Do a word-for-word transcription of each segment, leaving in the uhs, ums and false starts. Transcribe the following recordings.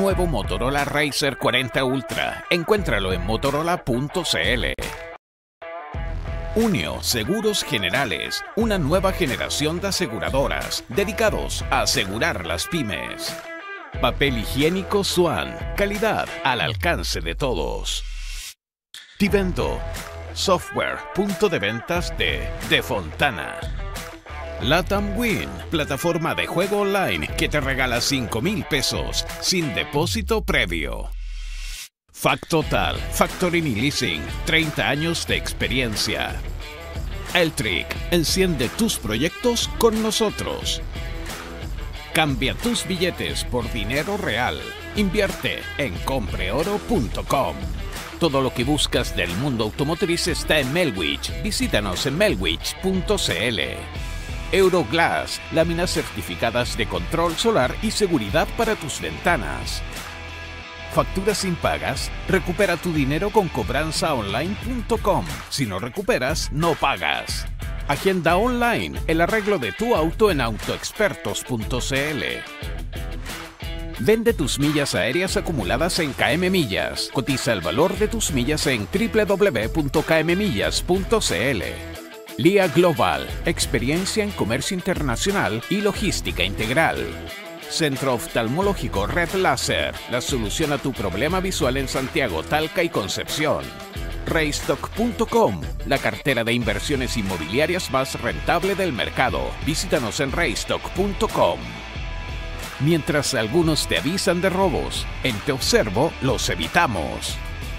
Nuevo Motorola Razr cuarenta Ultra. Encuéntralo en motorola punto cl. Unio Seguros Generales, una nueva generación de aseguradoras dedicados a asegurar las pymes. Papel higiénico Swan, calidad al alcance de todos. Tivento, software, punto de ventas de De Fontana. Latam Win, plataforma de juego online que te regala cinco mil pesos sin depósito previo. Factotal, Factoring y Leasing, treinta años de experiencia. Eltric, enciende tus proyectos con nosotros. Cambia tus billetes por dinero real. Invierte en compreoro punto com. Todo lo que buscas del mundo automotriz está en Melwich. Visítanos en melwich punto cl. Euroglass, láminas certificadas de control solar y seguridad para tus ventanas. Facturas impagas, recupera tu dinero con cobranza online punto com. Si no recuperas, no pagas. Agenda online, el arreglo de tu auto en autoexpertos punto cl. Vende tus millas aéreas acumuladas en K M Millas. Cotiza el valor de tus millas en doble u doble u doble u punto k m millas punto cl. L I A Global, experiencia en comercio internacional y logística integral. Centro Oftalmológico Red Láser, la solución a tu problema visual en Santiago, Talca y Concepción. Raystock punto com, la cartera de inversiones inmobiliarias más rentable del mercado. Visítanos en raystock punto com. Mientras algunos te avisan de robos, en Te Observo los evitamos.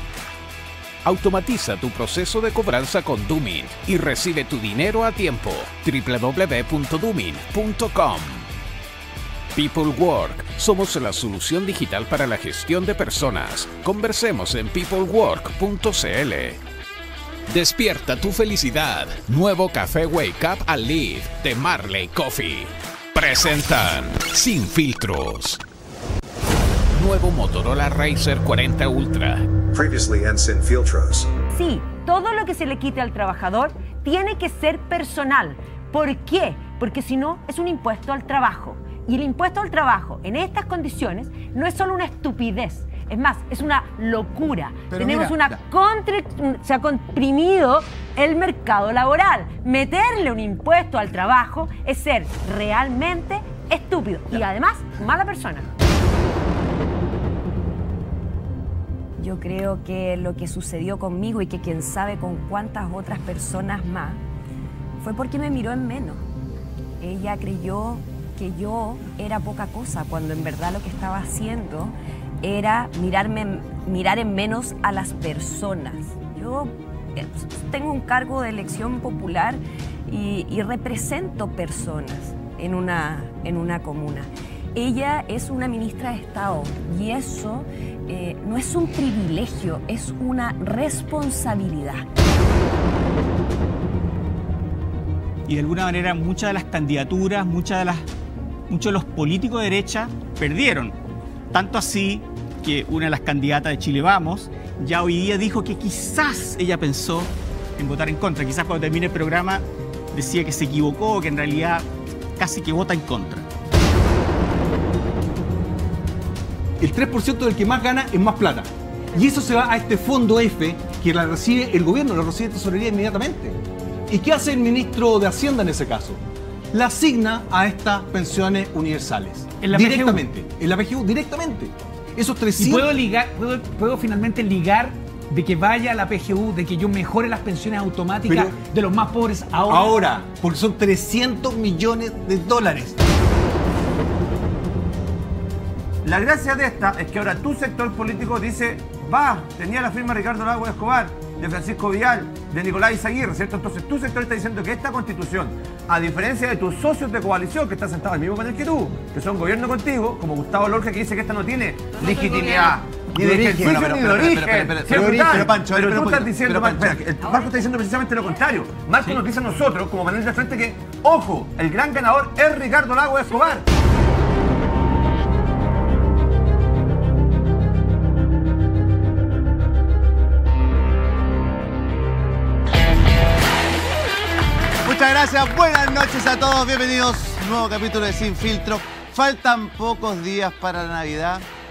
Automatiza tu proceso de cobranza con Doomint y recibe tu dinero a tiempo. doble u doble u doble u punto doomint punto com. People Work. Somos la solución digital para la gestión de personas. Conversemos en people work punto cl. Despierta tu felicidad. Nuevo café Wake Up and Live de Marley Coffee. Presentan Sin Filtros. Nuevo Motorola Razr cuarenta Ultra. Previously en Sin Filtros. Sí, todo lo que se le quite al trabajador tiene que ser personal. ¿Por qué? Porque si no, es un impuesto al trabajo. Y el impuesto al trabajo en estas condiciones no es solo una estupidez, es más, es una locura. Pero Tenemos mira, una contra... Se ha comprimido el mercado laboral. Meterle un impuesto al trabajo es ser realmente estúpido y además mala persona. Yo creo que lo que sucedió conmigo y que quién sabe con cuántas otras personas más fue porque me miró en menos. Ella creyó que yo era poca cosa, cuando en verdad lo que estaba haciendo era mirarme, mirar en menos a las personas. Yo tengo un cargo de elección popular y, y represento personas en una, en una comuna. Ella es una ministra de Estado y eso eh, no es un privilegio, es una responsabilidad. Y de alguna manera muchas de las candidaturas, muchas de las, muchos de los políticos de derecha perdieron. Tanto así que una de las candidatas de Chile Vamos ya hoy día dijo que quizás ella pensó en votar en contra. Quizás cuando termine el programa decía que se equivocó, que en realidad casi que vota en contra. El tres por ciento del que más gana es más plata. Y eso se va a este fondo F que la recibe el gobierno, la recibe tesorería inmediatamente. ¿Y qué hace el ministro de Hacienda en ese caso? La asigna a estas pensiones universales. ¿En la directamente. P G U? En la P G U, directamente. Esos trescientos... ¿Y puedo, ligar, puedo, puedo finalmente ligar de que vaya a la P G U, de que yo mejore las pensiones automáticas Pero, de los más pobres ahora? Ahora, porque son trescientos millones de dólares. La gracia de esta es que ahora tu sector político dice, va, tenía la firma de Ricardo Lagos Escobar, de Francisco Vidal, de Nicolás Izaguirre, ¿cierto? Entonces tu sector está diciendo que esta constitución, a diferencia de tus socios de coalición que están sentados al mismo panel que tú, que son gobierno contigo, como Gustavo Lorca, que dice que esta no tiene legitimidad, ni de ejercicio, ni de origen. Pero Pancho, pero tú estás diciendo, Marco está diciendo precisamente lo contrario. Marco nos dice a nosotros, como panel de frente, que, ojo, el gran ganador es Ricardo Lagos Escobar. Muchas gracias, buenas noches a todos, bienvenidos a un nuevo capítulo de Sin Filtro. Faltan pocos días para la Navidad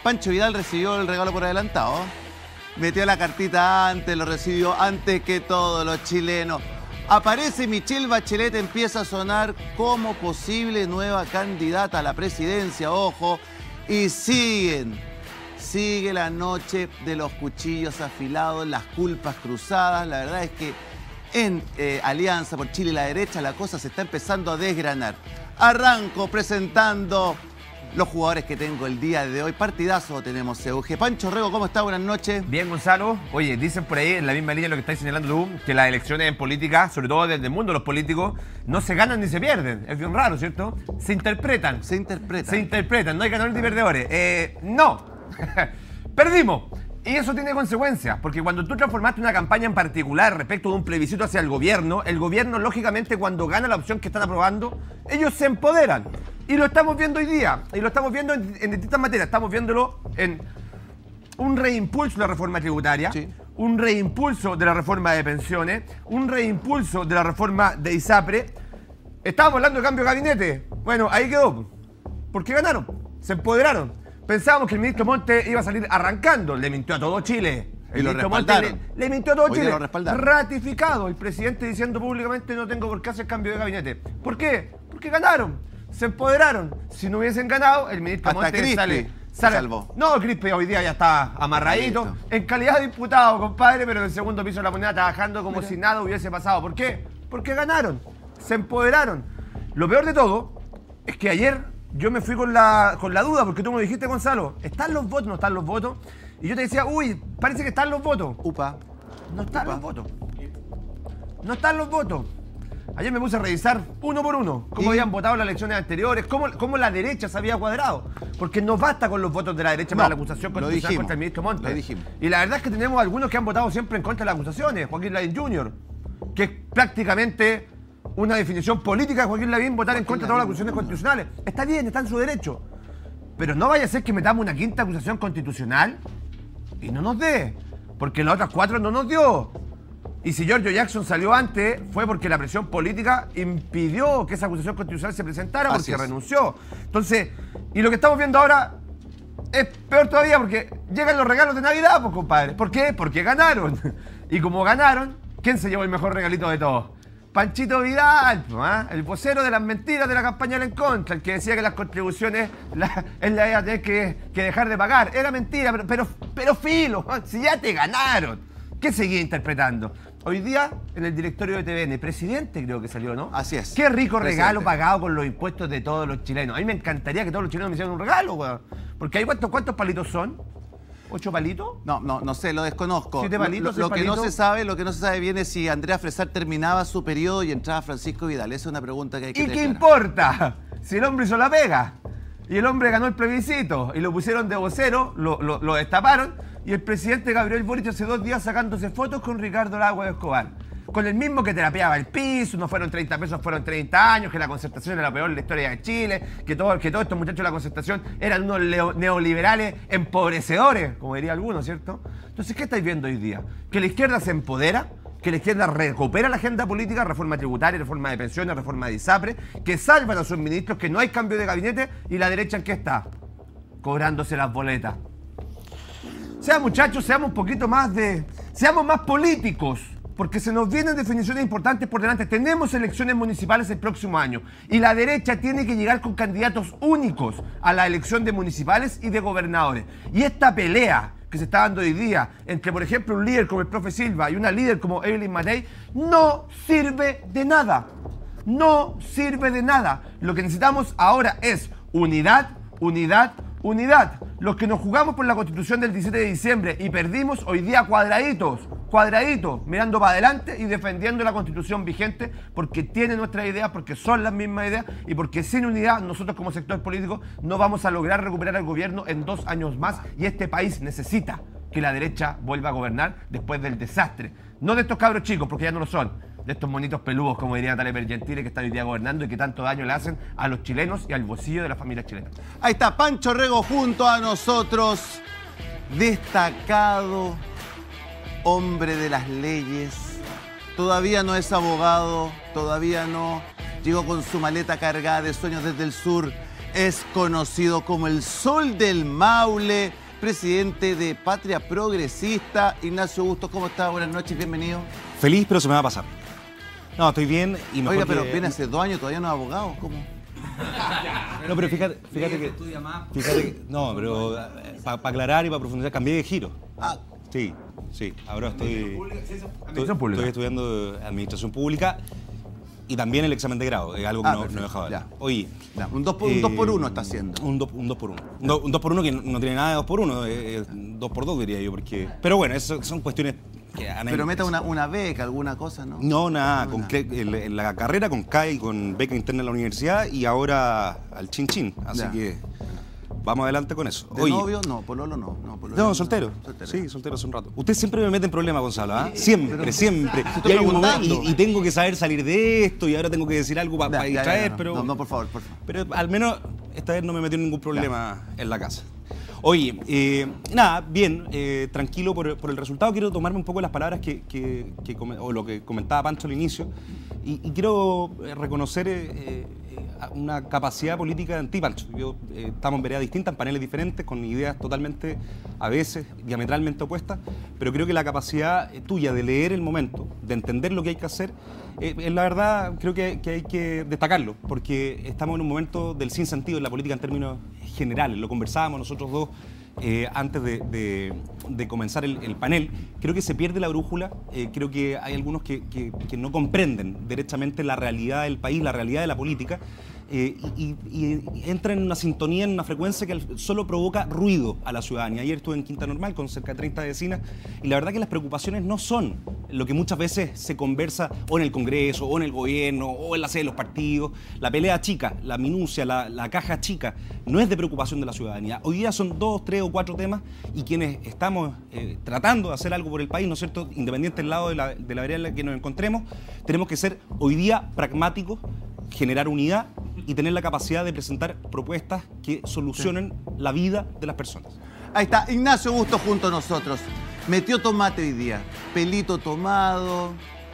Pancho Vidal recibió el regalo por adelantado. Metió la cartita antes, lo recibió antes que todos los chilenos. Aparece Michelle Bachelet, empieza a sonar como posible nueva candidata a la presidencia, ojo, y siguen, sigue la noche de los cuchillos afilados, las culpas cruzadas. La verdad es que en eh, Alianza por Chile y la derecha la cosa se está empezando a desgranar. Arranco presentando los jugadores que tengo el día de hoy. Partidazo tenemos, Euge. Pancho Rego, ¿cómo está? Buenas noches. Bien, Gonzalo. Oye, dicen por ahí, en la misma línea de lo que estáis señalando tú, que las elecciones en política, sobre todo desde el mundo de los políticos, no se ganan ni se pierden. Es bien raro, ¿cierto? Se interpretan. Se interpretan. Se interpretan. No hay ganadores ni perdedores. Eh, no. Perdimos. Y eso tiene consecuencias, porque cuando tú transformaste una campaña en particular respecto de un plebiscito hacia el gobierno, el gobierno, lógicamente, cuando gana la opción que están aprobando, ellos se empoderan. Y lo estamos viendo hoy día, y lo estamos viendo en, en distintas materias. Estamos viéndolo en un reimpulso de la reforma tributaria, sí. un reimpulso de la reforma de pensiones, un reimpulso de la reforma de ISAPRE. Estábamos hablando de cambio de gabinete. Bueno, ahí quedó. ¿Por qué ganaron? Se empoderaron. Pensábamos que el ministro Monte iba a salir arrancando. Le mintió a todo Chile. El y lo ministro respaldaron. Monte le, le mintió a todo Hoy Chile. lo respaldaron. Ratificado. El presidente diciendo públicamente no tengo por qué hacer cambio de gabinete. ¿Por qué? Porque ganaron. Se empoderaron. Si no hubiesen ganado, el ministro Hasta Monte Crispi sale, se sale. salvó. No, Crispi hoy día ya está amarradito. En calidad de diputado, compadre, pero en el segundo piso de la moneda trabajando como Mira. si nada hubiese pasado. ¿Por qué? Porque ganaron. Se empoderaron. Lo peor de todo es que ayer yo me fui con la, con la duda, porque tú me dijiste, Gonzalo, ¿están los votos? ¿No están los votos? Y yo te decía, uy, parece que están los votos. Upa. No están Upa. los votos. No están los votos. Ayer me puse a revisar uno por uno cómo ¿Y? habían votado las elecciones anteriores, cómo, cómo la derecha se había cuadrado. Porque no basta con los votos de la derecha no, para la acusación constitucional contra el ministro Montt. Lo dijimos. Y la verdad es que tenemos algunos que han votado siempre en contra de las acusaciones. Joaquín Lavín junior, que es prácticamente una definición política de Joaquín Lavín votar Joaquín en contra de todas las acusaciones constitucionales. Está bien, está en su derecho. Pero no vaya a ser que metamos una quinta acusación constitucional y no nos dé. Porque las otras cuatro no nos dio. Y si Giorgio Jackson salió antes, fue porque la presión política impidió que esa acusación constitucional se presentara porque es. renunció. Entonces, y lo que estamos viendo ahora es peor todavía porque llegan los regalos de Navidad, pues, compadre. ¿Por qué? Porque ganaron. Y como ganaron, ¿quién se llevó el mejor regalito de todos? Panchito Vidal, ¿eh? El vocero de las mentiras de la campaña en contra, el que decía que las contribuciones la, él la iba a tener que, que dejar de pagar. Era mentira, pero, pero, pero filo, ¿eh? Si ya te ganaron. ¿Qué seguía interpretando? Hoy día, en el directorio de T V N, presidente creo que salió, ¿no? Así es. Qué rico presidente. regalo pagado con los impuestos de todos los chilenos. A mí me encantaría que todos los chilenos me hicieran un regalo, weón. Porque ahí cuántos, cuántos palitos son. ¿Ocho palitos? No, no, no sé, lo desconozco. ¿Siete palitos? Lo, lo, lo que palitos? no se sabe, lo que no se sabe bien es si Andrea Fresar terminaba su periodo y entraba Francisco Vidal. Esa es una pregunta que hay que ¿Y tener. qué importa? Si el hombre hizo la pega. Y el hombre ganó el plebiscito. Y lo pusieron de vocero, lo, lo, lo destaparon. Y el presidente Gabriel Boric hace dos días sacándose fotos con Ricardo Lagos Escobar. Con el mismo que terapiaba el piso, no fueron treinta pesos, fueron treinta años, que la concertación era la peor de la historia de Chile, que, todo, que todos estos muchachos de la concertación eran unos leo, neoliberales empobrecedores, como diría alguno, ¿cierto? Entonces, ¿qué estáis viendo hoy día? Que la izquierda se empodera, que la izquierda recupera la agenda política, reforma tributaria, reforma de pensiones, reforma de ISAPRE, que salvan a sus ministros, que no hay cambio de gabinete, y la derecha ¿en qué está? Cobrándose las boletas. O sea, muchachos, seamos un poquito más de... Seamos más políticos. Porque se nos vienen definiciones importantes por delante. Tenemos elecciones municipales el próximo año y la derecha tiene que llegar con candidatos únicos a la elección de municipales y de gobernadores. Y esta pelea que se está dando hoy día entre, por ejemplo, un líder como el profe Silva y una líder como Evelyn Matei no sirve de nada. No sirve de nada. Lo que necesitamos ahora es unidad, unidad, unidad. Los que nos jugamos por la Constitución del diecisiete de diciembre y perdimos hoy día cuadraditos, cuadraditos, mirando para adelante y defendiendo la Constitución vigente porque tiene nuestras ideas, porque son las mismas ideas y porque sin unidad nosotros como sector político no vamos a lograr recuperar el gobierno en dos años más y este país necesita que la derecha vuelva a gobernar después del desastre. No de estos cabros chicos, porque ya no lo son, de estos monitos peludos, como diría Natalia Bergentile, que están hoy día gobernando y que tanto daño le hacen a los chilenos y al bolsillo de la familia chilena. Ahí está Pancho Rego junto a nosotros, destacado hombre de las leyes, todavía no es abogado, todavía no, llegó con su maleta cargada de sueños desde el sur, es conocido como el Sol del Maule, presidente de Patria Progresista. Ignacio Bustos, ¿cómo está? Buenas noches, bienvenido. Feliz, pero se me va a pasar. No, estoy bien y mejor Oiga, pero que... viene hace dos años, todavía no es abogado, ¿cómo? No, pero fíjate, fíjate que... Fíjate que... No, pero para pa aclarar y para profundizar, cambié de giro. Ah, sí, sí. Ahora estoy... Administración pública. Estoy estudiando Administración Pública y también el examen de grado, es algo que Ah, no, perfecto, no he dejado de ya. hablar. Oye... ya, un dos por, un eh, dos por uno está haciendo. Un dos un dos por uno. Un, do- un dos por uno que no, no tiene nada de dos por uno, es, es dos por dos diría yo, porque... Pero bueno, eso son cuestiones que... Pero meta una, una beca, alguna cosa, ¿no? No, nada, No, con nada. cre- en, en la carrera con C A I, con beca interna en la universidad y ahora al chin chin. Así Ya. que vamos adelante con eso. ¿De Oye, novio? No, pololo no. No, pololo no, soltero. Soltero. Sí, soltero hace un rato. Usted siempre me mete en problemas, Gonzalo, ¿ah? Siempre, siempre. estoy Y, hay un momento- preguntando. y- y tengo que saber salir de esto y ahora tengo que decir algo para Ya, ya, ya, distraer, no, pero... No, no, por favor, por favor. Pero al menos esta vez no me metió en ningún problema en la casa. Oye, eh, nada, bien, eh, tranquilo por, por el resultado. Quiero tomarme un poco las palabras que, que- que come- o lo que comentaba Pancho al inicio y, y quiero eh, reconocer eh, eh, una capacidad política en ti, Pancho. Yo, eh, estamos en veredas distintas, en paneles diferentes, con ideas totalmente, a veces, diametralmente opuestas, pero creo que la capacidad eh, tuya de leer el momento, de entender lo que hay que hacer, eh, eh, la verdad creo que, que hay que destacarlo, porque estamos en un momento del sinsentido en la política en términos generales. Lo conversábamos nosotros dos eh, antes de, de- de comenzar el, el panel. Creo que se pierde la brújula, eh, creo que hay algunos que, que- que no comprenden derechamente la realidad del país, la realidad de la política, eh, y, y- y entran en una sintonía, en una frecuencia que al- solo provoca ruido a la ciudadanía. Ayer estuve en Quinta Normal con cerca de treinta vecinas y la verdad que las preocupaciones no son lo que muchas veces se conversa o en el Congreso, o en el gobierno, o en la sede de los partidos. La pelea chica, la minucia, la, la caja chica, no es de preocupación de la ciudadanía. Hoy día son dos, tres o cuatro temas y quienes estamos eh, tratando de hacer algo por el país, ¿no es cierto?, independiente del lado de la, de la vereda en la que nos encontremos, tenemos que ser hoy día pragmáticos, generar unidad y tener la capacidad de presentar propuestas que solucionen la vida de las personas. Ahí está, Ignacio Bustos junto a nosotros. Metió tomate hoy día, pelito tomado,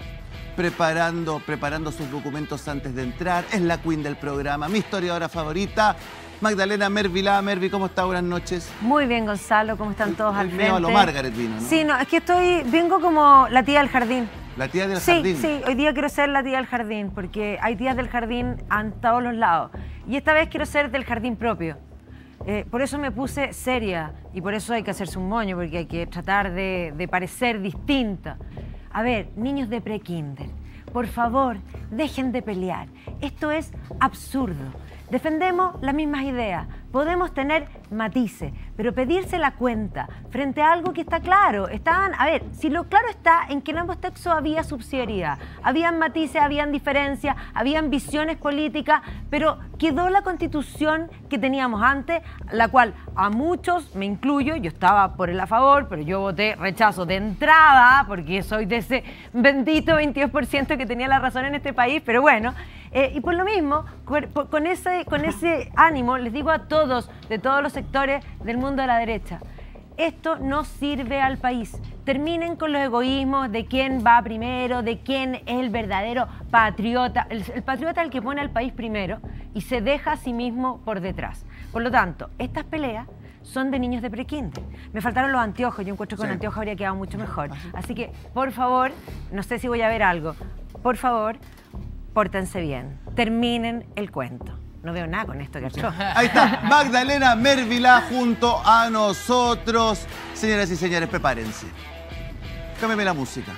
preparando, preparando sus documentos antes de entrar. Es la queen del programa, mi historiadora favorita, Magdalena Mervilá. Mervi, ¿cómo está? Buenas noches. Muy bien, Gonzalo, ¿cómo están todos al Hoy frente? medio a lo Margaret vino, ¿no? Sí, no, es que estoy, vengo como la tía del jardín. La tía del Sí, jardín. sí, hoy día quiero ser la tía del jardín, porque hay tías del jardín en todos los lados. Y esta vez quiero ser del jardín propio. Eh, por eso me puse seria y por eso hay que hacerse un moño, porque hay que tratar de, de parecer distinta. A ver, niños de pre-kinder, por favor, dejen de pelear. Esto es absurdo. Defendemos las mismas ideas, podemos tener matices, pero pedirse la cuenta frente a algo que está claro. Estaban, a ver, si lo claro está en que en ambos textos había subsidiariedad, habían matices, habían diferencias, habían visiones políticas, pero quedó la constitución que teníamos antes, la cual a muchos, me incluyo, yo estaba por el a favor, pero yo voté rechazo de entrada, porque soy de ese bendito veintidós por ciento que tenía la razón en este país, pero bueno. Eh, y por lo mismo, con, con ese, con ese ánimo, les digo a todos, de todos los sectores del mundo de la derecha, esto no sirve al país. Terminen con los egoísmos de quién va primero, de quién es el verdadero patriota. El, el patriota es el que pone al país primero y se deja a sí mismo por detrás. Por lo tanto, estas peleas son de niños de pre-kinder. Me faltaron los anteojos, yo encuentro que con Sí. anteojos habría quedado mucho mejor. Así que, por favor, no sé si voy a ver algo, por favor, pórtense bien, terminen el cuento. No veo nada con esto que achó. Ahí está, Magdalena Mervilá junto a nosotros. Señoras y señores, prepárense. Cámbiame la música.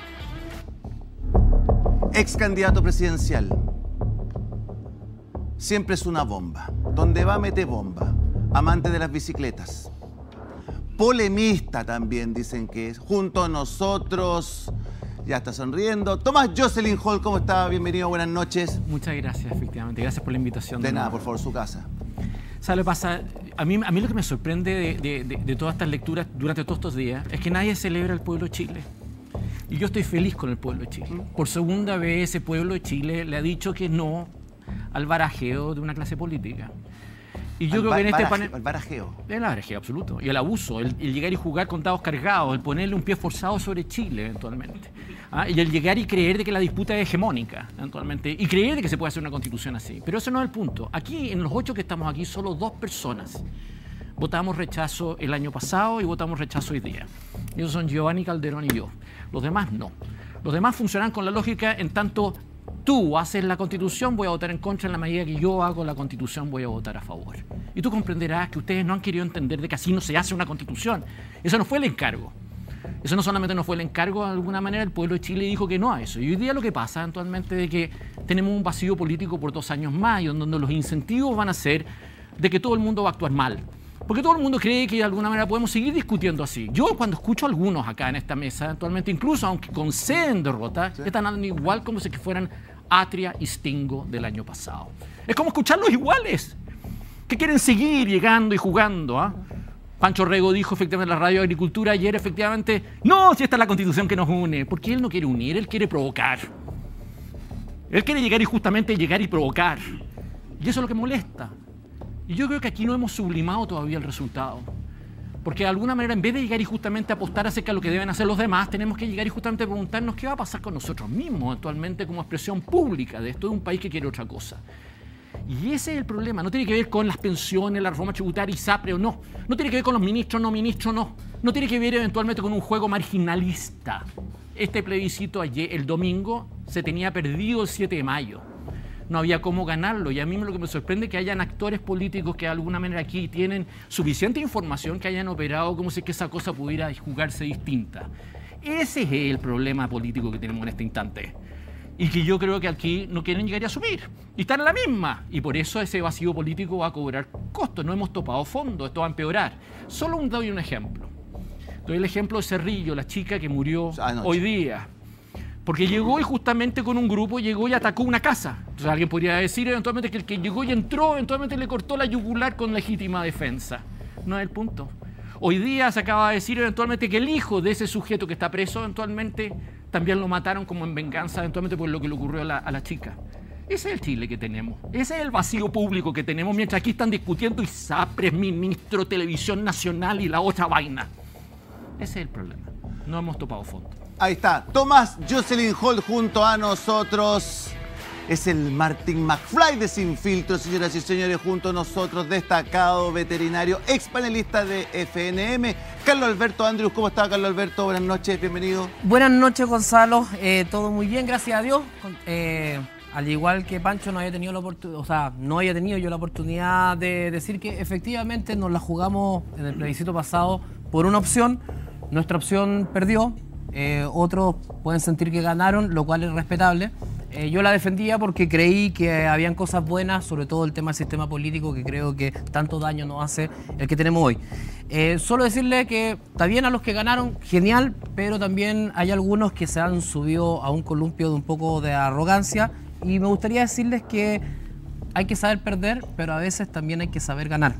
Ex candidato presidencial. Siempre es una bomba. Donde va, mete bomba. Amante de las bicicletas. Polemista también dicen que es. Junto a nosotros. Ya está sonriendo. Tomás Jocelyn Hall, ¿cómo está? Bienvenido, buenas noches. Muchas gracias, efectivamente. Gracias por la invitación. De nada, nuevo. por favor, su casa. ¿Sabes lo que pasa? A mí, a mí lo que me sorprende de, de- de- de todas estas lecturas durante todos estos días es que nadie celebra el pueblo de Chile. Y yo estoy feliz con el pueblo de Chile. Por segunda vez ese pueblo de Chile le ha dicho que no al barajeo de una clase política. Y yo Al creo ba- que en este baraje- panel... al barajeo. El barajeo, absoluto. Y el abuso, el, el llegar y jugar con dados cargados, el ponerle un pie forzado sobre Chile eventualmente. ¿ah? Y el llegar y creer de que la disputa es hegemónica, eventualmente, y creer de que se puede hacer una constitución así. Pero ese no es el punto. Aquí, en los ocho que estamos aquí, solo dos personas votamos rechazo el año pasado y votamos rechazo hoy día. Ellos son Giovanni Calderón y yo. Los demás no. Los demás funcionan con la lógica en tanto tú haces la constitución, voy a votar en contra, en la medida que yo hago la constitución, voy a votar a favor. Y tú comprenderás que ustedes no han querido entender de que así no se hace una constitución. Eso no fue el encargo. Eso no solamente no fue el encargo, de alguna manera el pueblo de Chile dijo que no a eso. Y hoy día lo que pasa actualmente es que tenemos un vacío político por dos años más, y donde los incentivos van a ser de que todo el mundo va a actuar mal. Porque todo el mundo cree que de alguna manera podemos seguir discutiendo así. Yo cuando escucho a algunos acá en esta mesa, actualmente incluso aunque conceden derrota, sí, están hablando igual como si fueran Atria y Stingo del año pasado. Es como escucharlos iguales, que quieren seguir llegando y jugando. ¿eh? Pancho Rego dijo efectivamente en la radio de Agricultura ayer, efectivamente, no, si esta es la constitución que nos une, porque él no quiere unir, él quiere provocar. Él quiere llegar y justamente llegar y provocar. Y eso es lo que molesta. Y yo creo que aquí no hemos sublimado todavía el resultado. Porque de alguna manera, en vez de llegar y justamente apostar acerca de lo que deben hacer los demás, tenemos que llegar y justamente preguntarnos qué va a pasar con nosotros mismos actualmente como expresión pública de esto de un país que quiere otra cosa. Y ese es el problema. No tiene que ver con las pensiones, la reforma tributaria, ISAPRE o no. No tiene que ver con los ministros, no ministros, no. No tiene que ver eventualmente con un juego marginalista. Este plebiscito ayer, el domingo, se tenía perdido el siete de mayo. No había cómo ganarlo, y a mí lo que me sorprende es que hayan actores políticos que de alguna manera aquí tienen suficiente información que hayan operado como si que esa cosa pudiera jugarse distinta. Ese es el problema político que tenemos en este instante, y que yo creo que aquí no quieren llegar a asumir, y están en la misma, y por eso ese vacío político va a cobrar costos. No hemos topado fondo, esto va a empeorar. Solo un, doy un ejemplo. Doy el ejemplo de Cerrillo, la chica que murió Anoche. hoy día. Porque llegó y justamente con un grupo llegó y atacó una casa. Entonces alguien podría decir eventualmente que el que llegó y entró eventualmente le cortó la yugular con legítima defensa. No es el punto. Hoy día se acaba de decir eventualmente que el hijo de ese sujeto que está preso eventualmente también lo mataron como en venganza eventualmente por lo que le ocurrió a la, a la chica. Ese es el Chile que tenemos. Ese es el vacío público que tenemos mientras aquí están discutiendo ISAPRES, ministro, Televisión Nacional y la otra vaina. Ese es el problema. No hemos topado fondo. Ahí está, Tomás Jocelyn Holt junto a nosotros. Es el Martin McFly de Sin Filtro, señoras y señores, junto a nosotros, destacado veterinario, ex panelista de F N M, Carlos Alberto Andrews. ¿Cómo está, Carlos Alberto? Buenas noches, bienvenido. Buenas noches, Gonzalo. Eh, todo muy bien, gracias a Dios. Eh, al igual que Pancho, no había tenido la oportunidad, o sea, no había tenido yo la oportunidad de decir que efectivamente nos la jugamos en el plebiscito pasado por una opción. Nuestra opción perdió. Eh, otros pueden sentir que ganaron, lo cual es respetable. Eh, yo la defendía porque creí que habían cosas buenas, sobre todo el tema del sistema político, que creo que tanto daño nos hace el que tenemos hoy. Eh, solo decirle que está bien a los que ganaron, genial, pero también hay algunos que se han subido a un columpio de un poco de arrogancia, y me gustaría decirles que hay que saber perder, pero a veces también hay que saber ganar.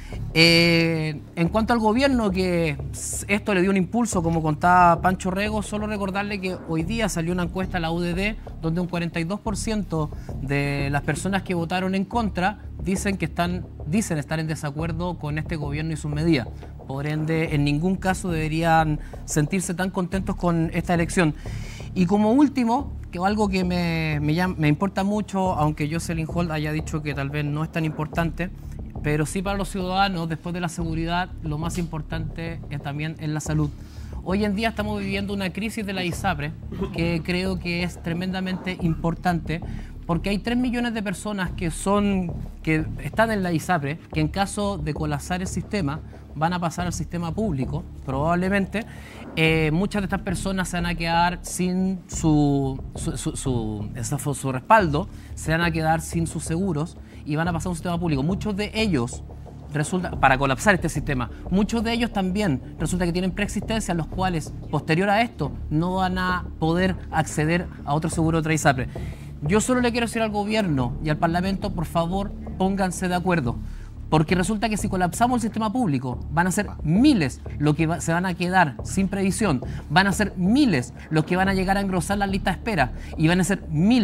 Eh, en cuanto al gobierno, que esto le dio un impulso, como contaba Pancho Rego, solo recordarle que hoy día salió una encuesta a la U D D donde un cuarenta y dos por ciento de las personas que votaron en contra dicen que están, dicen estar en desacuerdo con este gobierno y sus medidas. Por ende, en ningún caso deberían sentirse tan contentos con esta elección. Y como último, que algo que me, me, llama, me importa mucho, aunque Jocelyn Holt haya dicho que tal vez no es tan importante, pero sí para los ciudadanos, después de la seguridad, lo más importante es también en la salud. Hoy en día estamos viviendo una crisis de la ISAPRE, que creo que es tremendamente importante, porque hay tres millones de personas que, son, que están en la ISAPRE, que en caso de colapsar el sistema, van a pasar al sistema público, probablemente. Eh, muchas de estas personas se van a quedar sin su, su, su, su, su, su respaldo, se van a quedar sin sus seguros y van a pasar a un sistema público. Muchos de ellos, resulta, para colapsar este sistema, muchos de ellos también resulta que tienen preexistencia, los cuales, posterior a esto, no van a poder acceder a otro seguro de otra ISAPRE. Yo solo le quiero decir al gobierno y al Parlamento, por favor, pónganse de acuerdo. Porque resulta que si colapsamos el sistema público, van a ser miles los que va, se van a quedar sin previsión, van a ser miles los que van a llegar a engrosar las listas de espera, y van a ser miles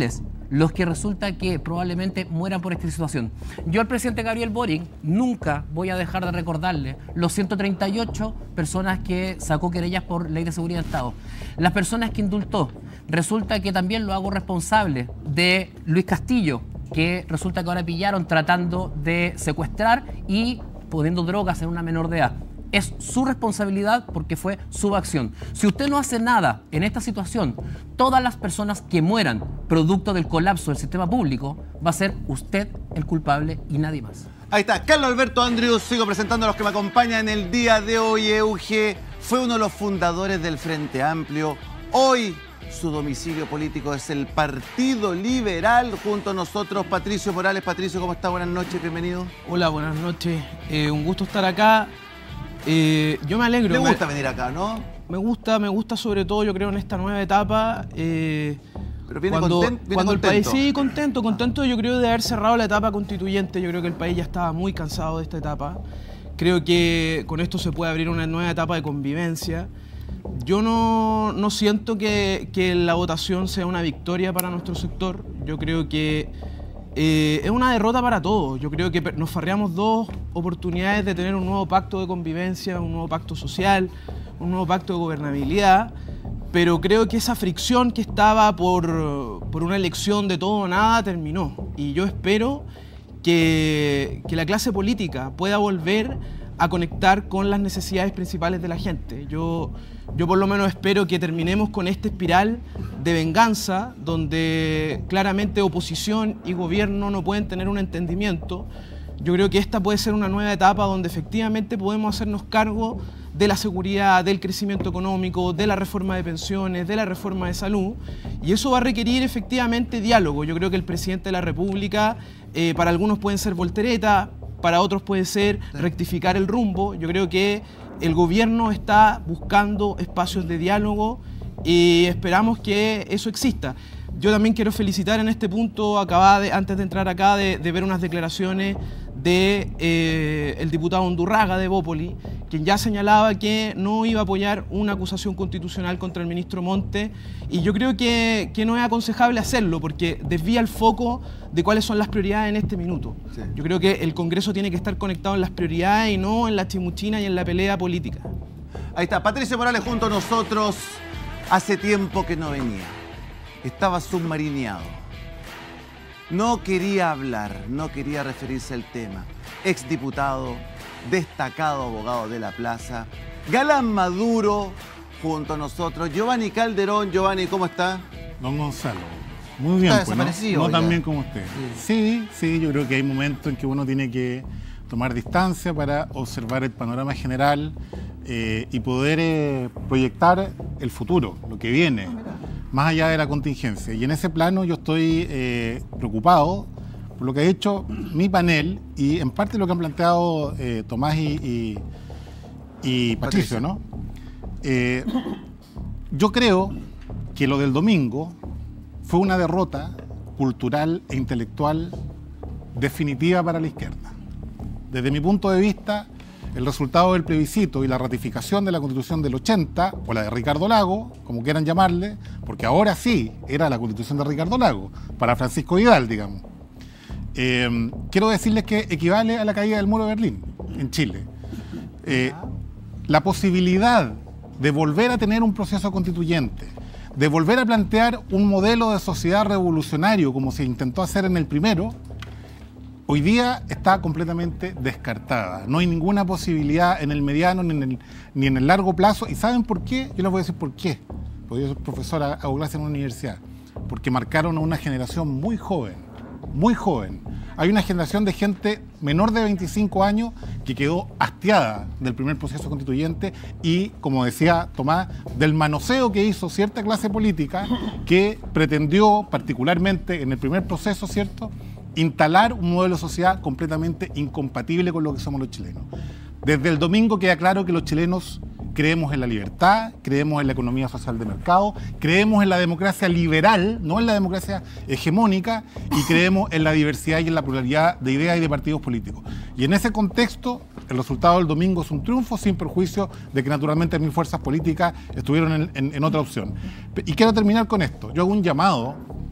los que resulta que probablemente mueran por esta situación. Yo al presidente Gabriel Boric nunca voy a dejar de recordarle los ciento treinta y ocho personas que sacó querellas por ley de seguridad del Estado. Las personas que indultó, resulta que también lo hago responsable de Luis Castillo, que resulta que ahora pillaron tratando de secuestrar y poniendo drogas en una menor de edad. Es su responsabilidad porque fue su acción. Si usted no hace nada en esta situación, todas las personas que mueran producto del colapso del sistema público, va a ser usted el culpable y nadie más. Ahí está, Carlos Alberto Andrius, sigo presentando a los que me acompañan en el día de hoy. Euge fue uno de los fundadores del Frente Amplio. Hoy su domicilio político es el Partido Liberal. Junto a nosotros, Patricio Morales. Patricio, ¿cómo está? Buenas noches, bienvenido. Hola, buenas noches. Eh, un gusto estar acá. Eh, yo me alegro. ¿Te me, gusta venir acá, no? Me gusta, me gusta sobre todo, yo creo, en esta nueva etapa. Eh, Pero viene cuando, content, viene cuando contento. el país, sí, contento, contento, yo creo, de haber cerrado la etapa constituyente. Yo creo que el país ya estaba muy cansado de esta etapa. Creo que con esto se puede abrir una nueva etapa de convivencia. Yo no, no siento que, que la votación sea una victoria para nuestro sector. Yo creo que eh, es una derrota para todos. Yo creo que nos farreamos dos oportunidades de tener un nuevo pacto de convivencia, un nuevo pacto social, un nuevo pacto de gobernabilidad, pero creo que esa fricción que estaba por, por una elección de todo o nada terminó. Y yo espero que, que la clase política pueda volver a conectar con las necesidades principales de la gente. Yo, yo por lo menos espero que terminemos con esta espiral de venganza, donde claramente oposición y gobierno no pueden tener un entendimiento. Yo creo que esta puede ser una nueva etapa donde efectivamente podemos hacernos cargo de la seguridad, del crecimiento económico, de la reforma de pensiones, de la reforma de salud, y eso va a requerir efectivamente diálogo. Yo creo que el presidente de la República, eh, para algunos pueden ser volteretas, para otros puede ser rectificar el rumbo. Yo creo que el gobierno está buscando espacios de diálogo y esperamos que eso exista. Yo también quiero felicitar en este punto, acababa de, antes de entrar acá, de, de ver unas declaraciones de eh, el diputado Undurraga de Bópoli, quien ya señalaba que no iba a apoyar una acusación constitucional contra el ministro Monte, y yo creo que, que no es aconsejable hacerlo porque desvía el foco de cuáles son las prioridades en este minuto. Sí. Yo creo que el Congreso tiene que estar conectado en las prioridades y no en la chimuchina y en la pelea política. Ahí está, Patricio Morales junto a nosotros. Hace tiempo que no venía. Estaba submarineado. No quería hablar, no quería referirse al tema. Exdiputado, destacado abogado de la plaza, Galán Maduro junto a nosotros. Giovanni Calderón. Giovanni, ¿cómo está? Don Gonzalo, muy bien. Está pues, desaparecido. No, no tan bien como usted. Sí, sí, yo creo que hay momentos en que uno tiene que tomar distancia para observar el panorama general eh, y poder eh, proyectar el futuro, lo que viene, más allá de la contingencia. Y en ese plano yo estoy eh, preocupado por lo que ha hecho mi panel y en parte lo que han planteado eh, Tomás y, y, y Patricio, ¿no? Eh, yo creo que lo del domingo fue una derrota cultural e intelectual definitiva para la izquierda. Desde mi punto de vista, el resultado del plebiscito y la ratificación de la Constitución del ochenta, o la de Ricardo Lagos, como quieran llamarle, porque ahora sí era la Constitución de Ricardo Lagos, para Francisco Vidal, digamos. Eh, quiero decirles que equivale a la caída del muro de Berlín en Chile. Eh, la posibilidad de volver a tener un proceso constituyente, de volver a plantear un modelo de sociedad revolucionario como se intentó hacer en el primero, hoy día está completamente descartada. No hay ninguna posibilidad en el mediano ni en el, ni en el largo plazo. ¿Y saben por qué? Yo les voy a decir por qué. Porque yo soy profesor, hago clases en una universidad. Porque marcaron a una generación muy joven, muy joven. Hay una generación de gente menor de veinticinco años que quedó hastiada del primer proceso constituyente y, como decía Tomás, del manoseo que hizo cierta clase política que pretendió, particularmente en el primer proceso, ¿cierto?, instalar un modelo de sociedad completamente incompatible con lo que somos los chilenos. Desde el domingo queda claro que los chilenos creemos en la libertad, creemos en la economía social de mercado, creemos en la democracia liberal, no en la democracia hegemónica, y creemos en la diversidad y en la pluralidad de ideas y de partidos políticos. Y en ese contexto, el resultado del domingo es un triunfo, sin perjuicio de que naturalmente mil fuerzas políticas estuvieron en, en, en otra opción. Y quiero terminar con esto. Yo hago un llamado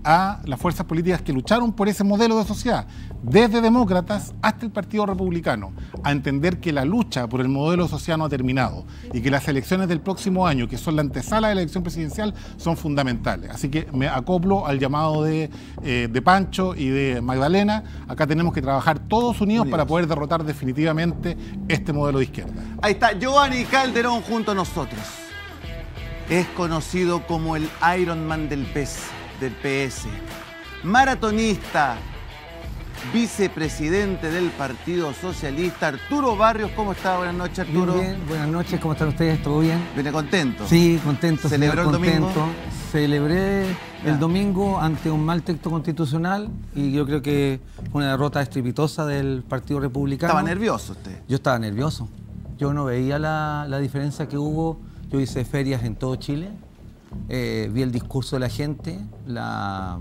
a las fuerzas políticas que lucharon por ese modelo de sociedad, desde demócratas hasta el Partido Republicano, a entender que la lucha por el modelo de sociedad no ha terminado y que las elecciones del próximo año, que son la antesala de la elección presidencial, son fundamentales. Así que me acoplo al llamado de, eh, de Pancho y de Magdalena. Acá tenemos que trabajar todos unidos, unidos para poder derrotar definitivamente este modelo de izquierda. Ahí está Giovanni Calderón junto a nosotros. Es conocido como el Iron Man del P S, del P S. Maratonista, vicepresidente del Partido Socialista, Arturo Barrios. ¿Cómo está? Buenas noches, Arturo. Bien, bien. Buenas noches, ¿cómo están ustedes? ¿Todo bien? ¿Viene contento? Sí, contento. ¿Celebró el contento. domingo? Celebré Ya. el domingo ante un mal texto constitucional y yo creo que fue una derrota estrepitosa del Partido Republicano. ¿Estaba nervioso usted? Yo estaba nervioso. Yo no veía la, la diferencia que hubo. Yo hice ferias en todo Chile, eh, vi el discurso de la gente, la,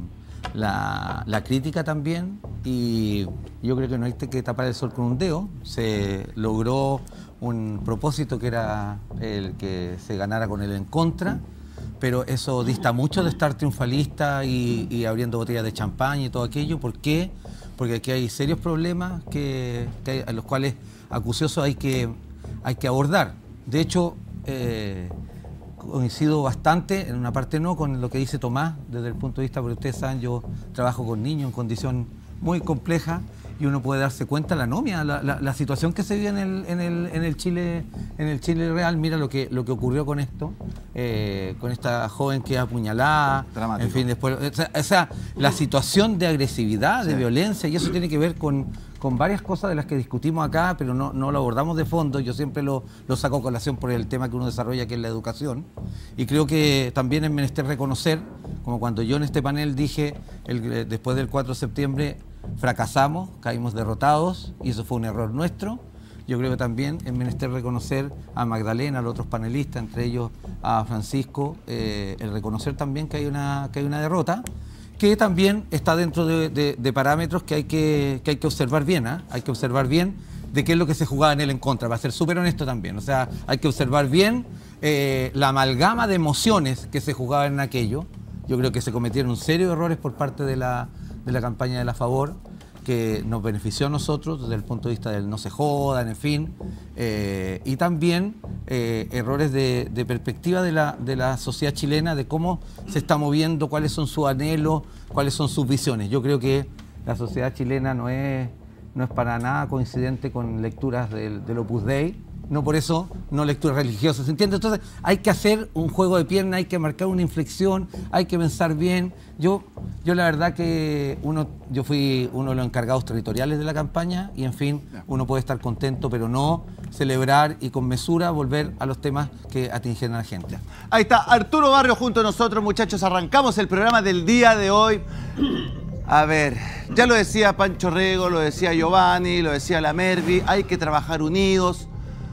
la, la crítica también, y yo creo que no hay que tapar el sol con un dedo. Se logró un propósito que era el que se ganara con el en contra, pero eso dista mucho de estar triunfalista y, y abriendo botellas de champán y todo aquello. ¿Por qué? Porque aquí hay serios problemas que, que hay, a los cuales acuciosos hay que, hay que abordar. De hecho, Eh, coincido bastante, en una parte no, con lo que dice Tomás, desde el punto de vista, porque ustedes saben, yo trabajo con niños en condición muy compleja y uno puede darse cuenta la anomia, la, la, la situación que se vive en el, en el, en el Chile, en el Chile real. Mira lo que, lo que ocurrió con esto, eh, con esta joven que es apuñalada, Dramático. en fin, después, o sea, o sea, la situación de agresividad, de Sí. violencia, y eso tiene que ver con, con varias cosas de las que discutimos acá, pero no, no lo abordamos de fondo. Yo siempre lo, lo saco a colación por el tema que uno desarrolla, que es la educación, y creo que también es menester reconocer, como cuando yo en este panel dije, el, después del cuatro de septiembre, fracasamos, caímos derrotados y eso fue un error nuestro. Yo creo que también es menester reconocer a Magdalena, a los otros panelistas, entre ellos a Francisco, eh, el reconocer también que hay una, que hay una derrota, que también está dentro de, de, de parámetros que hay que, que hay que observar bien, ¿eh? Hay que observar bien de qué es lo que se jugaba en él en contra, para ser súper honesto también. O sea, hay que observar bien eh, la amalgama de emociones que se jugaba en aquello. Yo creo que se cometieron serios errores por parte de la, de la campaña de la Favor, que nos benefició a nosotros desde el punto de vista del no se jodan, en fin, eh, y también eh, errores de, de perspectiva de la, de la sociedad chilena, de cómo se está moviendo, cuáles son sus anhelos, cuáles son sus visiones. Yo creo que la sociedad chilena no es, no es para nada coincidente con lecturas del, del Opus Dei, no por eso no lecturas religiosas, ¿entiendes? Entonces hay que hacer un juego de pierna, hay que marcar una inflexión, hay que pensar bien. Yo, yo la verdad que uno, yo fui uno de los encargados territoriales de la campaña y en fin, uno puede estar contento, pero no celebrar y con mesura volver a los temas que atingen a la gente. Ahí está Arturo Barrios junto a nosotros, muchachos. Arrancamos el programa del día de hoy. A ver, ya lo decía Pancho Rego, lo decía Giovanni, lo decía la Mervi, hay que trabajar unidos.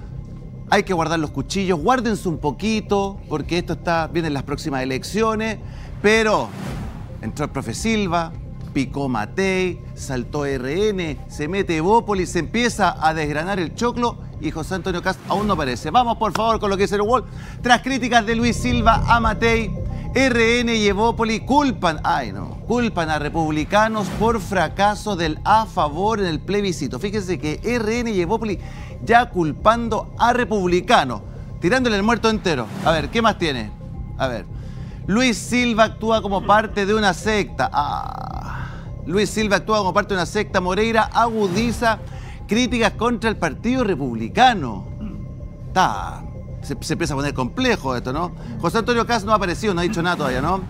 Hay que guardar los cuchillos, guárdense un poquito, porque esto está, vienen las próximas elecciones, pero entró el profe Silva, picó Matei, saltó R N, se mete Evópolis, se empieza a desgranar el choclo y José Antonio Kast aún no aparece. Vamos por favor con lo que es el Wall. Tras críticas de Luis Silva a Matei, R N y Evópolis culpan, ay no, culpan a republicanos por fracaso del a favor en el plebiscito. Fíjense que R N y Evópolis ya culpando a republicanos, tirándole el muerto entero. A ver, ¿qué más tiene? A ver, Luis Silva actúa como parte de una secta. Ah, Luis Silva actúa como parte de una secta. Moreira agudiza críticas contra el Partido Republicano. Está... Se, se empieza a poner complejo esto, ¿no? José Antonio Kast no ha aparecido, no ha dicho nada todavía, ¿no?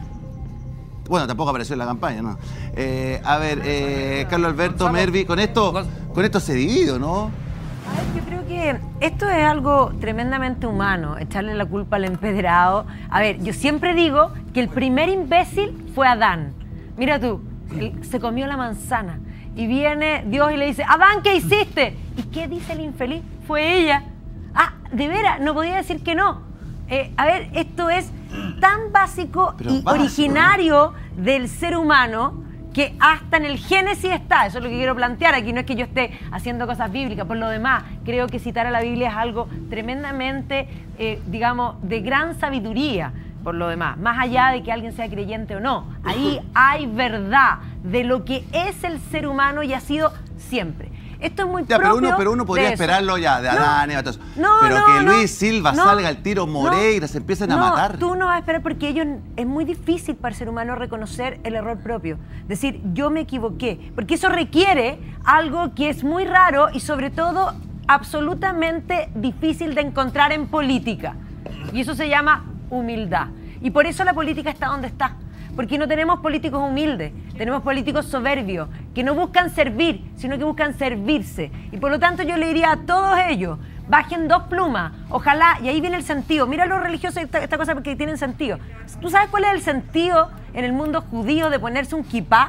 Bueno, tampoco apareció en la campaña, ¿no? Eh, a ver, eh, Carlos Alberto, Mervi, con esto, con esto se divide, ¿no? A ver, yo creo que esto es algo tremendamente humano, echarle la culpa al empedrado. A ver, yo siempre digo que el primer imbécil fue Adán. Mira tú, él se comió la manzana y viene Dios y le dice, Adán, ¿qué hiciste? ¿Y qué dice el infeliz? Fue ella. Ah, de veras, no podía decir que no. Eh, a ver, esto es tan básico Pero y básico, originario ¿no? del ser humano que hasta en el Génesis está. Eso es lo que quiero plantear. Aquí no es que yo esté haciendo cosas bíblicas. Por lo demás, creo que citar a la Biblia es algo tremendamente, eh, digamos, de gran sabiduría. por lo demás, más allá de que alguien sea creyente o no. Ahí hay verdad de lo que es el ser humano y ha sido siempre. Esto es muy ya, propio pero uno, pero uno podría de esperarlo ya, de Adán, no, todo eso. No, pero no, que no, Luis Silva no, salga al tiro, Moreira, no, se empiecen no, a matar. Tú no vas a esperar porque ellos, es muy difícil para el ser humano reconocer el error propio. Decir, yo me equivoqué. Porque eso requiere algo que es muy raro y sobre todo absolutamente difícil de encontrar en política. Y eso se llama humildad. Y por eso la política está donde está. Porque no tenemos políticos humildes, tenemos políticos soberbios, que no buscan servir, sino que buscan servirse. Y por lo tanto yo le diría a todos ellos, bajen dos plumas, ojalá, y ahí viene el sentido. Mira los religiosos, esta, esta cosa porque tienen sentido. ¿Tú sabes cuál es el sentido en el mundo judío de ponerse un kipá?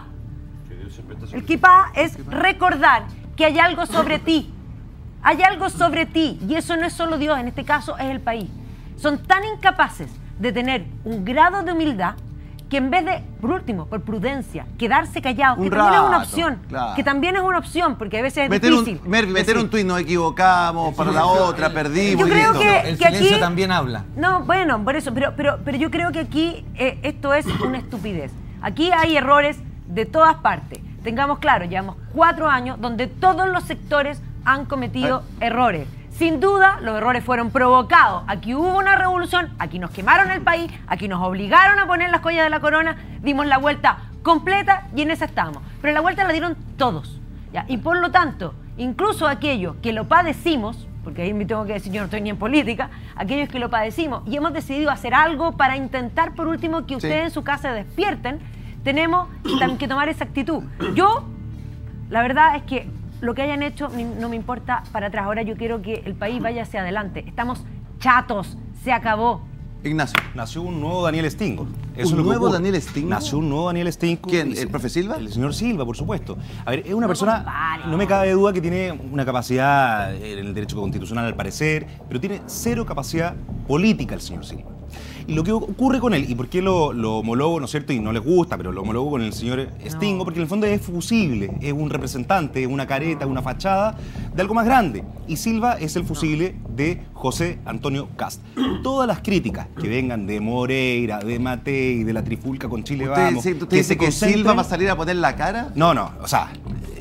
El kipá es recordar que hay algo sobre ti, hay algo sobre ti, y eso no es solo Dios, en este caso es el país. Son tan incapaces de tener un grado de humildad que en vez de, por último, por prudencia, quedarse callados, que también es una opción, claro. que también es una opción, porque a veces es meter difícil. Un, Mervi, meter un tuit, nos equivocamos, para la otra, perdimos. Yo creo que, el que silencio aquí, también habla. No, bueno, por eso, pero, pero, pero yo creo que aquí eh, esto es una estupidez. Aquí hay errores de todas partes. Tengamos claro, llevamos cuatro años donde todos los sectores han cometido errores. Sin duda, los errores fueron provocados. Aquí hubo una revolución, aquí nos quemaron el país, aquí nos obligaron a poner las joyas de la corona, dimos la vuelta completa y en esa estamos. Pero la vuelta la dieron todos. ¿Ya? Y por lo tanto, incluso aquellos que lo padecimos, porque ahí me tengo que decir, yo no estoy ni en política, aquellos que lo padecimos y hemos decidido hacer algo para intentar, por último, que ustedes sí. en su casa despierten, tenemos que tomar esa actitud. Yo, la verdad es que lo que hayan hecho no me importa para atrás. Ahora yo quiero que el país vaya hacia adelante. Estamos chatos, se acabó. Ignacio. Nació un nuevo Daniel Stingo. Eso ¿Un nuevo Daniel Stingo? Nació un nuevo Daniel Stingo. ¿Quién? ¿El profe Silva? El señor Silva, por supuesto. A ver, es una no persona, compare. no me cabe duda que tiene una capacidad en el derecho constitucional al parecer, pero tiene cero capacidad política el señor Silva. Y lo que ocurre con él, y por qué lo, lo homologo, ¿no es cierto? Y no les gusta, pero lo homologo con el señor Stingo, no. porque en el fondo es fusible, es un representante, es una careta, una fachada de algo más grande. Y Silva es el fusible de José Antonio Kast. Todas las críticas que vengan de Moreira, de Matei, de la trifulca con Chile ¿Usted, Vamos... ¿Usted que dice que Silva va a salir a poner la cara? No, no, o sea,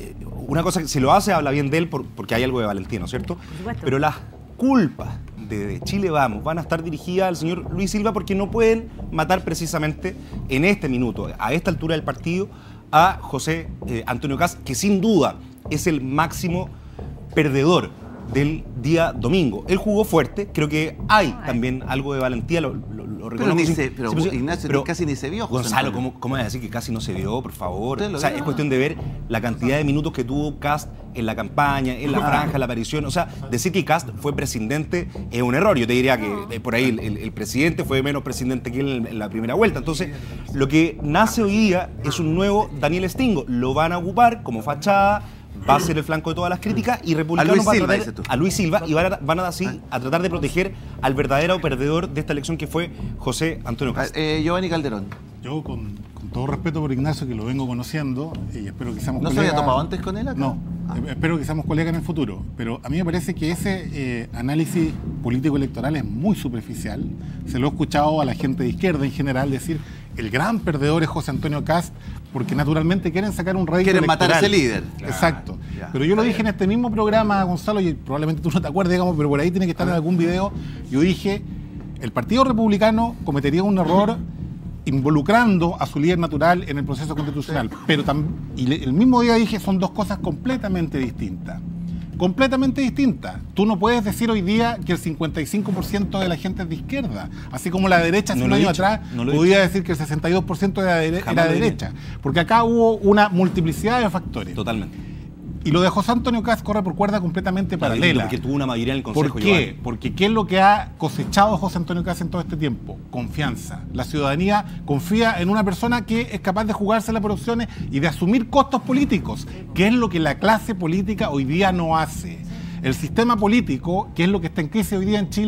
una cosa que si lo hace, habla bien de él por, porque hay algo de valentía, ¿no es cierto? Pero las culpas de Chile Vamos van a estar dirigidas al señor Luis Silva porque no pueden matar precisamente en este minuto, a esta altura del partido, a José eh, Antonio Kast, que sin duda es el máximo perdedor del día domingo. Él jugó fuerte, creo que hay también algo de valentía, lo, lo, lo reconozco. Pero, ni sin, se, pero sin, Ignacio, pero, casi ni se vio. José Gonzalo, Antonio. ¿cómo, ¿cómo es decir que casi no se vio, por favor? O sea, vio? es cuestión de ver la cantidad de minutos que tuvo Kast en la campaña, en la franja, en la aparición. O sea, decir que Kast fue presidente es un error. Yo te diría que eh, por ahí el, el, el presidente fue menos presidente que él en, en la primera vuelta. Entonces, lo que nace hoy día es un nuevo Daniel Stingo. Lo van a ocupar como fachada, va a ser el flanco de todas las críticas y republicanos van a tratar a Luis Silva y van a, van a así a tratar de proteger al verdadero perdedor de esta elección que fue José Antonio Kast. Eh, Giovanni Calderón. Yo con, con todo respeto por Ignacio, que lo vengo conociendo y espero que seamos ¿No colegas. se había topado antes con él acá? No, ah. espero que seamos colegas en el futuro, pero a mí me parece que ese eh, análisis político-electoral es muy superficial. Se lo he escuchado a la gente de izquierda en general decir el gran perdedor es José Antonio Kast, porque naturalmente quieren sacar un rédito Quieren electoral. matar a ese líder. Exacto. Ya, pero yo lo bien. dije en este mismo programa, Gonzalo, y probablemente tú no te acuerdes, digamos, pero por ahí tiene que estar en algún video. Yo dije, el Partido Republicano cometería un error involucrando a su líder natural en el proceso constitucional. Pero y el mismo día dije, son dos cosas completamente distintas. Completamente distintas. Tú no puedes decir hoy día que el cincuenta y cinco por ciento de la gente es de izquierda, así como la derecha hace no un año dicho, atrás no podía decir que el sesenta y dos por ciento era, de, era de derecha. Porque acá hubo una multiplicidad de factores. Totalmente. Y lo de José Antonio Kast corre por cuerda completamente paralela. Porque tuvo una mayoría en el Consejo. ¿Por qué? Giovanni. Porque ¿qué es lo que ha cosechado José Antonio Kast en todo este tiempo? Confianza. La ciudadanía confía en una persona que es capaz de jugársela por opciones y de asumir costos políticos, que es lo que la clase política hoy día no hace. El sistema político, que es lo que está en crisis hoy día en Chile,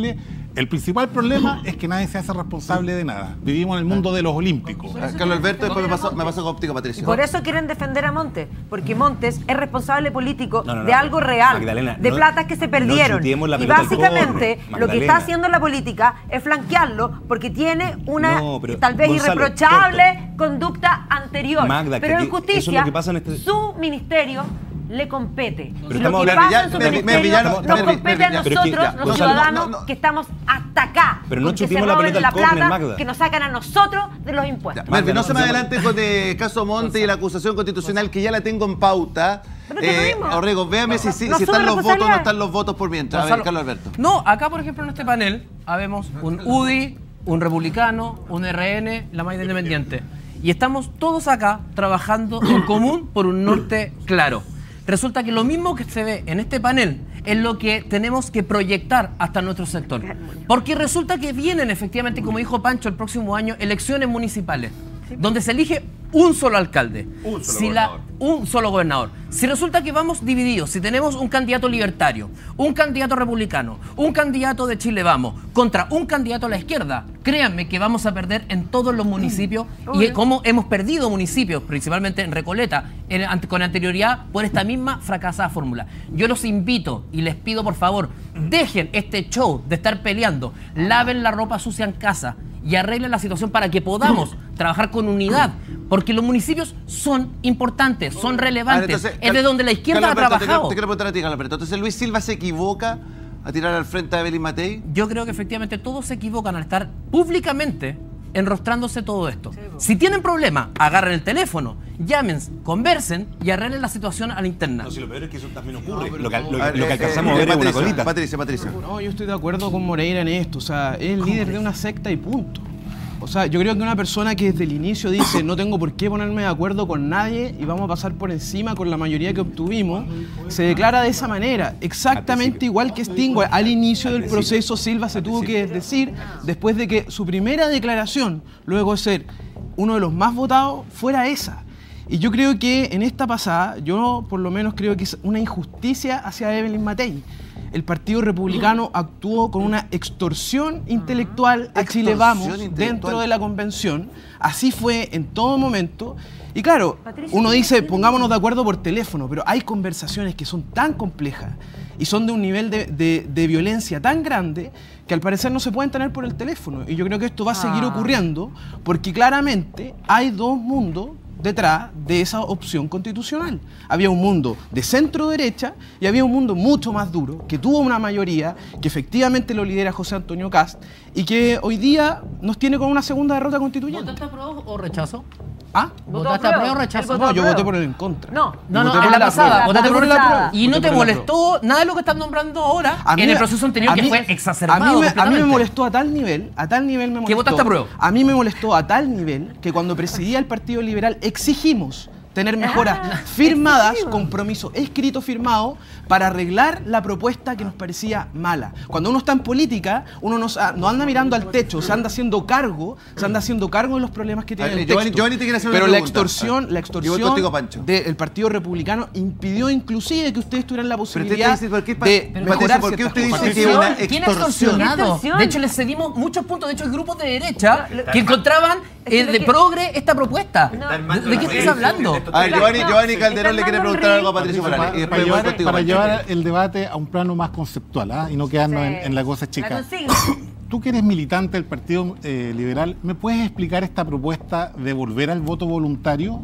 El principal problema es que nadie se hace responsable de nada. Vivimos en el mundo de los olímpicos. Carlos Alberto, después me paso, me paso con óptico Patricio. Y por eso quieren defender a Montes, porque Montes es responsable político No, no, no, de algo real, Magdalena, de no- platas que se perdieron. no chuteemos la Y pelota al básicamente corro, lo que Magdalena. está haciendo la política es flanquearlo porque tiene una No, pero, tal vez Gonzalo, irreprochable conducta anterior. Magda, pero que en aquí- eso justicia, es lo que pasa en este- su ministerio le compete. Pero Y lo estamos que hablando- pasa en su Ya, me- me ministerio pillaron, nos me- me- compete me- a pero es que, nosotros, ya, los Gonzalo, ciudadanos, no, no. que estamos hasta acá. Pero no con que se chutemos la roben pelota la al córner, plata Magda. que nos sacan a nosotros de los impuestos. Mervi, no se me adelante con el caso Monte y la acusación constitucional que ya la tengo en pauta. Pero que Eh, lo mismo. Orrego, véame si, si, No si asume están los votos o no responsabilidad. están los votos por mientras. A ver, Gonzalo. Carlos Alberto. No, acá por ejemplo en este panel habemos un U D I, un republicano, un R N, la más independiente. Y estamos todos acá trabajando en común por un norte claro. Resulta que lo mismo que se ve en este panel es lo que tenemos que proyectar hasta nuestro sector. Porque resulta que vienen efectivamente, como dijo Pancho, el próximo año elecciones municipales, donde se elige un solo alcalde. Un solo si la, gobernador. un solo gobernador. Si resulta que vamos divididos, si tenemos un candidato libertario, un candidato republicano, un candidato de Chile Vamos, contra un candidato a la izquierda, créanme que vamos a perder en todos los municipios y como hemos perdido municipios, principalmente en Recoleta, en- ante- con anterioridad por esta misma fracasada fórmula. Yo los invito y les pido por favor, dejen este show de estar peleando, laven la ropa sucia en casa y arreglen la situación para que podamos trabajar con unidad, porque los municipios son importantes, son relevantes, A ver, entonces, es de donde la izquierda Carlos ha Alberto, te quiero- trabajado. Te quiero preguntar a ti, Carlos Alberto. Entonces, ¿Luis Silva se equivoca a tirar al frente a Evelyn Matei? Yo creo que efectivamente todos se equivocan al estar públicamente enrostrándose todo esto. Si tienen problemas, agarren el teléfono, llamen, conversen y arreglen la situación a la interna. No, si lo peor es que eso también ocurre. lo que, lo, A ver, lo que eh, alcanzamos eh, a ver es una Patricio, colita. Patricia, Patricia. No, yo estoy de acuerdo con Moreira en esto. O sea, es el líder de una secta y punto. O sea, yo creo que una persona que desde el inicio dice no tengo por qué ponerme de acuerdo con nadie y vamos a pasar por encima con la mayoría que obtuvimos, se declara de esa manera, exactamente igual que Stingwell. Al inicio del proceso Silva se tuvo que decir, después de que su primera declaración, luego de ser uno de los más votados, fuera esa. Y yo creo que en esta pasada, yo por lo menos creo que es una injusticia hacia Evelyn Matei. El Partido Republicano actuó con una extorsión intelectual a Chile Vamos dentro de la convención. Así fue en todo momento. Y claro, uno dice, pongámonos de acuerdo por teléfono, pero hay conversaciones que son tan complejas y son de un nivel de, de- de violencia tan grande que al parecer no se pueden tener por el teléfono. Y yo creo que esto va a seguir Ah. ocurriendo porque claramente hay dos mundos detrás de esa opción constitucional. Había un mundo de centro derecha y había un mundo mucho más duro, que tuvo una mayoría, que efectivamente lo lidera José Antonio Kast y que hoy día nos tiene con una segunda derrota constituyente. ¿Votaste apruebo o rechazo? ¿Ah? ¿Votaste apruebo o rechazo? No, yo voté por el en contra. No, no, no, Voté en por la la pasada, apruebo. votaste por Voté la por la apruebo. apruebo. Y no Voté te por la molestó nada de lo que están nombrando ahora A mí en el me- proceso anterior a que mí- fue exacerbado. A mí, me, a mí me completamente. molestó a tal nivel, a tal nivel me molestó. ¿Que votaste apruebo? A mí me molestó a tal nivel que cuando presidía el Partido Liberal exigimos tener mejoras Ah, firmadas, compromiso escrito firmado para arreglar la propuesta que nos parecía mala. Cuando uno está en política, uno no, sa- no anda mirando al techo, se anda haciendo cargo, se anda haciendo cargo de los problemas que tiene A ver, el Giovanni- texto. Giovanni te quiere hacer una Pero la pregunta. extorsión, la Y voy extorsión contigo, Pancho. del Partido Republicano impidió inclusive que ustedes tuvieran la Pero usted posibilidad dice, ¿por qué, pa- de pero mejorar Patricio, ¿por qué ciertas usted cosas. dice que es una ¿Quién ha extorsión? extorsionado? De hecho, les cedimos muchos puntos. De hecho, hay grupos de derecha Claro. que encontraban que eh, lo de que- progre esta propuesta. ¿De, de qué estás hablando? A ver, Giovanni, No, Giovanni sí, Calderón le están quiere dando preguntar el algo a Patricio Para, Morales. Y para después voy llevar, contigo, para Pancho. llevar el debate a un plano más conceptual, ¿ah? Y no quedarnos en, en la cosa chica. La consigna. Tú que eres militante del Partido eh, Liberal, ¿me puedes explicar esta propuesta de volver al voto voluntario?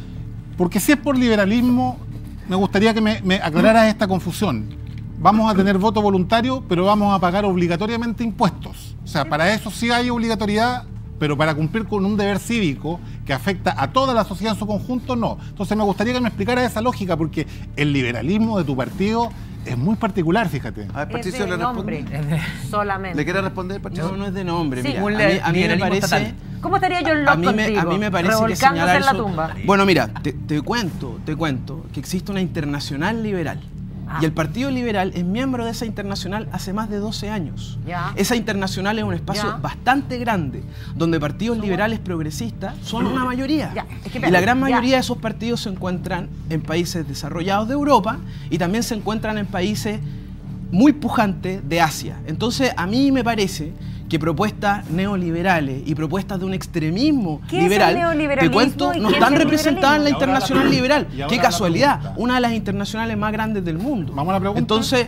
Porque si es por liberalismo, me gustaría que me, me aclararas esta confusión. Vamos a tener voto voluntario, pero vamos a pagar obligatoriamente impuestos. O sea, para eso sí hay obligatoriedad, pero para cumplir con un deber cívico que afecta a toda la sociedad en su conjunto, no. Entonces me gustaría que me explicara esa lógica, porque el liberalismo de tu partido es muy particular, fíjate. A ver, Es Patricio, de ¿le nombre, responde? solamente. ¿Le quiere responder, Patricio? No, no es de nombre. Sí, mira. un a mí, a mí me liberalismo parece... estatal. ¿Cómo estaría John A Locke mí, me, contigo? a mí me parece que Revolcándose señalar en la eso- tumba. Bueno, mira, te, te cuento, te cuento que existe una internacional liberal. Ah. Y el Partido Liberal es miembro de esa internacional hace más de doce años. Ya. Esa internacional es un espacio Ya. bastante grande, donde partidos liberales progresistas son una mayoría. Ya, es que Y la espérate, gran ya. mayoría de esos partidos se encuentran en países desarrollados de Europa y también se encuentran en países muy pujante de Asia. Entonces, a mí me parece que propuestas neoliberales y propuestas de un extremismo ¿Qué es liberal, el neoliberalismo te cuento, y no qué están es el representadas en la liberalismo? internacional liberal. Y ahora Qué la casualidad, pregunta. una de las internacionales más grandes del mundo. Vamos a la pregunta. Entonces,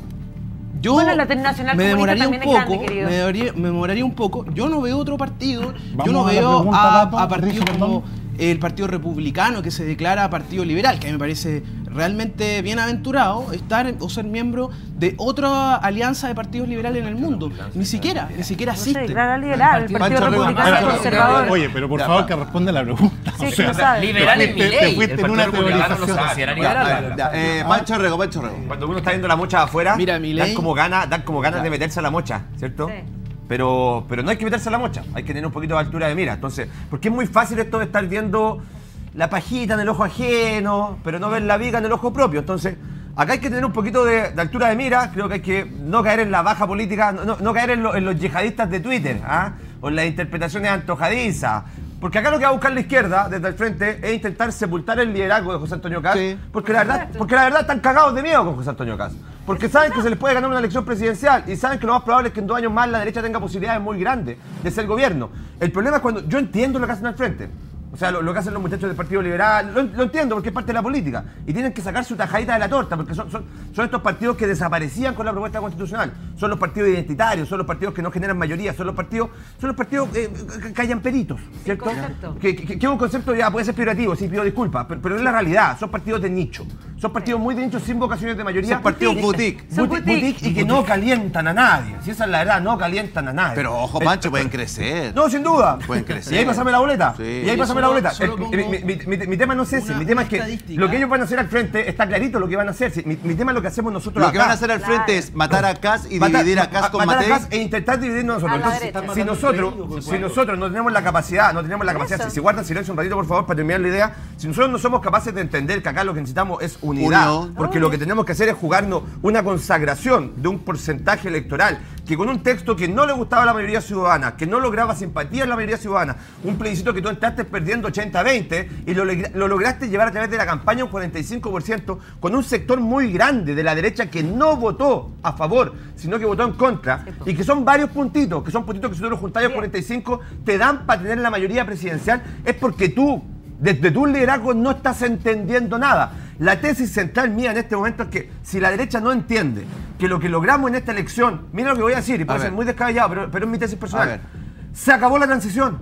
yo Bueno, la internacional me comunista demoraría un también es grande, poco, querido. me demoraría, me demoraría un poco. Yo no veo otro partido, Vamos yo no a la veo pregunta, a, Pato, a partidos Patricio, como perdón. el Partido Republicano, que se declara partido liberal, que a mí me parece realmente bienaventurado estar en- o ser miembro de otra alianza de partidos liberales en el mundo. Ni siquiera, ni siquiera No se existe. declara liberal, el Partido Pancho Rego- Republicano Pancho- es conservador. Oye, pero por favor que responda la pregunta. Sí, que lo sabe. Liberal te es fuiste- Milei, te fuiste el en una Partido Republicano no se teorización. considera Ya, liberal. ya, eh, Pancho Rego, Pancho Rego. Cuando uno está viendo la mocha afuera, Mira, Milei- dan como ganas, dan como ganas de meterse a la mocha, ¿cierto? Sí. Pero, pero no hay que meterse a la mocha, hay que tener un poquito de altura de mira. Entonces, porque es muy fácil esto de estar viendo la pajita en el ojo ajeno, pero no ver la viga en el ojo propio. Entonces, acá hay que tener un poquito de, de altura de mira. Creo que hay que no caer en la baja política, no, no- no caer en, lo- en los yihadistas de Twitter, ¿ah? O en las interpretaciones antojadizas. Porque acá lo que va a buscar la izquierda desde el frente es intentar sepultar el liderazgo de José Antonio Caz. Sí. Porque, la verdad, porque la verdad están cagados de miedo con José Antonio Caz. Porque saben que se les puede ganar una elección presidencial y saben que lo más probable es que en dos años más la derecha tenga posibilidades muy grandes de ser gobierno. El problema es cuando yo entiendo lo que hacen al frente. O sea, lo, lo que hacen los muchachos del Partido Liberal, lo, lo entiendo porque es parte de la política. Y tienen que sacar su tajadita de la torta, porque son, son, son estos partidos que desaparecían con la propuesta constitucional. Son los partidos identitarios, son los partidos que no generan mayoría, son los partidos, son los partidos eh, que callan peritos, ¿cierto? concepto. Que, que, que es un concepto ya puede ser peyorativo, sí, pido disculpas, pero, pero es la realidad. Son partidos de nicho. Son partidos muy de nicho sin vocaciones de mayoría. Son partidos boutique. Son Boutique, boutique. boutique y que no calientan a nadie. Si esa es la verdad, no calientan a nadie. Pero ojo, Eh, Pancho, pueden crecer. No, sin duda. Pueden crecer. Y ahí pasame la boleta. Sí. Y ahí pasame la Solo- boleta. solo El- pongo mi, mi- mi- mi tema no es ese. una- Mi tema una es que estadística. lo que ellos van a hacer al frente está clarito lo que van a hacer. Sí, Mi, mi tema es lo que hacemos nosotros Lo que acá. van a hacer al frente Claro. es matar a Caz y Matar- dividir a Caz ma- con matar a Matei. Caz e intentar dividirnos nosotros. A la Entonces, derecha. si nosotros, si nosotros no tenemos la capacidad, no tenemos la Por capacidad, eso. si, si guardan silencio un ratito, por favor, para terminar la idea, si nosotros no somos capaces de entender que acá lo que necesitamos es unidad, Unión. porque lo que tenemos que hacer es jugarnos una consagración de un porcentaje electoral que con un texto que no le gustaba a la mayoría ciudadana, que no lograba simpatía en la mayoría ciudadana, un plebiscito que tú entraste perdiendo ochenta a veinte y lo, legra- lo lograste llevar a través de la campaña un cuarenta y cinco por ciento con un sector muy grande de la derecha que no votó a favor, sino que votó en contra, y que son varios puntitos, que son puntitos que si tú los juntas a cuarenta y cinco te dan para tener la mayoría presidencial, es porque tú, desde tu liderazgo, no estás entendiendo nada. La tesis central mía en este momento es que si la derecha no entiende que lo que logramos en esta elección, mira lo que voy a decir, y puede A ser ver. muy descabellado, pero, pero es mi tesis A personal. ver. Se acabó la transición.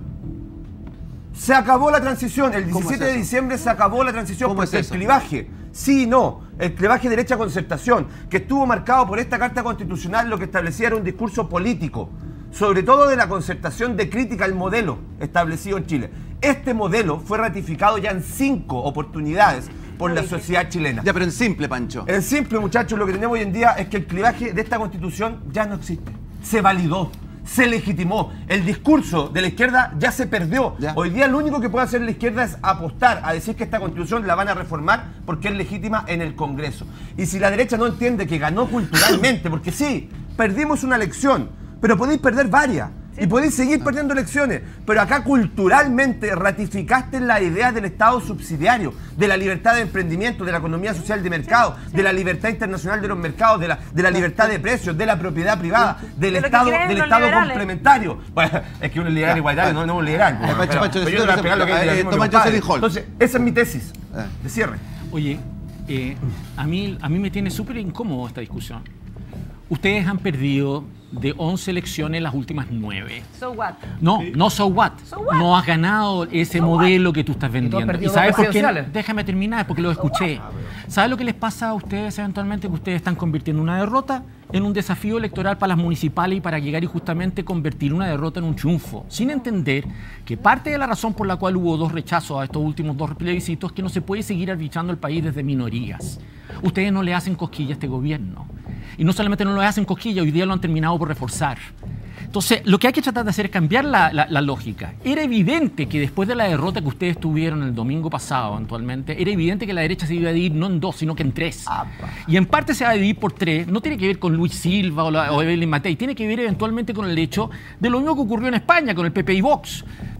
Se acabó la transición. El ¿Cómo es diecisiete de eso? diciembre se acabó la transición ¿Cómo porque es eso? el clivaje, sí y no, el clivaje derecha-concertación, que estuvo marcado por esta Carta Constitucional, lo que establecía era un discurso político, sobre todo de la concertación de crítica al modelo establecido en Chile. Este modelo fue ratificado ya en cinco oportunidades por la sociedad chilena. Ya, pero en simple, Pancho. En simple, muchachos, lo que tenemos hoy en día es que el clivaje de esta constitución ya no existe. Se validó, se legitimó. El discurso de la izquierda ya se perdió. Ya. Hoy día lo único que puede hacer la izquierda es apostar a decir que esta constitución la van a reformar porque es legítima en el Congreso. Y si la derecha no entiende que ganó culturalmente, porque sí, perdimos una elección, pero podéis perder varias. Y podéis seguir perdiendo elecciones, pero acá culturalmente ratificaste la idea del Estado subsidiario, de la libertad de emprendimiento, de la economía social de mercado, de la libertad internacional de los mercados, de la, de la libertad de precios, de la propiedad privada, del De lo que Estado, creen del los Estado liberales. complementario. Bueno, es que uno es liberal igualitario, no, no es un liberal. Eh, Pancho, Pero- Pancho, pero yo necesito te voy a explicar lo que es que- el eh, liberalismo de toma mi compadre. Jocelyn Hall. Entonces, esa es mi tesis Eh. de cierre. Oye, eh, a, mí, a mí me tiene súper incómodo esta discusión. Ustedes han perdido de once elecciones las últimas nueve. So what? No, no so what. So what? No has ganado ese So modelo que tú estás tú has vendiendo. perdido ¿Y sabes dos por qué? presidenciales. Déjame terminar, porque lo escuché. ¿Sabes lo que les pasa a ustedes eventualmente? Que ustedes están convirtiendo una derrota en un desafío electoral para las municipales y para llegar y justamente convertir una derrota en un triunfo, sin entender que parte de la razón por la cual hubo dos rechazos a estos últimos dos plebiscitos es que no se puede seguir arbitrando el país desde minorías. Ustedes no le hacen cosquilla a este gobierno. Y no solamente no lo hacen cosquilla, hoy día lo han terminado por reforzar. Entonces, lo que hay que tratar de hacer es cambiar la, la- la lógica. Era evidente que después de la derrota que ustedes tuvieron el domingo pasado, eventualmente, era evidente que la derecha se iba a dividir no en dos, sino que en tres. Y en parte se va a dividir por tres. No tiene que ver con Luis Silva o, la, o Evelyn Matei, tiene que ver eventualmente con el hecho de lo mismo que ocurrió en España con el P P y Vox.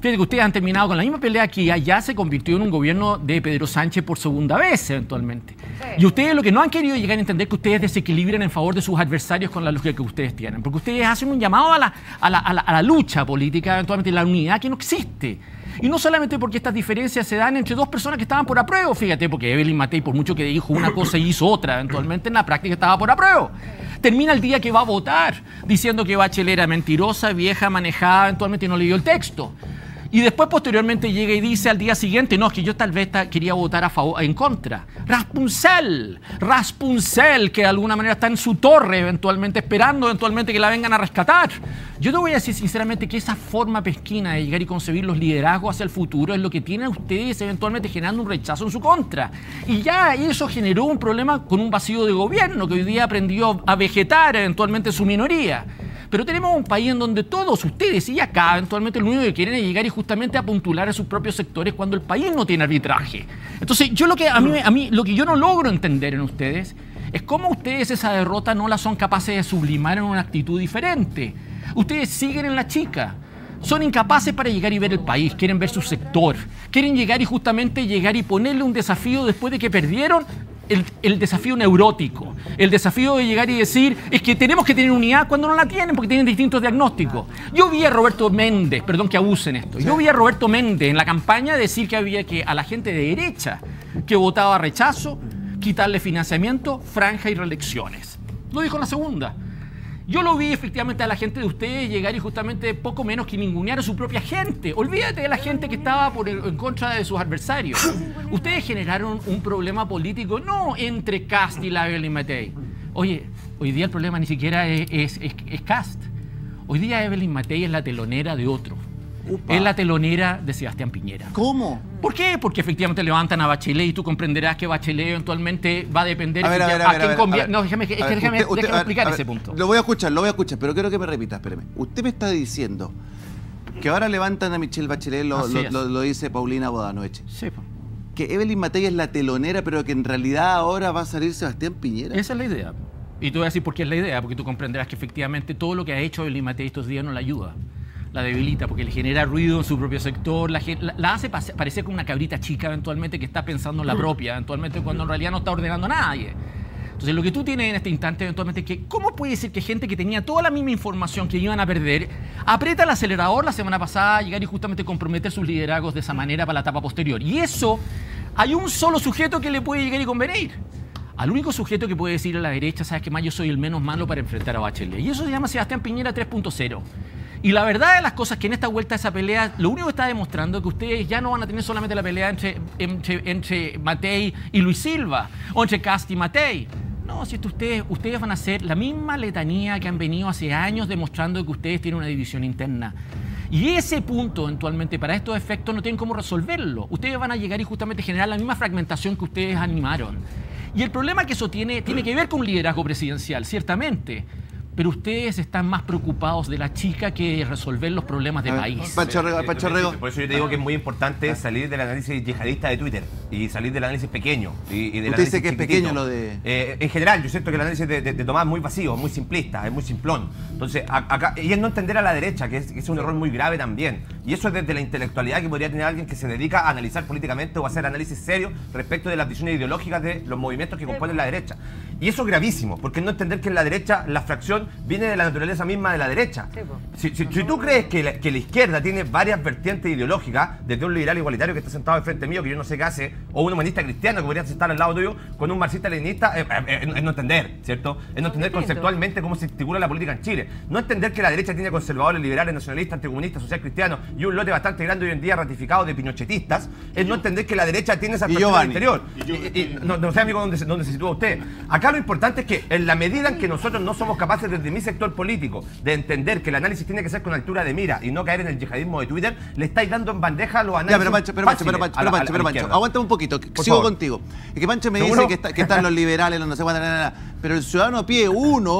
Fíjate que ustedes han terminado con la misma pelea que allá se convirtió en un gobierno de Pedro Sánchez por segunda vez, eventualmente. Sí. Y ustedes lo que no han querido llegar a entender que ustedes desequilibran en favor de sus adversarios con la lógica que ustedes tienen. Porque ustedes hacen un llamado a la, a la, a la, a la lucha política, eventualmente la unidad que no existe. Y no solamente porque estas diferencias se dan entre dos personas que estaban por apruebo, fíjate, porque Evelyn Matei, por mucho que dijo una cosa y hizo otra, eventualmente en la práctica estaba por apruebo. Termina el día que va a votar diciendo que Bachelet era mentirosa, vieja, manejada, eventualmente no leyó el texto. Y después, posteriormente, llega y dice al día siguiente, no, es que yo tal vez quería votar a favor, en contra. Raspunzel, Raspunzel, que de alguna manera está en su torre, eventualmente, esperando eventualmente que la vengan a rescatar. Yo te voy a decir sinceramente que esa forma pesquina de llegar y concebir los liderazgos hacia el futuro es lo que tienen ustedes eventualmente generando un rechazo en su contra. Y ya eso generó un problema con un vacío de gobierno que hoy día aprendió a vegetar eventualmente su minoría. Pero tenemos un país en donde todos ustedes y acá eventualmente lo único que quieren es llegar y justamente apuntular a sus propios sectores cuando el país no tiene arbitraje. Entonces, yo lo que a mí, a mí lo que yo no logro entender en ustedes es cómo ustedes esa derrota no la son capaces de sublimar en una actitud diferente. Ustedes siguen en la chica. Son incapaces para llegar y ver el país, quieren ver su sector, quieren llegar y justamente llegar y ponerle un desafío después de que perdieron. El, el desafío neurótico, el desafío de llegar y decir es que tenemos que tener unidad cuando no la tienen porque tienen distintos diagnósticos. Yo vi a Roberto Méndez, perdón que abusen esto, yo vi a Roberto Méndez en la campaña decir que había que a la gente de derecha que votaba rechazo, quitarle financiamiento, franja y reelecciones. Lo dijo en la segunda. Yo lo vi efectivamente a la gente de ustedes llegar y justamente poco menos que ningunear a su propia gente. Olvídate de la gente que estaba por el, en contra de sus adversarios. Ustedes generaron un problema político no entre Kast y la Evelyn Matei. Oye, hoy día el problema ni siquiera es, es, es, es Kast. Hoy día Evelyn Matei es la telonera de otro. Upa. Es la telonera de Sebastián Piñera. ¿Cómo? ¿Por qué? Porque efectivamente levantan a Bachelet y tú comprenderás que Bachelet eventualmente va a depender a ver, a ver, a ver, quién conviene. No, déjame, ver, déjame, usted, usted, déjame explicar a ver, ese punto. Lo voy a escuchar, lo voy a escuchar, pero quiero que me repita, espéreme. Usted me está diciendo que ahora levantan a Michelle Bachelet, lo, lo, lo, lo dice Paulina Bodanovich. Sí, po. Que Evelyn Matei es la telonera, pero que en realidad ahora va a salir Sebastián Piñera. Esa es la idea. Y te voy a decir por qué es la idea, porque tú comprenderás que efectivamente todo lo que ha hecho Evelyn Matei estos días no la ayuda. La debilita porque le genera ruido en su propio sector, la, la, la hace parecer como una cabrita chica eventualmente que está pensando en la propia, eventualmente cuando en realidad no está ordenando a nadie. Entonces lo que tú tienes en este instante eventualmente es que ¿cómo puede ser que gente que tenía toda la misma información que iban a perder, aprieta el acelerador la semana pasada a llegar y justamente comprometer sus liderazgos de esa manera para la etapa posterior? Y eso, hay un solo sujeto que le puede llegar y convenir. Al único sujeto que puede decir a la derecha, sabes que más yo soy el menos malo para enfrentar a Bachelet. Y eso se llama Sebastián Piñera tres punto cero. Y la verdad de las cosas que en esta vuelta a esa pelea, lo único que está demostrando es que ustedes ya no van a tener solamente la pelea entre, entre, entre Matei y Luis Silva, o entre Kast y Matei. No, si esto ustedes, ustedes van a hacer la misma letanía que han venido hace años demostrando que ustedes tienen una división interna. Y ese punto, eventualmente, para estos efectos no tienen cómo resolverlo. Ustedes van a llegar y justamente generar la misma fragmentación que ustedes animaron. Y el problema que eso tiene, tiene que ver con un liderazgo presidencial, ciertamente. Pero ustedes están más preocupados de la chica que de resolver los problemas de país. Pancho Rego, Pancho Rego. Por eso yo te digo que es muy importante salir del análisis yihadista de Twitter y salir del análisis pequeño. Y, y del Usted dice que chiquitito. es pequeño lo de... Eh, en general, yo siento que el análisis de, de, de Tomás es muy vacío, muy simplista, es muy simplón. Entonces, a, acá, y es no entender a la derecha, que es, que es un error muy grave también. Y eso es desde la intelectualidad que podría tener alguien que se dedica a analizar políticamente o a hacer análisis serio respecto de las visiones ideológicas de los movimientos que componen la derecha. Y eso es gravísimo, porque es no entender que en la derecha la fracción viene de la naturaleza misma de la derecha. Si, si, si tú crees que la, que la izquierda tiene varias vertientes ideológicas, desde un liberal igualitario que está sentado al frente mío, que yo no sé qué hace, o un humanista cristiano que podría estar al lado tuyo, con un marxista-leninista, eh, eh, eh, es no entender, ¿cierto? Es no entender conceptualmente cómo se articula la política en Chile. No entender que la derecha tiene conservadores, liberales, nacionalistas, anticomunistas, social cristianos y un lote bastante grande hoy en día ratificado de pinochetistas, es no entender que la derecha tiene esa perspectiva al interior. Y, y, y, no, no sé, amigo, dónde se, dónde se sitúa usted. Acá lo importante es que en la medida en que nosotros no somos capaces desde mi sector político de entender que el análisis tiene que ser con altura de mira y no caer en el yihadismo de Twitter, le estáis dando en bandeja a los análisis. Ya, pero Pancho, pero Pancho, pero Pancho, pero Pancho, pero Pancho, aguanta un poquito, Por sigo favor. contigo. Es que Pancho me ¿Seguro? dice que, está, que están los liberales, los no sé cuánto, pero el ciudadano a pie uno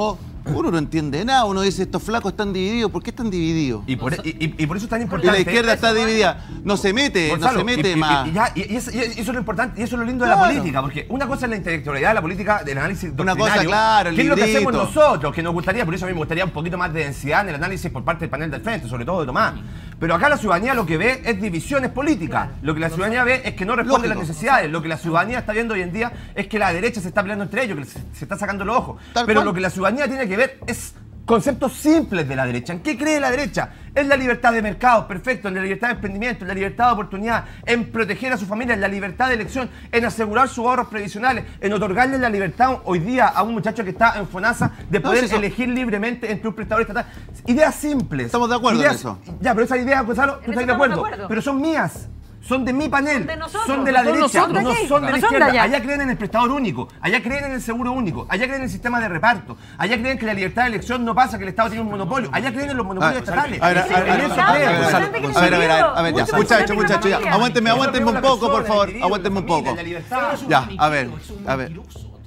uno no entiende nada. Uno dice, estos flacos están divididos. ¿Por qué están divididos? Y por, y, y, y por eso es tan Y importante. la izquierda está dividida. No se mete, Gonzalo, no se mete y, y, más. Y, y, ya, y, y, eso, y eso es lo importante, y eso es lo lindo de Claro. la política, porque una cosa es la intelectualidad de la política, del análisis Una doctrinario, cosa, claro, el que es lo que librito. hacemos nosotros, que nos gustaría, por eso a mí me gustaría un poquito más de densidad en el análisis por parte del panel del frente, sobre todo de Tomás. Pero acá la ciudadanía lo que ve es divisiones políticas. Lo que la ciudadanía ve es que no responde a las necesidades. Lo que la ciudadanía está viendo hoy en día es que la derecha se está peleando entre ellos, que se, se está sacando los ojos. Tal Pero cual. lo que la ciudadanía tiene que ver es conceptos simples de la derecha. ¿En qué cree la derecha? En la libertad de mercado, perfecto, en la libertad de emprendimiento, en la libertad de oportunidad, en proteger a su familia, en la libertad de elección, en asegurar sus ahorros previsionales, en otorgarle la libertad hoy día a un muchacho que está en FONASA de No, poder si eso- elegir libremente entre un prestador estatal. Ideas simples. Estamos de acuerdo en Ideas- eso. Ya, pero esas ideas, Gonzalo, tú eso estás de estamos de acuerdo, acuerdo. pero son mías. Son de mi panel, Son de nosotros, son de la son derecha, nosotros no aquí, son de la no son de izquierda. allá. Allá creen en el prestador único, allá creen en el seguro único, allá creen en el sistema de reparto, allá creen que la libertad de elección no pasa, que el Estado tiene un monopolio, allá creen en los monopolios estatales. A ver, a ver, a ver, En a ver, eso a ver, creen. a ver, a ver, a ver, a ver, ya, muchachos, muchachos, ya, aguántenme, aguántenme un poco, por favor, aguántenme un poco. Ya, a ver, a ver.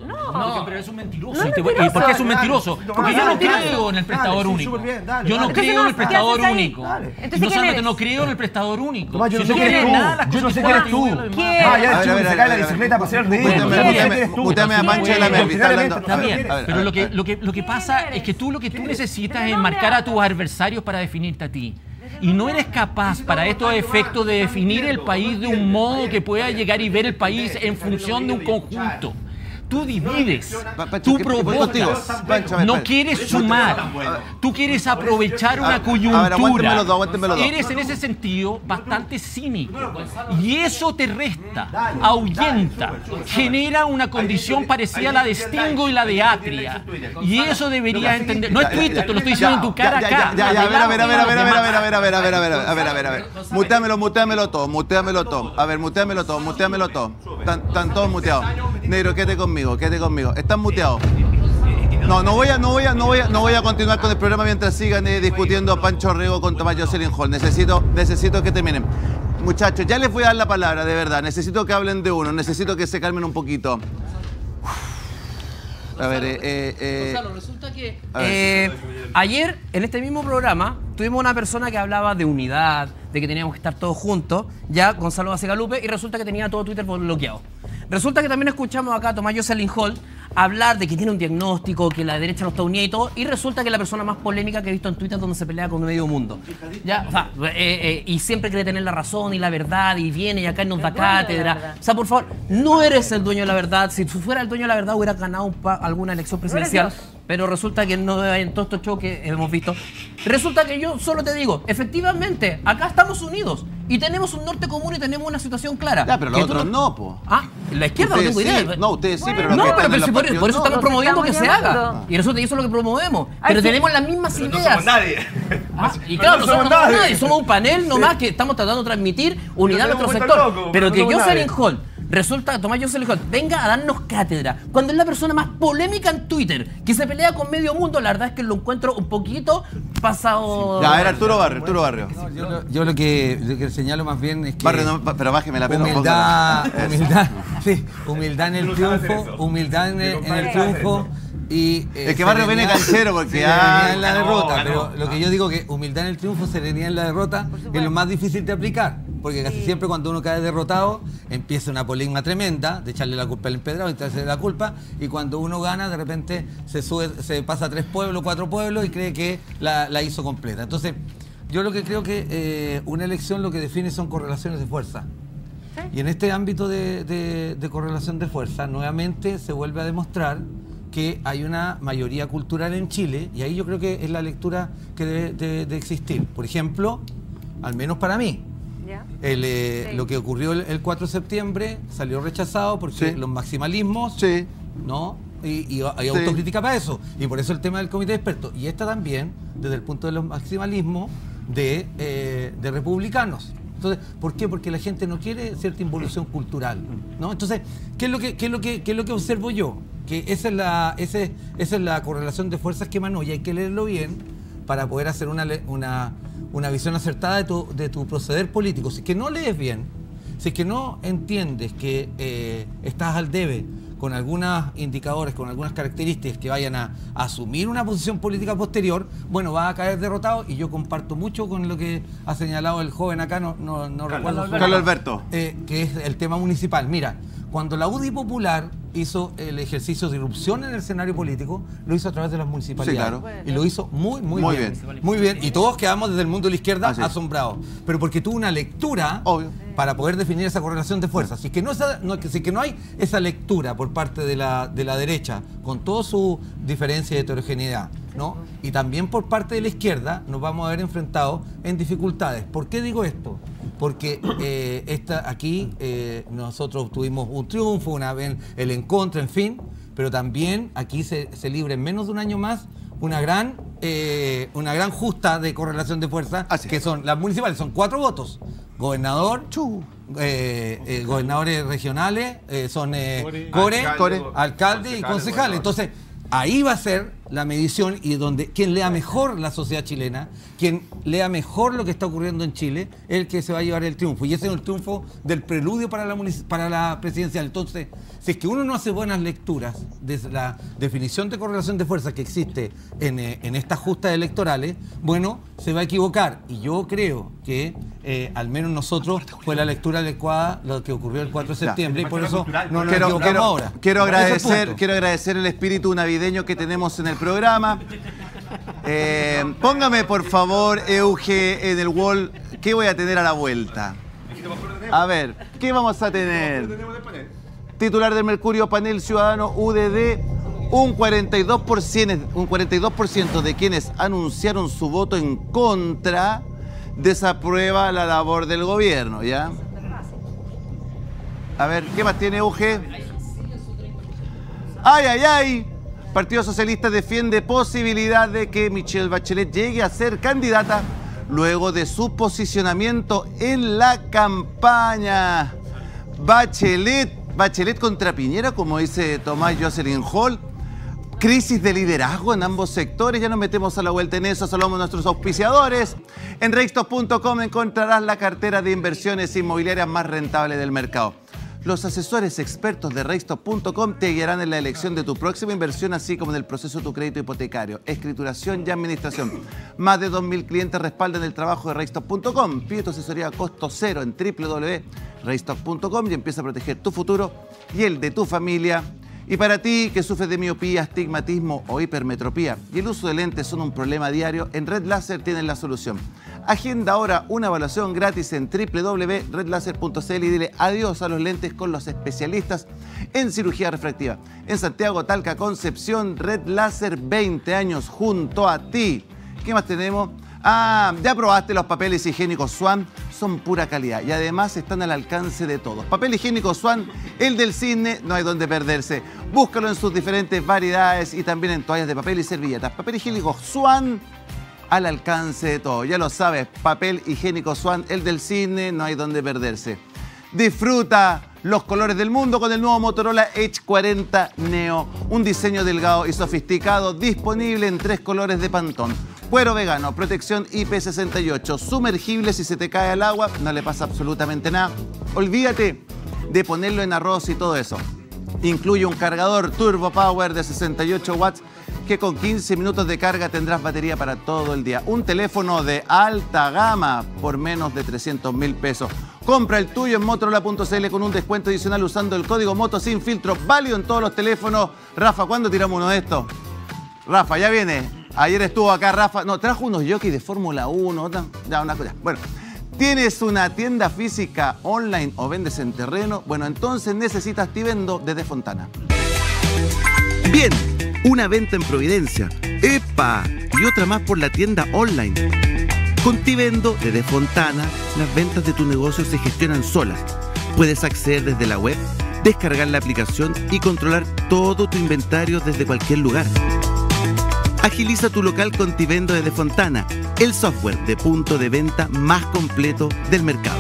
No, pero es un mentiroso. No ¿Y es te- mentiroso. ¿Y por qué es un mentiroso? Dale, Porque yo dale, no dale. creo en el prestador Dale, sí, único. súper bien, dale, Yo no dale. creo en Entonces, el prestador ¿qué haces ahí? único. Dale. Y Entonces, no ¿quién solamente eres? no creo en el prestador único. Tomás, yo no sé sino quién que eres tú. nada, las Yo no sé cosas quién eres que tú. yo lo demás. ¿Quién? Ah, A ya ver, el a chico ver, se a cae de la ver, a ver. bicicleta para hacer el ridículo. Muteame, ¿Quién muteame, eres tú? muteame a Pancho de la Merli, está hablando. Está A ver, bien, a ver, pero a lo que, ver. lo que, lo que pasa es que tú lo que tú necesitas es ¿De dónde enmarcar a hablas? tus adversarios para definirte a ti. Y no eres capaz para estos efectos de definir el país de un modo que pueda llegar y ver el país en función de un conjunto. Tú divides, Pancho, tú ¿qué- qué voy contigo? provocas, Pancho, a ver, no espera. quieres sumar, tú quieres aprovechar una A ver, aguántenme coyuntura. los dos, aguántenme los dos. Eres en ese sentido bastante cínico y eso te resta, ahuyenta, genera una condición parecida a la de Stingo y la de Atria. Y eso deberías entender. No es Twitter, te lo estoy diciendo en tu cara Ya, ya, acá. ya, ya, a ver, a ver, a ver, a ver, a ver, a ver, a ver, a ver, a ver, a ver, a ver, a ver, a ver. Muteamelo, muteamelo todo, muteamelo todo. A ver, muteamelo todo, muteamelo todo. Están, están todos muteados. Negro, quédate conmigo, quédate conmigo. Están muteados. No, no voy a, no voy a, no voy a, no voy a continuar con el programa mientras sigan eh, discutiendo a Pancho Rego con Tomás Jocelyn Hall. Necesito, necesito que terminen. Muchachos, ya les voy a dar la palabra, de verdad. Necesito que hablen de uno, necesito que se calmen un poquito. A ver, eh, eh, eh, Gonzalo, resulta que a ver. eh, ayer en este mismo programa tuvimos una persona que hablaba de unidad, de que teníamos que estar todos juntos, ya Gonzalo Basegalupe, y resulta que tenía todo Twitter bloqueado. Resulta que también escuchamos acá a Tomás Jocelyn Hall hablar de que tiene un diagnóstico, que la derecha no está unida y todo, y resulta que es la persona más polémica que he visto en Twitter donde se pelea con medio mundo. Ya, o sea, eh, eh, y siempre cree tener la razón y la verdad, y viene y acá nos da El dueño de la cátedra. verdad. O sea, por favor, no eres el dueño de la verdad. Si tú fueras el dueño de la verdad, hubieras ganado un pa- alguna elección eres presidencial. Dios. Pero resulta que no en todos estos shows que hemos visto. Resulta que yo solo te digo, efectivamente, acá estamos unidos y tenemos un norte común y tenemos una situación clara. Ya, pero los Que tú otros no, po. Ah, la izquierda no Ustedes tengo idea. sí, no, ustedes sí, pero los No, que pero, están en pero los si por, partidos por eso no. estamos Los promoviendo que estamos se haga. llamando. Y resulta que eso es lo que promovemos. Ay, pero sí. tenemos las mismas Pero no ideas. somos nadie. Ah, y Pero claro, no nosotros somos no somos nadie. nadie, somos un panel nomás que estamos tratando de transmitir unidad a Pero nuestro tenemos sector. vuelta loco, pero pero que no somos Jocelyn nadie. Hall, resulta, Tomás Jocelyn Hall, venga a darnos cátedra, cuando es la persona más polémica en Twitter, que se pelea con medio mundo, la verdad es que lo encuentro un poquito pasado... Ya, a ver, Arturo Barrio, Arturo Barrio. No, yo, lo, yo lo que, lo que señalo más bien es que Barrio, no, pa- pero bájeme la pena. humildad, póngala. humildad, sí, humildad en el triunfo, humildad en el, en el triunfo y eh, Es que Barrio viene serenidad- canchero porque serenidad ah, en la ganó, derrota, ganó. pero lo que yo digo que humildad en el triunfo, serenidad en la derrota es lo más difícil de aplicar, porque casi siempre cuando uno cae derrotado empieza una poligma tremenda de echarle la culpa al empedrado, echarle la culpa, y cuando uno gana de repente se sube, se pasa a tres pueblos, cuatro pueblos y cree que la, la hizo completa. Entonces, yo lo que creo que eh, una elección lo que define son correlaciones de fuerza. Y en este ámbito de, de- de correlación de fuerza, nuevamente se vuelve a demostrar que hay una mayoría cultural en Chile, y ahí yo creo que es la lectura que debe de, de existir. Por ejemplo, al menos para mí, ¿Ya? el, eh, Sí. lo que ocurrió el, el cuatro de septiembre salió rechazado porque Sí. los maximalismos, Sí. ¿no? Y, y hay Sí. autocrítica para eso. Y por eso el tema del comité de expertos. Y esta también, desde el punto de los maximalismos de, eh, de republicanos. Entonces, ¿por qué? Porque la gente no quiere cierta involución cultural, ¿no? Entonces, ¿qué es lo que, qué es lo que, qué es lo que observo yo? Que esa es la, ese, esa es la correlación de fuerzas que emanó, y hay que leerlo bien para poder hacer una, le- una, una visión acertada de tu, de tu proceder político. Si es que no lees bien, si es que no entiendes que eh, estás al debe con algunos indicadores, con algunas características que vayan a, a asumir una posición política posterior, bueno, va a caer derrotado, y yo comparto mucho con lo que ha señalado el joven acá, no, no, no recuerdo. Carlos Alberto. Alberto. Eh, que es el tema municipal. Mira, cuando la U D I Popular hizo el ejercicio de irrupción en el escenario político, lo hizo a través de las municipalidades. Sí, claro. Y lo hizo muy, muy, Muy bien. bien. Muy bien. Y todos quedamos desde el mundo de la izquierda Así es. asombrados. Pero porque tuvo una lectura Obvio. para poder definir esa correlación de fuerzas. Si que no, esa, no, si que no hay esa lectura por parte de la, de la derecha, con toda su diferencia y heterogeneidad, ¿no? Y también por parte de la izquierda, nos vamos a ver enfrentados en dificultades. ¿Por qué digo esto? Porque eh, esta, aquí eh, nosotros obtuvimos un triunfo, una vez el en contra, en fin, pero también aquí se, se libra en menos de un año más una gran, eh, una gran justa de correlación de fuerza, que son las municipales, son cuatro votos. Gobernador, eh, eh, gobernadores regionales, eh, son eh, core, alcalde, core, alcalde y concejales. Entonces, ahí va a ser la medición, y donde quien lea mejor la sociedad chilena, quien lea mejor lo que está ocurriendo en Chile, es el que se va a llevar el triunfo. Y ese es el triunfo del preludio para la, para la presidencial. Entonces, si es que uno no hace buenas lecturas de la definición de correlación de fuerza que existe en, eh, en estas justas electorales, bueno, se va a equivocar. Y yo creo que eh, al menos nosotros fue la lectura adecuada lo que ocurrió el cuatro de septiembre, y por eso no nos quiero, equivocamos quiero, ahora. Quiero Por ese agradecer, punto. quiero agradecer el espíritu navideño que tenemos en el programa. Eh, póngame por favor, Euge, en el wall, ¿qué voy a tener a la vuelta? A ver, ¿qué vamos a tener? Titular del Mercurio, panel ciudadano U D D, un cuarenta y dos por ciento, un cuarenta y dos por ciento de quienes anunciaron su voto en contra desaprueba la labor del gobierno, ¿ya? A ver, ¿qué más tiene Euge? ¡Ay, ay, ay! Partido Socialista defiende posibilidad de que Michelle Bachelet llegue a ser candidata luego de su posicionamiento en la campaña. Bachelet, Bachelet contra Piñera, como dice Tomás Jocelyn Hall. Crisis de liderazgo en ambos sectores. Ya nos metemos a la vuelta en eso. Saludamos a nuestros auspiciadores. En rextos punto com encontrarás la cartera de inversiones inmobiliarias más rentable del mercado. Los asesores expertos de rextos punto com te guiarán en la elección de tu próxima inversión, así como en el proceso de tu crédito hipotecario, escrituración y administración. Más de dos mil clientes respaldan el trabajo de rextos punto com. Pide tu asesoría a costo cero en doble u doble u doble u punto rextos punto com y empieza a proteger tu futuro y el de tu familia. Y para ti que sufres de miopía, astigmatismo o hipermetropía y el uso de lentes son un problema diario, en Red Láser tienes la solución. Agenda ahora una evaluación gratis en doble u doble u doble u punto red láser punto c l y dile adiós a los lentes con los especialistas en cirugía refractiva. En Santiago, Talca, Concepción, Red Láser, veinte años junto a ti. ¿Qué más tenemos? Ah, ya probaste los papeles higiénicos Swan, son pura calidad y además están al alcance de todos. Papel higiénico Swan, el del cine, no hay donde perderse. Búscalo en sus diferentes variedades y también en toallas de papel y servilletas. Papel higiénico Swan, al alcance de todos. Ya lo sabes, papel higiénico Swan, el del cine, no hay donde perderse. Disfruta los colores del mundo con el nuevo Motorola Edge cuarenta Neo. Un diseño delgado y sofisticado disponible en tres colores de Pantone. Cuero vegano, protección I P sesenta y ocho, sumergible si se te cae al agua, no le pasa absolutamente nada. Olvídate de ponerlo en arroz y todo eso. Incluye un cargador Turbo Power de sesenta y ocho watts que con quince minutos de carga tendrás batería para todo el día. Un teléfono de alta gama por menos de trescientos mil pesos. Compra el tuyo en Motorola punto c l con un descuento adicional usando el código Moto sin filtro, válido en todos los teléfonos. Rafa, ¿cuándo tiramos uno de estos? Rafa, ya viene. Ayer estuvo acá Rafa, no, trajo unos jockeys de Fórmula uno, ya una cosa. Bueno, ¿tienes una tienda física online o vendes en terreno? Bueno, entonces necesitas Tivendo de Defontana. Bien, una venta en Providencia. ¡Epa! Y otra más por la tienda online. Con Tivendo de Defontana, las ventas de tu negocio se gestionan solas. Puedes acceder desde la web, descargar la aplicación y controlar todo tu inventario desde cualquier lugar. Agiliza tu local con Tivendo de Defontana, el software de punto de venta más completo del mercado.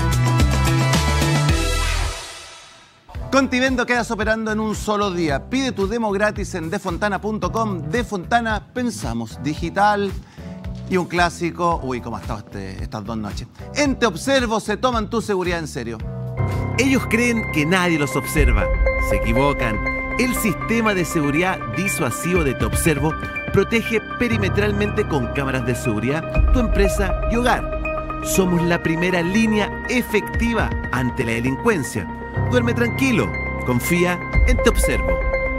Con Tivendo quedas operando en un solo día. Pide tu demo gratis en defontana punto com. Defontana, pensamos digital. Y un clásico, uy, cómo ha estado este, estas dos noches. En Te Observo se toman tu seguridad en serio. Ellos creen que nadie los observa, se equivocan El sistema de seguridad disuasivo de Te Observo protege perimetralmente con cámaras de seguridad tu empresa y hogar. Somos la primera línea efectiva ante la delincuencia. Duerme tranquilo, confía en Te Observo.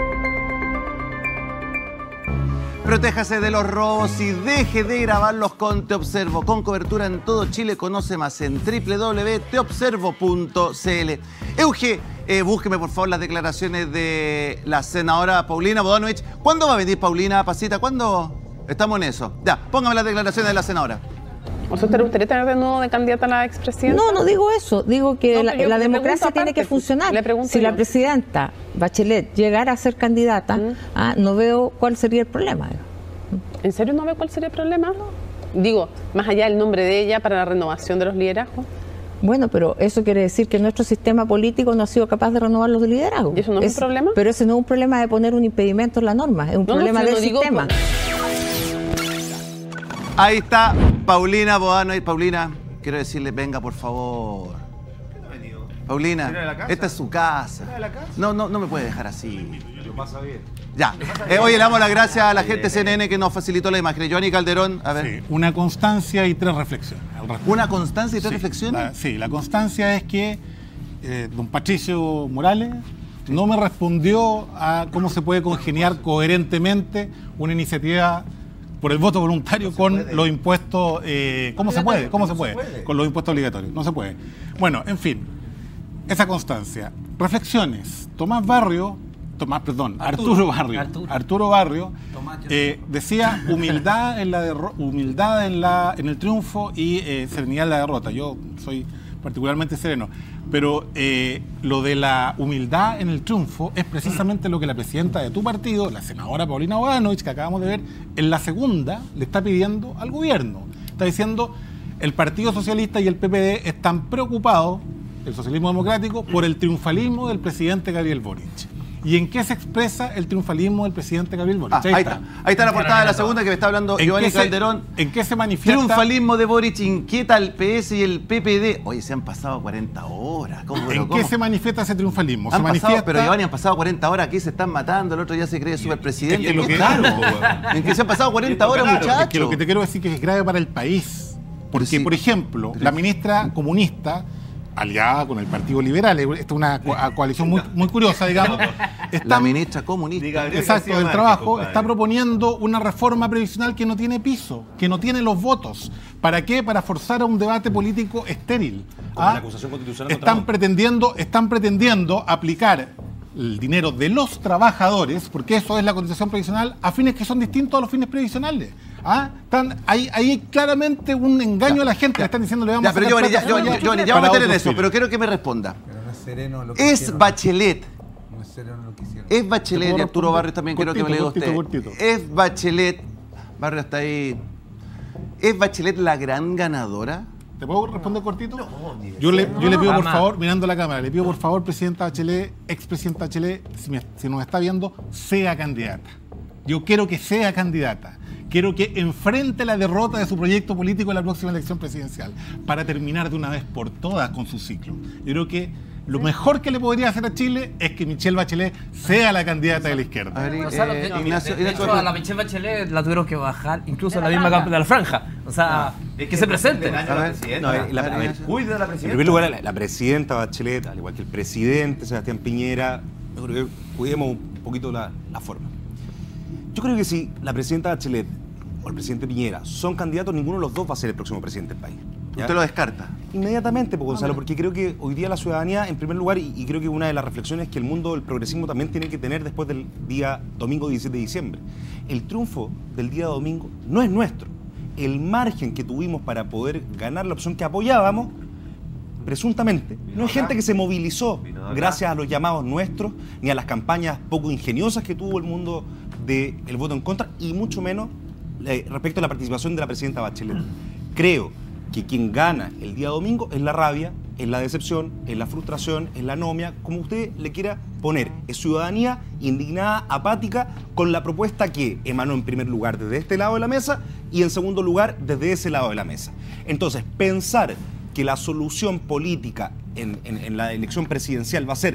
Protéjase de los robos y deje de grabarlos con Te Observo. Con cobertura en todo Chile, conoce más en doble u doble u doble u punto te observo punto c l. Euge, eh, búsqueme por favor las declaraciones de la senadora Paulina Bodanovich. ¿Cuándo va a venir Paulina, Pasita? ¿Cuándo estamos en eso? Ya, póngame las declaraciones de la senadora. ¿O sea, te gustaría tener de nuevo de candidata a la expresidenta? No, no digo eso. Digo que No, la, pero la le democracia pregunto tiene aparte, que funcionar. le pregunto Si yo. la presidenta Bachelet llegara a ser candidata, ¿Mm? ah, no veo cuál sería el problema. ¿En serio no veo cuál sería el problema? Digo, más allá del nombre de ella para la renovación de los liderazgos. Bueno, pero eso quiere decir que nuestro sistema político no ha sido capaz de renovar los liderazgos. ¿Y eso no es, Es- un problema? Pero ese no es un problema de poner un impedimento en la norma, es un No, no, problema si yo del no digo sistema. Ahí está Paulina Bodanovich. Paulina, quiero decirle, venga por favor. Paulina, ¿Era de la casa? esta es su casa. ¿Era de la casa? No, no, no me puede dejar así. Lo pasa bien. Ya. Eh, oye, le damos las gracias a la gente de C N N que nos facilitó la imagen. Giovanni Calderón, a ver. Sí, una constancia y tres reflexiones. al respecto. ¿Una constancia y tres Sí, reflexiones? la- sí, la constancia es que eh, don Patricio Morales no me respondió a cómo se puede congeniar coherentemente una iniciativa por el voto voluntario con los impuestos. eh, ¿Cómo se puede? ¿Cómo se puede? Con los impuestos obligatorios. No se puede. Bueno, en fin, esa constancia. Reflexiones. Tomás Barrio, Tomás, perdón, Arturo, Arturo Barrio. Arturo. Arturo Barrio Tomás, yo- eh, decía humildad en la derro- humildad en la en el triunfo y eh, serenidad en la derrota. Yo soy particularmente sereno, pero eh, lo de la humildad en el triunfo es precisamente lo que la presidenta de tu partido, la senadora Paulina Bodanovich, que acabamos de ver, en la segunda le está pidiendo al gobierno. Está diciendo, el Partido Socialista y el P P D están preocupados, el socialismo democrático, por el triunfalismo del presidente Gabriel Boric. ¿Y en qué se expresa el triunfalismo del presidente Gabriel Boric? Ah, ahí está. Ahí está la portada de la segunda que me está hablando ¿En Giovanni qué se- Calderón. ¿En qué se manifiesta? Triunfalismo de Boric inquieta al P S y el P P D. Oye, se han pasado cuarenta horas. ¿Cómo, pero ¿En cómo? qué se manifiesta ese triunfalismo? Se Han pasado, manifiesta... pero Giovanni, han pasado cuarenta horas aquí, se están matando, el otro ya se cree superpresidente. Es que lo ¿Qué que- claro, Claro. en que se han pasado cuarenta horas, Claro, muchachos. es que lo que te quiero decir que es grave para el país. Porque, Sí. por ejemplo, la ministra comunista, aliada con el Partido Liberal, esta es una co- coalición muy, muy curiosa, digamos, está, La ministra comunista. exacto, del trabajo, está proponiendo una reforma previsional que no tiene piso, que no tiene los votos. ¿Para qué? Para forzar a un debate político estéril. Como ¿Ah? la acusación constitucional contra Están Montt. pretendiendo, están pretendiendo aplicar el dinero de los trabajadores, porque eso es la cotización previsional, a fines que son distintos a los fines previsionales. ¿Ah? Están, ahí, ahí hay claramente un engaño a la gente, le están diciendo le vamos Ya, a pero sacar Giovanni, ya, plata Giovanni, para Giovanni, ya vamos a meter en otros eso, fines. pero quiero que me responda. Pero no es sereno lo que ¿Es hicieron. Bachelet, No es sereno lo que hicieron. es Bachelet, Te y puedo Arturo responder Barrios también quiero que me le diga cortito, usted, cortito, cortito. ¿es Bachelet, Barrio está ahí, es Bachelet la gran ganadora? ¿Te puedo responder cortito? Yo le, yo le pido por favor, mirando la cámara, le pido por favor, presidenta Bachelet, expresidenta Bachelet, si, me- si nos está viendo, sea candidata. Yo quiero que sea candidata. Quiero que enfrente la derrota de su proyecto político en la próxima elección presidencial para terminar de una vez por todas con su ciclo. Yo creo que lo mejor que le podría hacer a Chile es que Michelle Bachelet sea la candidata de la izquierda. A ver, Gonzalo, eh, de- Ignacio, de, de Ignacio, hecho, a la Michelle Bachelet la tuvieron que bajar, incluso en la misma campa de la franja. O sea, que, se presente. No, eh, la- a ver, Cuide de la En presidenta. primer lugar, la, la presidenta Bachelet, al igual que el presidente Sebastián Piñera, yo creo que cuidemos un poquito la, la forma. Yo creo que si la presidenta Bachelet o el presidente Piñera son candidatos, ninguno de los dos va a ser el próximo presidente del país. ¿ya? ¿Usted lo descarta? Inmediatamente, pues, Gonzalo, porque creo que hoy día la ciudadanía, en primer lugar, y, y creo que una de las reflexiones que el mundo del progresismo también tiene que tener después del día domingo diecisiete de diciembre, el triunfo del día domingo no es nuestro. El margen que tuvimos para poder ganar la opción que apoyábamos, presuntamente, no es gente que se movilizó gracias a los llamados nuestros, ni a las campañas poco ingeniosas que tuvo el mundo del voto en contra, y mucho menos eh, respecto a la participación de la presidenta Bachelet. Creo que quien gana el día domingo es la rabia, es la decepción, es la frustración, es la anomia, como usted le quiera poner. Es ciudadanía indignada, apática, con la propuesta que emanó en primer lugar desde este lado de la mesa y en segundo lugar desde ese lado de la mesa. Entonces, pensar que la solución política en, en- en la elección presidencial va a ser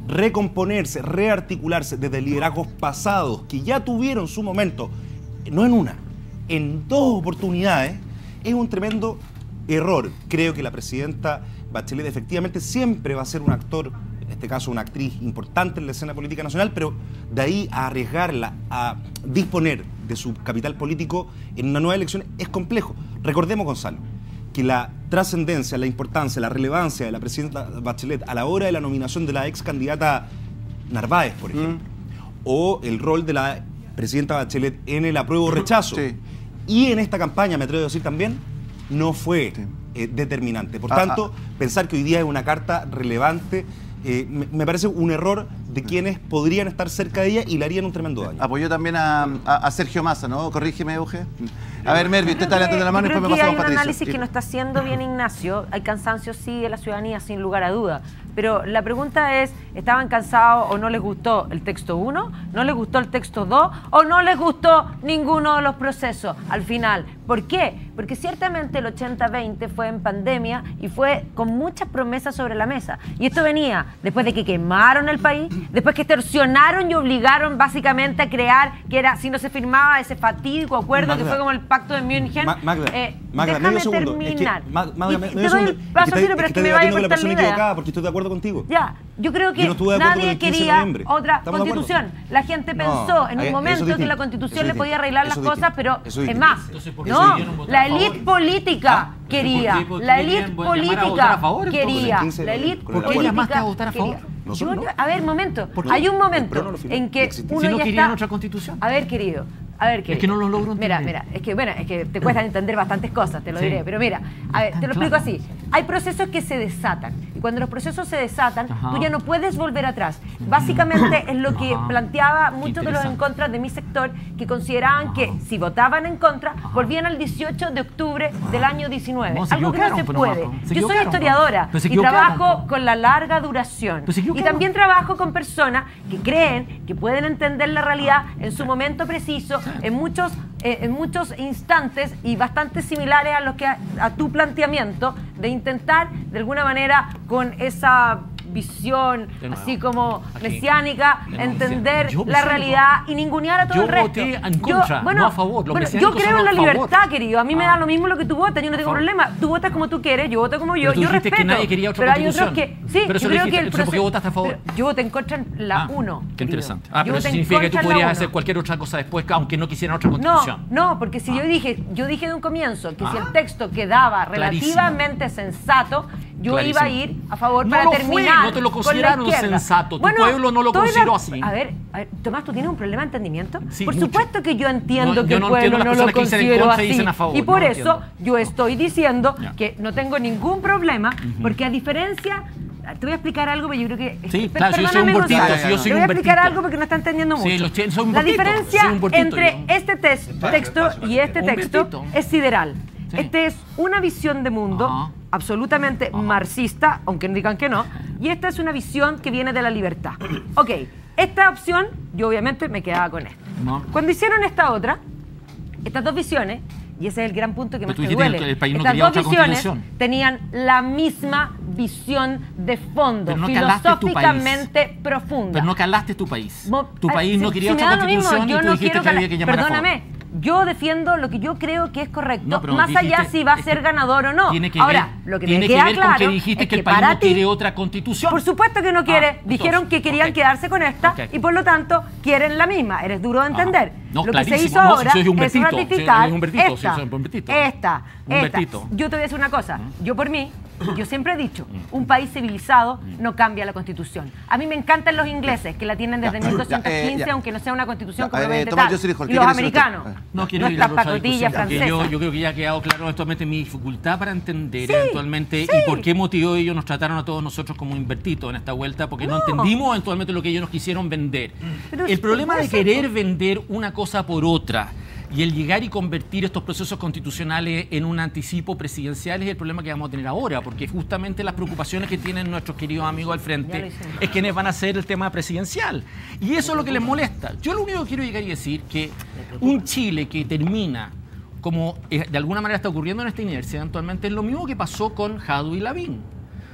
recomponerse, rearticularse desde liderazgos pasados que ya tuvieron su momento, no en una, en dos oportunidades, es un tremendo error. Creo que la presidenta Bachelet efectivamente siempre va a ser un actor, en este caso una actriz importante en la escena política nacional, pero de ahí a arriesgarla a disponer de su capital político en una nueva elección es complejo. Recordemos, Gonzalo, que la trascendencia, la importancia, la relevancia de la presidenta Bachelet a la hora de la nominación de la ex candidata Narváez, por ejemplo, mm. o el rol de la presidenta Bachelet en el apruebo o rechazo, sí. y en esta campaña, me atrevo a decir también, no fue sí. eh, determinante. Por ah, tanto, ah. pensar que hoy día es una carta relevante, eh, me, me parece un error de quienes podrían estar cerca de ella y le harían un tremendo daño. Apoyó también a, a, a Sergio Massa, ¿no? Corrígeme, Euge. A ver, Mervi, usted está levantando la mano y después me pasa con Patricio. Hay un análisis que no está haciendo bien Ignacio. Hay cansancio, sí, de la ciudadanía, sin lugar a duda. Pero la pregunta es, ¿estaban cansados o no les gustó el texto uno? ¿No les gustó el texto dos? ¿O no les gustó ninguno de los procesos al final? ¿Por qué? Porque ciertamente el ochenta veinte fue en pandemia y fue con muchas promesas sobre la mesa. Y esto venía después de que quemaron el país, después que extorsionaron y obligaron básicamente a crear, que era, si no se firmaba ese fatídico acuerdo Magda, que fue como el pacto de München. Ma Magda, eh, Magda, déjame medio segundo. terminar. Es que, Ma Magda, y, medio te doy el segundo. paso, Es que, pero te, es que, que me te vaya a la cortar persona la idea. equivocada porque estoy de acuerdo contigo. Ya, yo creo que yo no nadie quería otra ¿Estamos constitución. La gente pensó no, en un eso momento dije, que la constitución le dije, podía arreglar las cosas, pero es más. ¿por No, la élite política quería, la élite política quería, la élite política a votar a favor? Yo, a ver, momento, hay un momento en que uno si no ya querían está... otra constitución. A ver, querido, a ver, querido. Es que no lo logro entender. Mira, mira, es que, bueno, es que te cuesta entender bastantes cosas, te lo sí. diré, pero mira, a ver, te lo explico así. Hay procesos que se desatan, y cuando los procesos se desatan, Ajá. tú ya no puedes volver atrás. Básicamente es lo que Ajá. planteaba muchos de los en contra de mi sector, que consideraban Ajá. que si votaban en contra, Ajá. volvían al dieciocho de octubre del año diecinueve. No, algo que no se puede. No, se Yo soy historiadora no. y trabajo no. con la larga duración. Y también trabajo con personas que creen que pueden entender la realidad en su momento preciso, en muchos, eh, en muchos instantes y bastante similares a los que a, a tu planteamiento de intentar de alguna manera con esa visión así como Aquí. mesiánica, entender la realidad y ningunear a todo yo el resto. Voté en contra, yo, bueno, no a favor. Los bueno, yo creo en la libertad, favor. querido. A mí ah. me da lo mismo lo que tú votas, yo no tengo problema. Tú votas como tú quieres, yo voto como yo, pero tú yo respeto. Que nadie quería otra pero hay otros que sí, pero yo creo que el proceso, ¿por qué votaste a favor? Yo voté en contra en la uno. Ah, qué interesante. Ah, pero eso significa que tú podrías hacer cualquier otra cosa después, aunque no quisieran otra constitución. No, no, porque si ah. yo dije, yo dije de un comienzo que ah. si el texto quedaba relativamente Clarísimo. sensato, yo Clarísimo. iba a ir a favor no para lo terminar. Fue, no te lo consideraron sensato. Tu bueno, pueblo no lo consideró la... así. A ver, a ver, Tomás, ¿tú tienes un problema de entendimiento? Sí, por mucho. supuesto que yo entiendo no, que yo el no pueblo no lo consideró así. Y, favor, y por no eso entiendo. yo estoy diciendo ya. que no tengo ningún problema, uh-huh. porque a diferencia... Te voy a explicar algo, pero yo creo que... Sí, claro, si yo soy un bortito, si yo soy Te voy a explicar bortito. algo porque no está entendiendo mucho. Sí, los soy un La bortito, diferencia soy un bortito, entre yo. este tes texto y este un texto bortito. es sideral. Sí. Este es una visión de mundo Ajá. absolutamente Ajá. marxista, aunque digan que no, y esta es una visión que viene de la libertad. Ok, esta opción, yo obviamente me quedaba con esta. No. Cuando hicieron esta otra, estas dos visiones, y ese es el gran punto que más me duele, el, el país no estas quería dos otra visiones tenían la misma visión de fondo, no filosóficamente profunda. Pero no calaste tu país. Mo tu país si, no quería si otra mismo, constitución y tú no dijiste que había que llamar Perdóname, a favor. Yo defiendo lo que yo creo que es correcto, no, más dijiste, allá si va a ser ganador o no. Tiene que Ahora, ver, lo que tiene me que queda ver claro con que dijiste es que el que país para no ti, quiere otra constitución. Por supuesto que no quiere. Ah, Dijeron entonces, que querían okay. quedarse con esta okay. y por lo tanto quieren la misma. Eres duro de entender. Ah, no, lo que se hizo no, ahora si un es vertito, ratificar si un vertito, esta, si un vertito. esta, un esta. vertito. Yo te voy a decir una cosa. Yo por mí, yo siempre he dicho, un país civilizado no cambia la constitución. A mí me encantan los ingleses, que la tienen desde mil doscientos quince, ya, eh, aunque no sea una constitución como eh, Tomás, yo soy hijo, y los americanos, no quiero nuestras pacotillas francesas. Yo, yo creo que ya ha quedado claro eventualmente mi dificultad para entender sí, eventualmente sí. y por qué motivo ellos nos trataron a todos nosotros como invertidos en esta vuelta, porque no, no entendimos eventualmente lo que ellos nos quisieron vender. Pero el problema de querer vender una cosa por otra y el llegar y convertir estos procesos constitucionales en un anticipo presidencial es el problema que vamos a tener ahora, porque justamente las preocupaciones que tienen nuestros queridos amigos al frente es quienes van a hacer el tema presidencial. Y eso es lo que les molesta. Yo lo único que quiero llegar y decir que un Chile que termina, como de alguna manera está ocurriendo en esta inercia actualmente, es lo mismo que pasó con Jadwe y Lavín.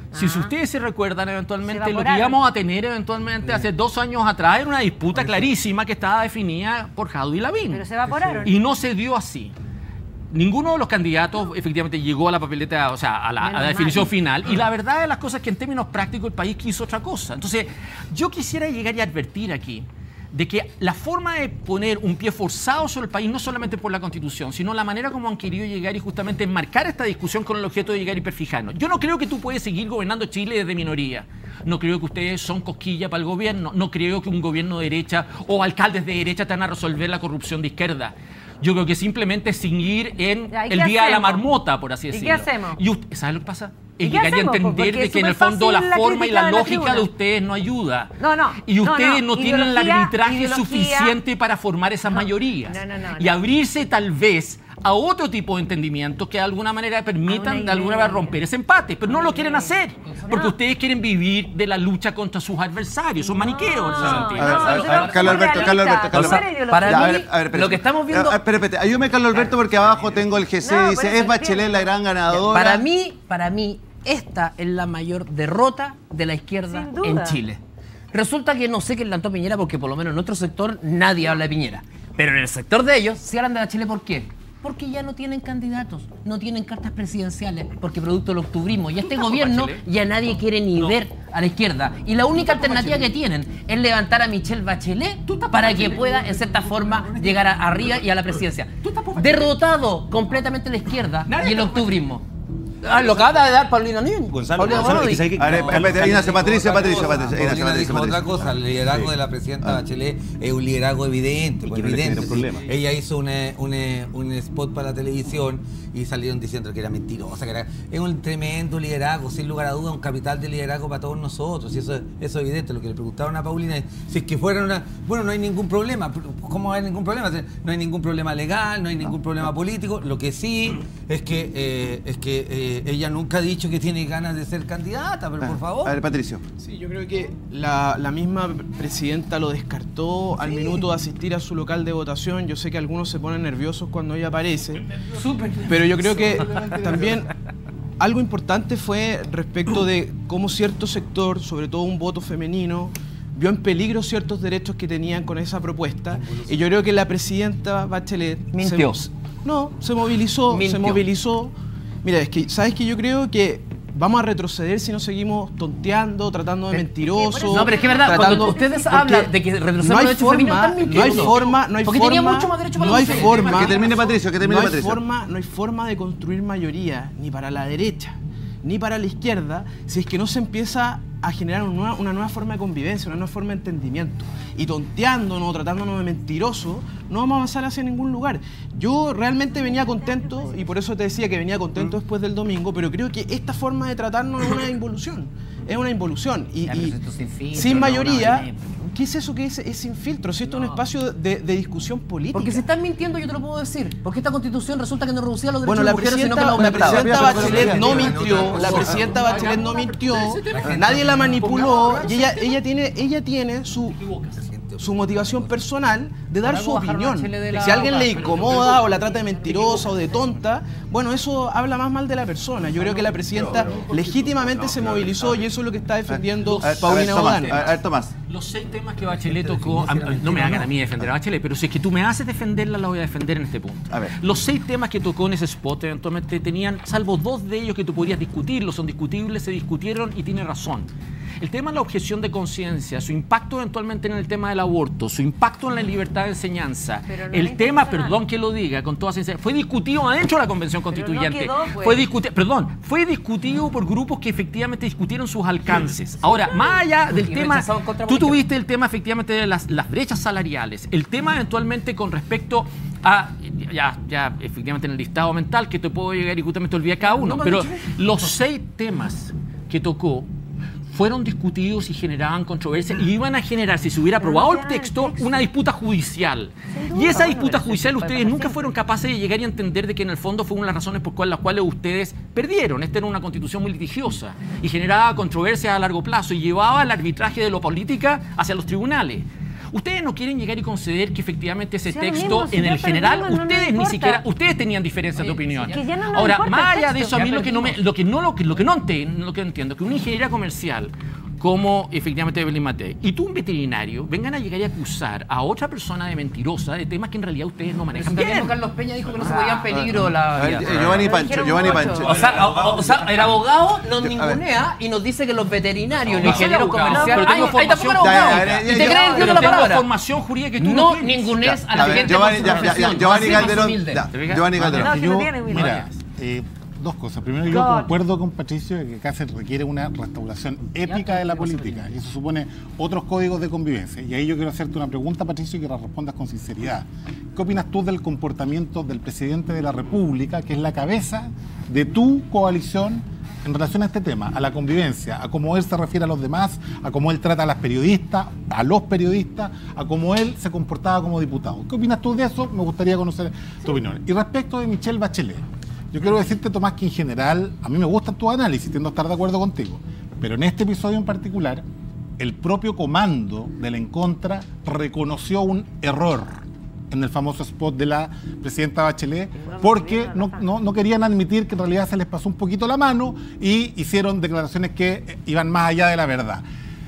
Si ustedes se recuerdan eventualmente, Se lo que evaporaron. íbamos a tener eventualmente hace dos años atrás era una disputa clarísima que estaba definida por Jadwe y Lavín. Pero se evaporaron. Y no se dio así. Ninguno de los candidatos efectivamente llegó a la papeleta, o sea, a la, a la Menos definición mal. final. Y la verdad de las cosas es que en términos prácticos el país quiso otra cosa. Entonces, yo quisiera llegar y advertir aquí de que la forma de poner un pie forzado sobre el país, no solamente por la Constitución, sino la manera como han querido llegar y justamente enmarcar esta discusión con el objeto de llegar y perfijarnos. Yo no creo que tú puedes seguir gobernando Chile desde minoría. No creo que ustedes son cosquilla para el gobierno. No creo que un gobierno de derecha o alcaldes de derecha te van a resolver la corrupción de izquierda. Yo creo que simplemente seguir en Ya, ¿y el qué día de la hacemos? marmota, por así ¿Y qué decirlo. hacemos? Y usted, ¿sabe lo que pasa? ¿Y Es qué llegar y hacemos? entender Porque de es que en el súper fondo la fácil la forma y crítica la de la lógica tribuna. de ustedes no ayuda. No, no. Y ustedes no, no. tienen el Ideología- arbitraje ideología- suficiente para formar esas mayorías. No, no, no, y no. abrirse tal vez a otro tipo de entendimientos que de alguna manera permitan de alguna idea. manera romper ese empate. Pero no lo quieren hacer. Porque ustedes quieren vivir de la lucha contra sus adversarios. Son maniqueos en ese sentido. A ver, a ver, a ver, Carlos Alberto, Carlos Alberto, Carlos Alberto. Para Ya, mí, a ver, a ver, espérate. lo que estamos viendo- Ah, espera, espera, ayúdame, Carlos Alberto, porque abajo tengo el G C, No, por dice, eso es Bachelet entiendo. la gran ganadora. Para mí, para mí, esta es la mayor derrota de la izquierda Sin duda. en Chile. Resulta que no sé qué levantó Piñera, porque por lo menos en nuestro sector nadie habla de Piñera. Pero en el sector de ellos sí hablan de Bachelet. ¿Por qué? Porque ya no tienen candidatos, no tienen cartas presidenciales, porque producto del octubrismo. Y este tapó gobierno Bachelet? ya nadie quiere ni ver a la izquierda. Y la única alternativa que tienen es levantar a Michelle Bachelet para que pueda, en cierta forma, llegar a- arriba y a la presidencia. Derrotado completamente la izquierda y el octubrismo. Ah, lo acaba de dar Paulina Núñez. Gonzalo, Paulina Gonzalo, Núñez. y sabe que- A ver, espérate, Ignacio, Patricio, Patricio, Patricio. Ignacio, Paulina Patricio, dijo otra Patricio. cosa, el liderazgo Sí. de la presidenta Ah. Bachelet es un liderazgo evidente, pues, que no le evidente. genera sí. problema. Ella hizo una- una- un spot para la televisión y salieron diciendo que era mentirosa, que era, es un tremendo liderazgo, sin lugar a dudas, un capital de liderazgo para todos nosotros, y eso, eso es evidente. Lo que le preguntaron a Paulina es si es que fuera una... Bueno, no hay ningún problema, ¿cómo hay ningún problema? No hay ningún problema legal, no hay ningún problema político, lo que sí es que, eh, es que eh, ella nunca ha dicho que tiene ganas de ser candidata, pero por favor. A ver, Patricio. Sí, yo creo que la, la misma presidenta lo descartó al minuto de asistir a su local de votación. Yo sé que algunos se ponen nerviosos cuando ella aparece, pero yo creo que también algo importante fue respecto de cómo cierto sector, sobre todo un voto femenino, vio en peligro ciertos derechos que tenían con esa propuesta. Y yo creo que la presidenta Bachelet... Mintió. Se, no, se movilizó, Mintió. se movilizó. Mira, es que, ¿sabes qué? Yo creo que vamos a retroceder si no seguimos tonteando, tratando de mentirosos. No, pero es que es verdad, cuando ustedes porque hablan de que retroceder no hay los derechos femeninos, forma, están no hay mintiendo. forma, no hay Porque forma, tenía mucho más derecho para no hay los forma, Que termine Patricio, que termine no hay Patricio. forma, no hay forma de construir mayoría ni para la derecha ni para la izquierda si es que no se empieza a generar una nueva, una nueva forma de convivencia, una nueva forma de entendimiento. Y tonteándonos, tratándonos de mentirosos, no vamos a avanzar hacia ningún lugar. Yo realmente venía contento, y por eso te decía que venía contento después del domingo, pero creo que esta forma de tratarnos es una involución. Es una involución. Y, Ya, pero y esto sin filtro, sin no, mayoría, no, ¿qué es eso que es, es sin filtro? Si esto es un espacio de, de discusión política. Porque si están mintiendo, yo te lo puedo decir. Porque esta constitución resulta que no reducía los derechos Bueno, de la las mujeres, sino que presidenta, los la aumentaba. presidenta Bachelet no mintió, la presidenta Bachelet no mintió, nadie la manipuló y ella, ella tiene, ella tiene su, su motivación personal de dar su opinión. Si a alguien le incomoda o la trata de mentirosa o de tonta, bueno, eso habla más mal de la persona. Yo creo que la presidenta legítimamente se movilizó y eso es lo que está defendiendo Paulina O'Donnell. A ver, Tomás. Los seis temas que Bachelet tocó, a- no me hagan a mí defender a Bachelet, pero si es que tú me haces defenderla, la voy a defender en este punto. A ver. Los seis temas que tocó en ese spot eventualmente tenían, salvo dos de ellos que tú podrías discutirlos, son discutibles, se discutieron y tiene razón. El tema de la objeción de conciencia, su impacto eventualmente en el tema del aborto, su impacto en la libertad de enseñanza, Pero no el es tema, intencional. perdón que lo diga con toda sinceridad, fue discutido adentro de la Convención Constituyente. quedó, pues. Fue discutido, perdón, fue discutido por grupos que efectivamente discutieron sus alcances. Ahora, más allá del Y tema, rechazaron contra tú política. tuviste el tema efectivamente de las, las brechas salariales, el tema eventualmente con respecto a, ya, ya efectivamente en el listado mental que te puedo llegar y justamente olvidar cada uno, No me pero has dicho. los seis temas que tocó fueron discutidos y generaban controversia y iban a generar, si se hubiera aprobado el texto, una disputa judicial. Y esa disputa judicial ustedes nunca fueron capaces de llegar y entender de que en el fondo fue una de las razones por cual- las cuales ustedes perdieron. Esta era una constitución muy litigiosa y generaba controversias a largo plazo y llevaba el arbitraje de lo política hacia los tribunales. Ustedes no quieren llegar y conceder que efectivamente ese Sí, es lo texto, mismo, si en ya el general, perdimos, no nos ustedes ni importa. siquiera, ustedes tenían diferencias de Oye, opinión. que ya no nos Ahora, importa más el allá de texto. eso, a mí Ya lo que no me, lo que no lo que lo que no entiendo, lo que no entiendo, que una ingeniería comercial como efectivamente Evelyn Matei y tú un veterinario vengan a llegar y acusar a otra persona de mentirosa de temas que en realidad ustedes no manejan También bien. Carlos Peña dijo que no se podía en peligro la A ver, vida. eh, Giovanni Pancho, Giovanni Pancho. O sea, o, o sea, el abogado nos Yo- a ver. ningunea y nos dice que los veterinarios, No, los ingenieros soy abogado, comerciales... pero tengo Ay, ay, tampoco eres formación abogado. jurídica. Y Ya, te ya, crees ya, el dios de pero la tengo palabra. formación jurídica que tú no No tienes. ningunees a la A ver, gente Giovanni, por su ya, ya, ya, profesión. Giovanni Así más Calderón, humilde. ya, ¿Te fijas? Giovanni Calderón. No, Que si yo, no tiene humildad. mira, eh, dos cosas. Primero, yo God. concuerdo con Patricio de que acá se requiere una restauración ética de la política y eso supone otros códigos de convivencia. Y ahí yo quiero hacerte una pregunta, Patricio, y que la respondas con sinceridad. ¿Qué opinas tú del comportamiento del presidente de la República, que es la cabeza de tu coalición en relación a este tema, a la convivencia, a cómo él se refiere a los demás, a cómo él trata a las periodistas, a los periodistas, a cómo él se comportaba como diputado? ¿Qué opinas tú de eso? Me gustaría conocer tu opinión. Y respecto de Michelle Bachelet, yo quiero decirte, Tomás, que en general a mí me gustan tus análisis, tiendo a estar de acuerdo contigo, pero en este episodio en particular, el propio comando del En Contra reconoció un error en el famoso spot de la presidenta Bachelet, porque no, no, no querían admitir que en realidad se les pasó un poquito la mano y hicieron declaraciones que eh, iban más allá de la verdad.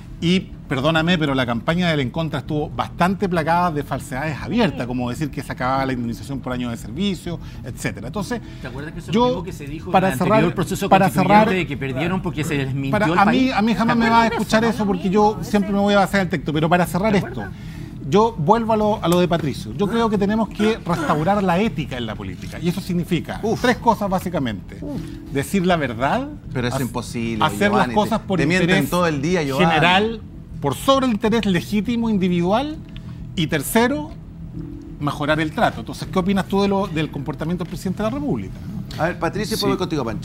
Y perdóname, pero la campaña del En Contra estuvo bastante plagada de falsedades abiertas, como decir que se acababa la indemnización por año de servicio, etcétera. Entonces, ¿te acuerdas que eso es yo, lo mismo que se dijo para en el cerrar- anterior proceso para constituyente cerrar- de que perdieron porque se les mintió para, el a país? mí, a mí jamás me va a escuchar eso porque yo siempre me voy a basar en el texto, pero para cerrar esto, yo vuelvo a lo, a lo de Patricio. Yo creo que tenemos que restaurar la ética en la política y eso significa tres cosas básicamente. Decir la verdad, Pero es ha- imposible, hacer Giovanni, las cosas te- por te mienten interés todo el día, Giovanni. general, por sobre el interés legítimo individual y tercero, mejorar el trato. Entonces, ¿qué opinas tú de lo, del comportamiento del presidente de la República? A ver, Patricio, Sí. pues voy contigo, Pancho.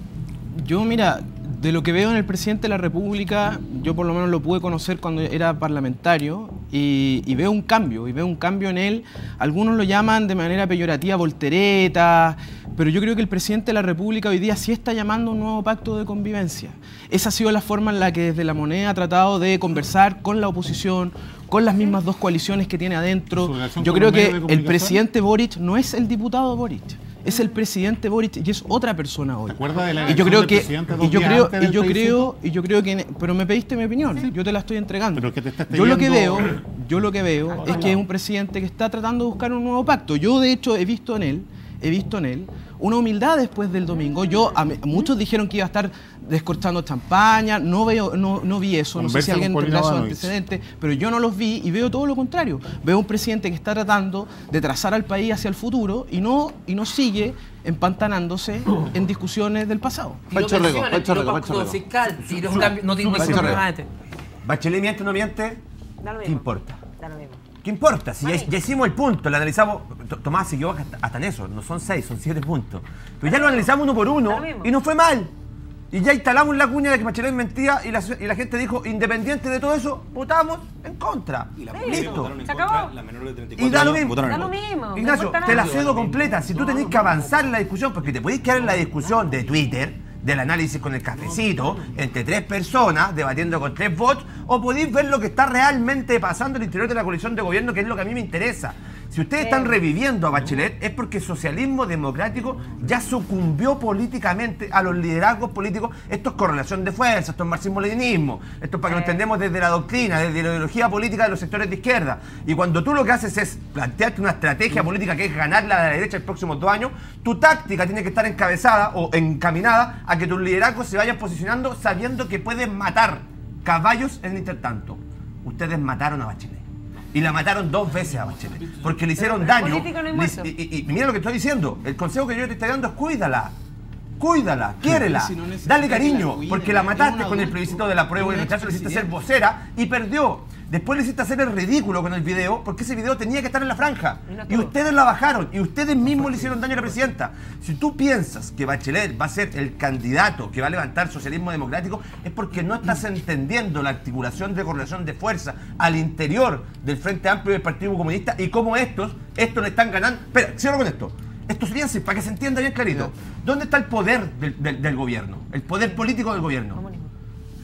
Yo, mira, de lo que veo en el presidente de la República, yo por lo menos lo pude conocer cuando era parlamentario y, y veo un cambio, y veo un cambio en él. Algunos lo llaman de manera peyorativa voltereta, pero yo creo que el presidente de la República hoy día sí está llamando a un nuevo pacto de convivencia. Esa ha sido la forma en la que desde La Moneda ha tratado de conversar con la oposición, con las mismas dos coaliciones que tiene adentro. ¿Su relación Yo con creo los medios que de el comunicación? presidente Boric no es el diputado Boric. Es el presidente Boric y es otra persona hoy. ¿Te acuerdas de la Y yo elección creo del que presidente dos y yo días creo antes y del yo plebiscito? creo y yo creo que pero me pediste mi opinión, yo te la estoy entregando. Pero que te estás Yo lo que teniendo- veo, yo lo que veo es que es un presidente que está tratando de buscar un nuevo pacto. Yo de hecho he visto en él, he visto en él una humildad después del domingo. Yo a, mí- muchos dijeron que iba a estar descorchando champaña, no veo no, no vi eso, no sé si Conversa alguien con tendrá Paulina esos Bonovich. antecedentes, pero yo no los vi y veo todo lo contrario. Veo un presidente que está tratando de trazar al país hacia el futuro y no y no sigue empantanándose en discusiones del pasado. Pancho Rego, Pancho Rego, Pancho Rego. fiscal, tiró un cambio, no tiene Pancho ningún Rego. problema. Bachelet miente o no miente, Da lo ¿qué mismo. importa? Da lo mismo. ¿Qué importa? Si ya, ya hicimos el punto, lo analizamos. T- Tomás siguió hasta, hasta en eso, no son seis, son siete puntos. Pero ya lo analizamos uno por uno y no fue mal. Y ya instalamos la cuña de que Bachelet mentía y la, y la gente dijo, independiente de todo eso, votamos en contra. Y la Listo. Se acabó. La menor de treinta y Y cuatro da lo años mismo. votaron Da en lo contra. mismo. no Ignacio, importa te la nada. cedo completa. Si tú tenés que avanzar en la discusión, porque te podés quedar en la discusión de Twitter, del análisis con el cafecito, entre tres personas, debatiendo con tres bots, o podéis ver lo que está realmente pasando en el interior de la coalición de gobierno, que es lo que a mí me interesa. Si ustedes están reviviendo a Bachelet, es porque el socialismo democrático ya sucumbió políticamente a los liderazgos políticos. Esto es correlación de fuerzas, esto es marxismo-leninismo, esto es para que lo entendemos desde la doctrina, desde la ideología política de los sectores de izquierda. Y cuando tú lo que haces es plantearte una estrategia política que es ganarla a la derecha en los próximos dos años, tu táctica tiene que estar encabezada o encaminada a que tus liderazgos se vayan posicionando sabiendo que pueden matar caballos en el intertanto. Ustedes mataron a Bachelet. Y la mataron dos veces a Bachelet. Porque le hicieron daño. político no hay le- muerto. y, y- y mira lo que estoy diciendo. El consejo que yo te estoy dando es cuídala. Cuídala, quiérela, Si no necesita dale que la cariño, cuide, porque la es mataste un con el adulto, plebiscito de la prueba y un el rechazo, le hiciste ser expresidente. vocera y perdió. Después le hiciste hacer el ridículo con el video, porque ese video tenía que estar en la franja. Y no Y estuvo. ustedes la bajaron, y ustedes mismos le hicieron daño a la presidenta. Si tú piensas que Bachelet va a ser el candidato que va a levantar socialismo democrático, es porque no estás entendiendo la articulación de correlación de fuerza al interior del Frente Amplio y del Partido Comunista y cómo estos, estos le están ganando. Espera, cierro con esto. Esto es bien, sí, para que se entienda bien clarito. ¿Dónde está el poder del, del- del gobierno? El poder político del gobierno.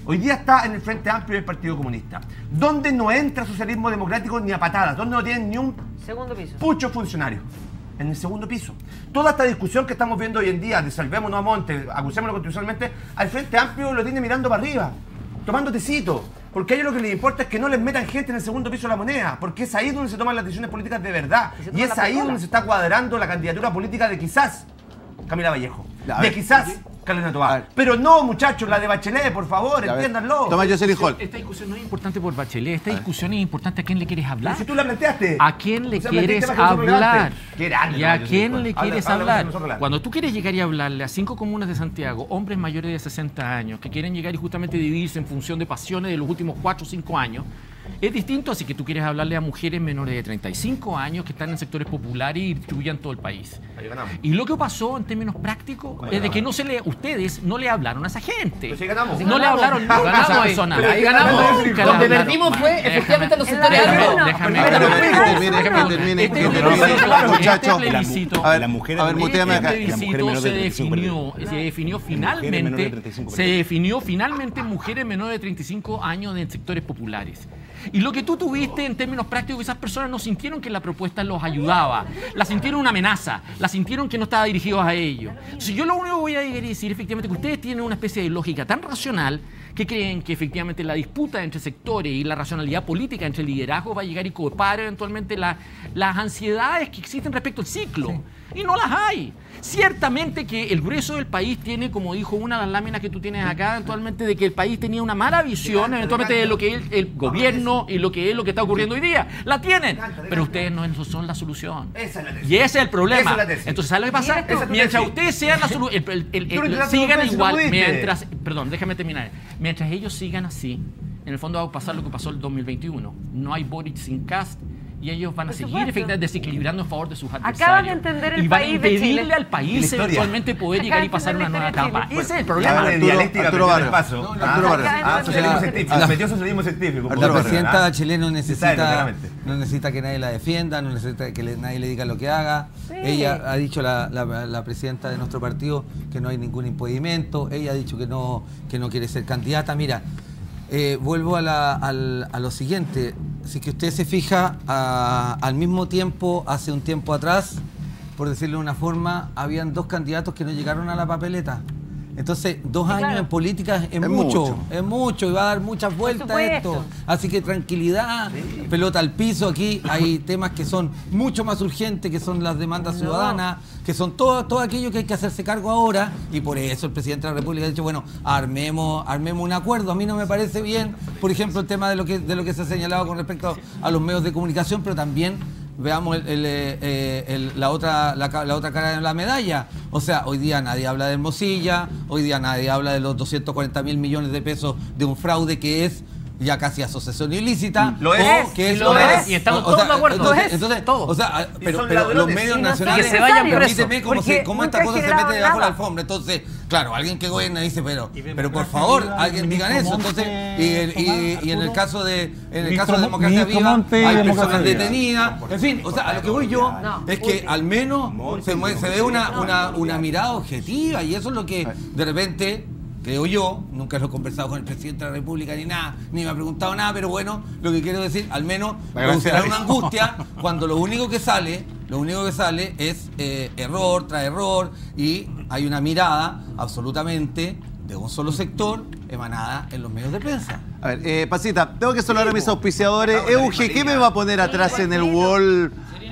Hoy día está en el Frente Amplio y el Partido Comunista, donde no entra socialismo democrático ni a patadas, donde no tienen ni un segundo piso. pucho funcionario. En el segundo piso. Toda esta discusión que estamos viendo hoy en día de salvémonos a monte, acusémonos constitucionalmente, al Frente Amplio lo tiene mirando para arriba, tomando tecito. Porque a ellos lo que les importa es que no les metan gente en el segundo piso de la moneda, porque es ahí donde se toman las decisiones políticas de verdad. Y es ahí donde se está cuadrando la candidatura política de quizás Camila Vallejo, de quizás Carolina Tobar. Pero no, muchachos, la de Bachelet, por favor, entiéndanlo. Toma, Jocelyn Hall. Esta discusión no es importante por Bachelet, esta discusión es importante a quién le quieres hablar. Pero si tú la planteaste. ¿A quién le O sea, quieres planteaste más que nosotros hablar? delante. Qué grande, ¿Y a Jocelyn quién Hall. le Habla- quieres habla hablar? con nosotros delante. Cuando tú quieres llegar y hablarle a cinco comunas de Santiago, hombres mayores de sesenta años, que quieren llegar y justamente dividirse en función de pasiones de los últimos cuatro o cinco años, es distinto así que tú quieres hablarle a mujeres menores de treinta y cinco años que están en sectores populares y distribuyan todo el país. Ahí ganamos. Y lo que pasó en términos prácticos es de que no se le, ustedes no le hablaron a esa gente. Pero sí ganamos. No le hablaron nunca a esa Ganamos ahí. persona. Pero ahí ganamos. Nunca le Donde hablaron. perdimos fue Déjame- efectivamente en los déjame- sectores altos. Déjame Pero déjame- que termine, que déjame- termine, este que plebiscito- termine, este muchachos. plebiscito- A ver, las mujeres a ver, menores- muteame acá. Este Las mujeres plebiscito menores se de treinta y cinco definió, perdieron. se definió Mujeres menores de finalmente, treinta y cinco se perdieron. definió finalmente mujeres menores de treinta y cinco años en sectores populares. Y lo que tú tuviste en términos prácticos, esas personas no sintieron que la propuesta los ayudaba, la sintieron una amenaza, la sintieron que no estaba dirigido a ellos. Si yo lo único que voy a decir efectivamente que ustedes tienen una especie de lógica tan racional que creen que efectivamente la disputa entre sectores y la racionalidad política entre el liderazgo va a llegar y copar eventualmente la- las ansiedades que existen respecto al ciclo. Y no las hay. Ciertamente que el grueso del país tiene, como dijo una de las láminas que tú tienes acá, eventualmente de que el país tenía una mala visión, eventualmente de lo que es el, el gobierno y lo que es lo que está ocurriendo hoy día. La tienen, pero ustedes no son la solución. Esa es la tesis. Y ese es el problema. Esa es la tesis. Entonces, ¿sabes lo que pasa? Esa es tu Mientras tesis. ustedes sean la solución, el, el- el- Tú no el- intentaste sigan dos veces, igual, no pudiste. mientras, perdón, déjame terminar. Mientras ellos sigan así, en el fondo va a pasar lo que pasó el dos mil veintiuno. No hay Boric sin Cast. Y ellos van a Por seguir supuesto. efectivamente desequilibrando en favor de sus adversarios. Acabas de entender el y van a país de impedirle Chile. al país La historia. eventualmente poder llegar y pasar una nueva etapa. Ese es el problema. Habla de Arturo- dialéctica, Arturo pero en el Barrio. paso. No, Ah, Arturo Barrio. Ah, socialismo Ah, científico. la- Metió socialismo científico. La presidenta ¿ah? chilena no Se sabe necesita, claramente. no necesita que nadie la defienda, no necesita que le- nadie le diga lo que haga. Sí. Ella ha dicho, la, la- la presidenta de nuestro partido, que no hay ningún impedimento. Ella ha dicho que no, que no quiere ser candidata. Mira, eh, vuelvo a, la- al- a lo siguiente. Si que usted se fija, a- al mismo tiempo, hace un tiempo atrás, por decirlo de una forma, habían dos candidatos que no llegaron a la papeleta. Entonces, dos Sí, años claro. en política es, Es mucho, mucho. es mucho y va a dar muchas vueltas supuesto. esto. Así que tranquilidad, pelota al piso. Aquí hay temas que son mucho más urgentes, que son las demandas No. ciudadanas, que son todo, todo aquello que hay que hacerse cargo ahora. Y por eso el presidente de la República ha dicho, bueno, armemos, armemos un acuerdo. A mí no me parece bien, por ejemplo, el tema de lo que, de lo que se ha señalado con respecto a los medios de comunicación, pero también veamos el- el, eh, eh, el- la, otra, la, ca- la otra cara de la medalla. O sea, hoy día nadie habla de Hermosilla, hoy día nadie habla de los doscientos cuarenta mil millones de pesos de un fraude que es ya casi asociación ilícita. Lo o es, que y lo o- es, y estamos o- o todos sea, de acuerdo. Entonces, Lo es, entonces, todos. o sea, Y pero, son pero los ladrones. medios Y no nacionales... que se vayan presos, permíteme cómo, se, porque cómo nunca esta ha cosa se generado mete debajo de la nada. alfombra. Entonces, claro, alguien que gobierna dice, pero, pero por favor, alguien digan eso. Entonces, y, el- y- y en el caso de en el caso de Democracia Viva, hay personas detenidas. En fin, o sea, a lo que voy yo es que al menos se, mue- se ve una, una, una mirada objetiva y eso es lo que de repente, creo yo, nunca lo he conversado con el presidente de la República ni nada, ni me ha preguntado nada, pero bueno, lo que quiero decir, al menos La gracia producirá de una Dios. angustia cuando lo único que sale, lo único que sale es eh, error tras error y hay una mirada absolutamente de un solo sector emanada en los medios de prensa. A ver, eh, Pasita, tengo que saludar a mis auspiciadores. Euge, ¿qué me va a poner atrás en el wall?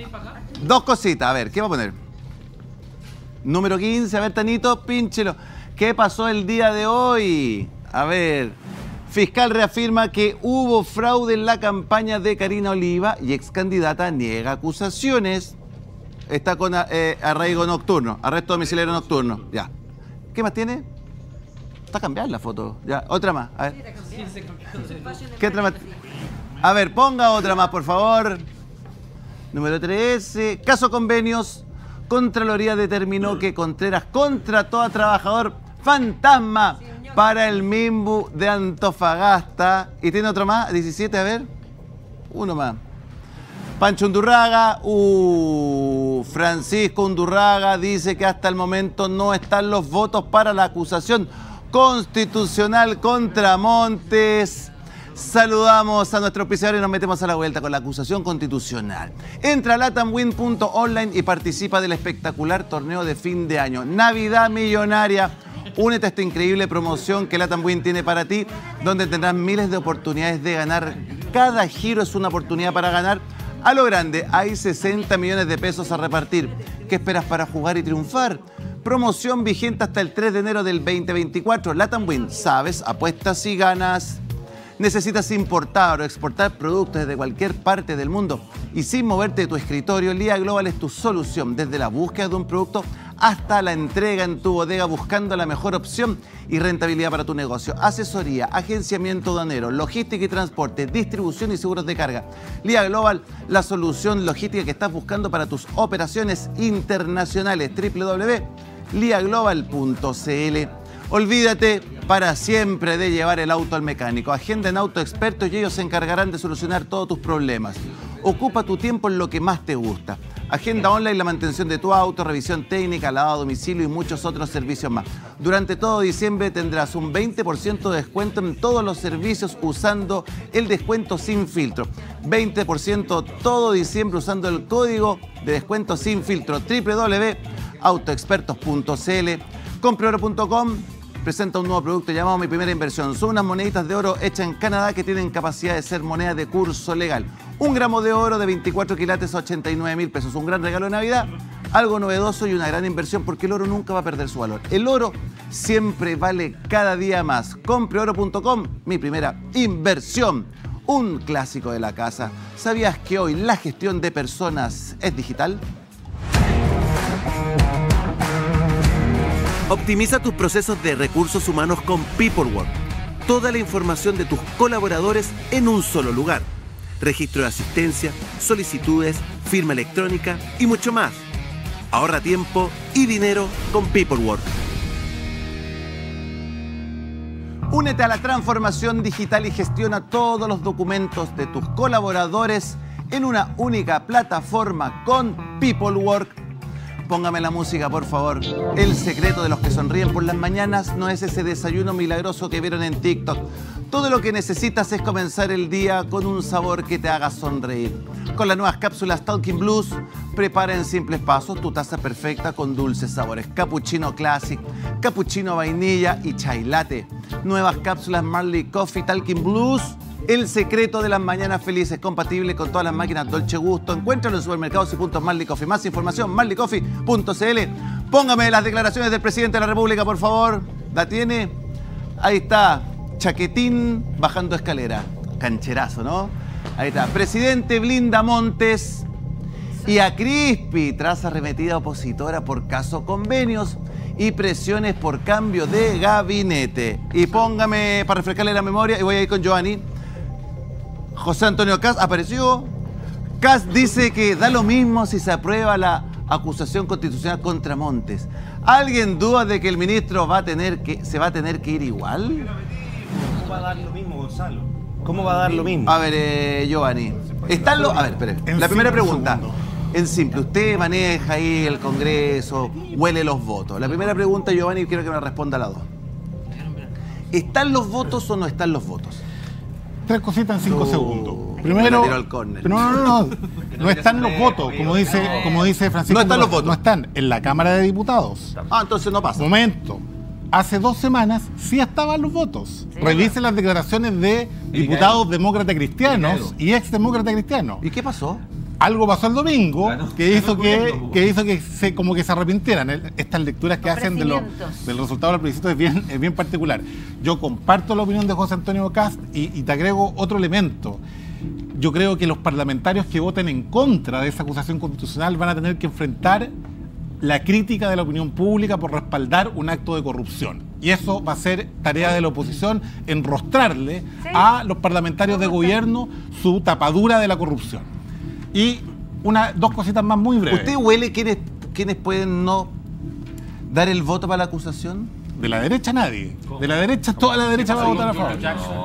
Dos cositas, a ver, ¿qué va a poner? Número quince, a ver, Tanito, pínchelo. ¿Qué pasó el día de hoy? A ver, fiscal reafirma que hubo fraude en la campaña de Karina Oliva y ex candidata niega acusaciones. Está con eh, arraigo nocturno, arresto domiciliario nocturno. Ya. ¿Qué más tiene? Está cambiada la foto. Ya, otra más. A ver. ¿Qué otra más? A ver, ponga otra más, por favor. Número trece. Caso convenios. Contraloría determinó que Contreras contrató a trabajador fantasma para el Mimbu de Antofagasta. ¿Y tiene otro más? diecisiete, a ver. Uno más. Pancho Undurraga, uh, Francisco Undurraga dice que hasta el momento no están los votos para la acusación Constitucional contra Montes. Saludamos a nuestro auspiciador y nos metemos a la vuelta con la acusación constitucional. Entra a latamwin punto online y participa del espectacular torneo de fin de año. Navidad Millonaria. Únete a esta increíble promoción que LatamWin tiene para ti, donde tendrás miles de oportunidades de ganar. Cada giro es una oportunidad para ganar. A lo grande, hay sesenta millones de pesos a repartir. ¿Qué esperas para jugar y triunfar? Promoción vigente hasta el tres de enero del veinte veinticuatro. LatamWin, sabes, apuestas y ganas. ¿Necesitas importar o exportar productos desde cualquier parte del mundo y sin moverte de tu escritorio? Lía Global es tu solución, desde la búsqueda de un producto hasta la entrega en tu bodega, buscando la mejor opción y rentabilidad para tu negocio. Asesoría, agenciamiento aduanero, logística y transporte, distribución y seguros de carga. Lía Global, la solución logística que estás buscando para tus operaciones internacionales. doble u doble u doble u punto lia global punto c l. Olvídate para siempre de llevar el auto al mecánico. Agenda en Auto Expertos y ellos se encargarán de solucionar todos tus problemas. Ocupa tu tiempo en lo que más te gusta. Agenda online la mantención de tu auto, revisión técnica, lavado a domicilio y muchos otros servicios más. Durante todo diciembre tendrás un veinte por ciento de descuento en todos los servicios usando el descuento sin filtro. veinte por ciento todo diciembre usando el código de descuento sin filtro. doble u doble u doble u punto autoexpertos punto c l. compre oro punto com presenta un nuevo producto llamado Mi Primera Inversión. Son unas moneditas de oro hechas en Canadá que tienen capacidad de ser monedas de curso legal. Un gramo de oro de veinticuatro quilates a ochenta y nueve mil pesos. Un gran regalo de Navidad, algo novedoso y una gran inversión porque el oro nunca va a perder su valor. El oro siempre vale cada día más. compre oro punto com, Mi Primera Inversión. Un clásico de la casa. ¿Sabías que hoy la gestión de personas es digital? Optimiza tus procesos de recursos humanos con PeopleWork. Toda la información de tus colaboradores en un solo lugar. Registro de asistencia, solicitudes, firma electrónica y mucho más. Ahorra tiempo y dinero con PeopleWork. Únete a la transformación digital y gestiona todos los documentos de tus colaboradores en una única plataforma con PeopleWork. Póngame la música, por favor. El secreto de los que sonríen por las mañanas no es ese desayuno milagroso que vieron en TikTok. Todo lo que necesitas es comenzar el día con un sabor que te haga sonreír. Con las nuevas cápsulas Talking Blues, prepara en simples pasos tu taza perfecta con dulces sabores. Cappuccino Classic, cappuccino vainilla y chai latte. Nuevas cápsulas Marley Coffee Talking Blues. El secreto de las mañanas felices, compatible con todas las máquinas Dolce Gusto. Encuéntralo en supermercados y puntos Marley Coffee. Más información, marley coffee punto c l. Póngame las declaraciones del presidente de la República, por favor. ¿La tiene? Ahí está. Chaquetín bajando escalera. Cancherazo, ¿no? Ahí está. Presidente blinda Montes y a Crispi tras arremetida opositora por caso convenios y presiones por cambio de gabinete. Y póngame para refrescarle la memoria, y voy a ir con Giovanni. José Antonio Kast apareció. Kast dice que da lo mismo si se aprueba la acusación constitucional contra Montes. ¿Alguien duda de que el ministro va a tener que, se va a tener que ir igual? ¿Cómo va a dar lo mismo, Gonzalo? ¿Cómo va a dar lo mismo? A ver, eh, Giovanni. Están los... A ver, espere. La primera pregunta. En simple, usted maneja ahí el Congreso, huele los votos. La primera pregunta, Giovanni, quiero que me responda a las dos. ¿Están los votos o no están los votos? Tres cositas en cinco uh, segundos. Primero, no, no, no, no, no están los votos, como dice, como dice Francisco. No están los votos. No están en la Cámara de Diputados. Ah, entonces no pasa. Momento. Hace dos semanas sí estaban los votos. Sí. Revisen las declaraciones de diputados demócratas cristianos y ex demócratas cristianos. ¿Y qué pasó? Algo pasó el domingo que hizo que, que hizo que se como que se arrepintieran. Estas lecturas que hacen de lo, del resultado del plebiscito es bien, es bien particular. Yo comparto la opinión de José Antonio Kast y, y te agrego otro elemento. Yo creo que los parlamentarios que voten en contra de esa acusación constitucional van a tener que enfrentar la crítica de la opinión pública por respaldar un acto de corrupción. Y eso va a ser tarea de la oposición, enrostrarle sí. a los parlamentarios de gobierno su tapadura de la corrupción. Y una, dos cositas más muy breves. ¿Usted huele quiénes, quiénes pueden no dar el voto para la acusación? De la derecha nadie. De la derecha, toda la derecha va a votar a favor.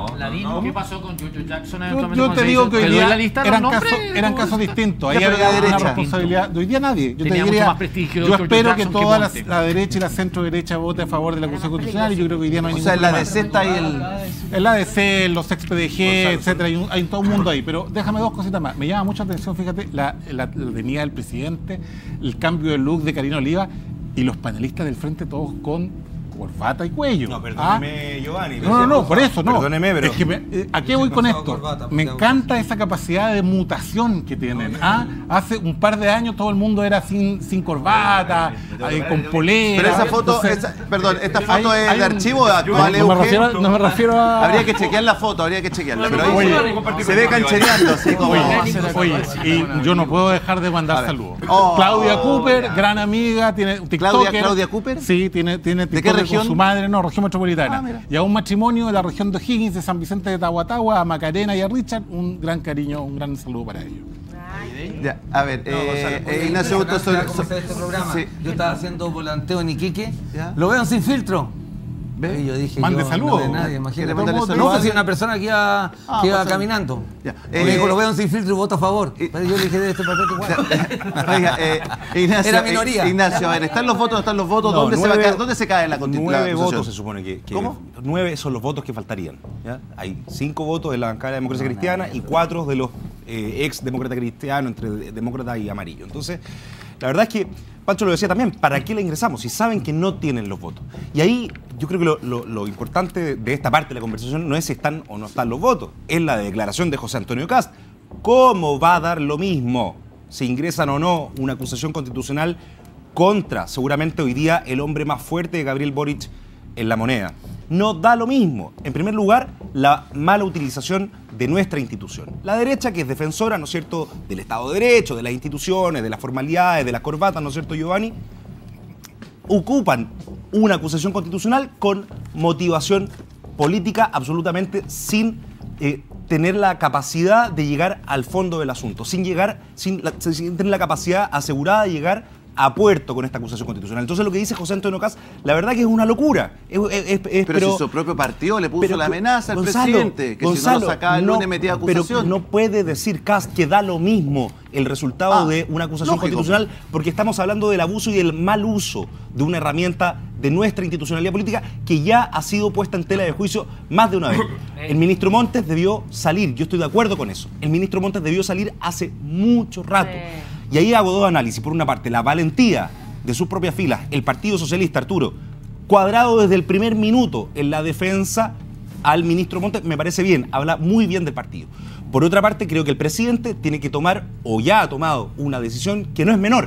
No, ¿qué pasó con Giorgio Jackson? Yo, yo te digo que hoy día eran, casos, eran casos distintos. Ahí había una responsabilidad. De hoy día nadie. Yo, te diría, yo espero que toda la, la derecha y la centro derecha vote a favor de la acusación constitucional y yo creo que hoy día no hay ningún problema. O sea, el A D C está ahí el... El A D C, los ex P D G, etcétera. Hay, un, hay todo un mundo ahí. Pero déjame dos cositas más. Me llama mucha atención, fíjate, la, la, la venida del presidente, el cambio de look de Karina Oliva y los panelistas del frente todos con corbata y cuello. No, perdóneme, ¿Ah? Giovanni. No, no, no, por eso, no. Perdóneme, pero... Es que me, eh, ¿a qué voy con esto? Corbata, me encanta esa capacidad de mutación que tienen. ¿Ah? Hace un par de años todo el mundo era sin, sin corbata, eh, con polera. Pero esa foto, Entonces, esa, perdón, ¿esta foto hay, es hay de un, archivo actual? No, no, me refiero, no me refiero a... Habría que chequear la foto, habría que chequearla. Pero ahí oye, se ve canchereando, así como... Oye, oye, y yo no puedo dejar de mandar saludos. Oh, Claudia Cooper, oh, gran amiga, tiene TikToker. ¿Claudia, Claudia Cooper? Sí, tiene, tiene ¿De qué región? Con su madre, no, región metropolitana. Ah, y a un matrimonio de la región de O'Higgins, de San Vicente de Tahuatahua, a Macarena y a Richard, un gran cariño, un gran saludo para ellos. Ya, a ver, no, eh, eh, Ignacio Augusto sobre, sobre este programa. Sí. Yo estaba haciendo volanteo en Iquique, ¿ya? Lo veo sin filtro. Y yo dije, mande yo, saludos. No de nadie, imagínate. No, no, si una persona que iba, ah, que iba pues, caminando. Ya. Eh, me dijo, lo veo sin filtro y voto a favor. Eh, Pero yo le dije, de este papel igual. Oiga, eh, Ignacio, era minoría. Ignacio, a ver, ¿están los votos? ¿Están los votos? No, ¿Dónde, nueve, se va a caer? ¿Dónde se cae la constitución? Nueve votos se supone que, que... ¿Cómo? Nueve son los votos que faltarían. ¿ya? Hay cinco votos de la bancada de Democracia Cristiana y cuatro de los eh, ex demócratas cristianos, entre demócrata y amarillo. Entonces, la verdad es que, Pancho lo decía también, ¿para qué le ingresamos? Si saben que no tienen los votos. Y ahí yo creo que lo, lo, lo importante de esta parte de la conversación no es si están o no están los votos, es la declaración de José Antonio Kast. ¿Cómo va a dar lo mismo si ingresan o no una acusación constitucional contra, seguramente hoy día, el hombre más fuerte de Gabriel Boric en la moneda? No da lo mismo. En primer lugar, la mala utilización de nuestra institución. La derecha, que es defensora, ¿no es cierto?, del Estado de Derecho, de las instituciones, de las formalidades, de las corbatas, ¿no es cierto, Giovanni?, ocupan una acusación constitucional con motivación política absolutamente sin eh, tener la capacidad de llegar al fondo del asunto, sin llegar, sin, la, sin tener la capacidad asegurada de llegar a puerto con esta acusación constitucional. Entonces lo que dice José Antonio Kast, la verdad que es una locura. Es, es, es, pero, pero si su propio partido le puso la amenaza al Gonzalo, presidente, que Gonzalo, si no lo sacaba el no, lunes metía acusación. Pero no puede decir Kast que da lo mismo el resultado ah, de una acusación lógico. constitucional, porque estamos hablando del abuso y del mal uso de una herramienta de nuestra institucionalidad política que ya ha sido puesta en tela de juicio más de una vez. El ministro Montes debió salir, yo estoy de acuerdo con eso, el ministro Montes debió salir hace mucho rato. Sí. Y ahí hago dos análisis. Por una parte, la valentía de sus propias filas, el Partido Socialista, Arturo, cuadrado desde el primer minuto en la defensa al ministro Montes, me parece bien, habla muy bien del partido. Por otra parte, creo que el presidente tiene que tomar, o ya ha tomado, una decisión que no es menor.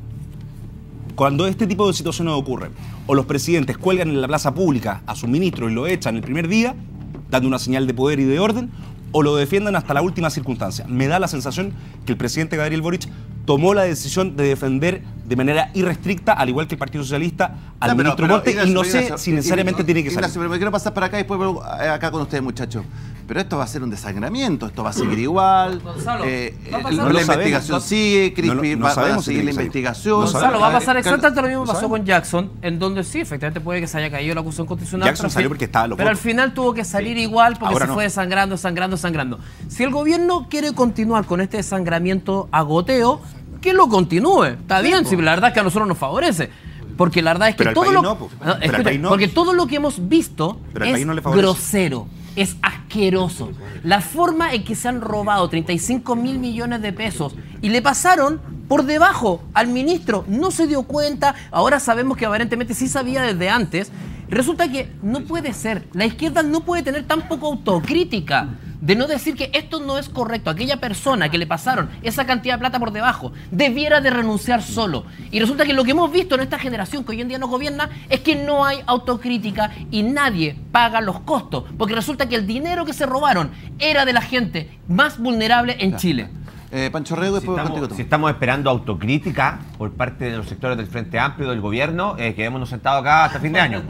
Cuando este tipo de situaciones ocurren, o los presidentes cuelgan en la plaza pública a sus ministros y lo echan el primer día, dando una señal de poder y de orden, o lo defiendan hasta la última circunstancia. Me da la sensación que el presidente Gabriel Boric tomó la decisión de defender de manera irrestricta, al igual que el Partido Socialista, al no, ministro pero, Montes, y no sé Ignacio, si necesariamente Ignacio, tiene que salir. Ignacio, pero me quiero pasar para acá y después vuelvo acá con ustedes, muchachos. Pero esto va a ser un desangramiento, esto va a seguir igual. Gonzalo, eh, va a pasar, no la investigación sabemos, sigue, Crispy no, no va a seguir la investigación. Gonzalo, va a pasar exactamente lo mismo que pasó con Jackson, en donde sí, efectivamente puede que se haya caído la acusación constitucional. Jackson salió porque estaba loco. Pero al final tuvo que salir sí. igual porque Ahora se no. fue desangrando, desangrando, desangrando. Si el gobierno quiere continuar con este desangramiento a goteo, que lo continúe. Está sí, bien, pues. si la verdad es que a nosotros nos favorece. Porque la verdad es que pero todo lo no, pues. no, escucha, no. porque todo lo que hemos visto pero es no grosero, es asqueroso. La forma en que se han robado treinta y cinco mil millones de pesos y le pasaron por debajo al ministro, no se dio cuenta, ahora sabemos que aparentemente sí sabía desde antes. Resulta que no puede ser, la izquierda no puede tener tan poca autocrítica de no decir que esto no es correcto. Aquella persona que le pasaron esa cantidad de plata por debajo debiera de renunciar solo. Y resulta que lo que hemos visto en esta generación que hoy en día nos gobierna es que no hay autocrítica y nadie paga los costos, porque resulta que el dinero que se robaron era de la gente más vulnerable en Chile. Eh, Pancho Rego, si, estamos, si estamos esperando autocrítica por parte de los sectores del Frente Amplio del gobierno, eh, quedémonos sentados acá hasta fin de año.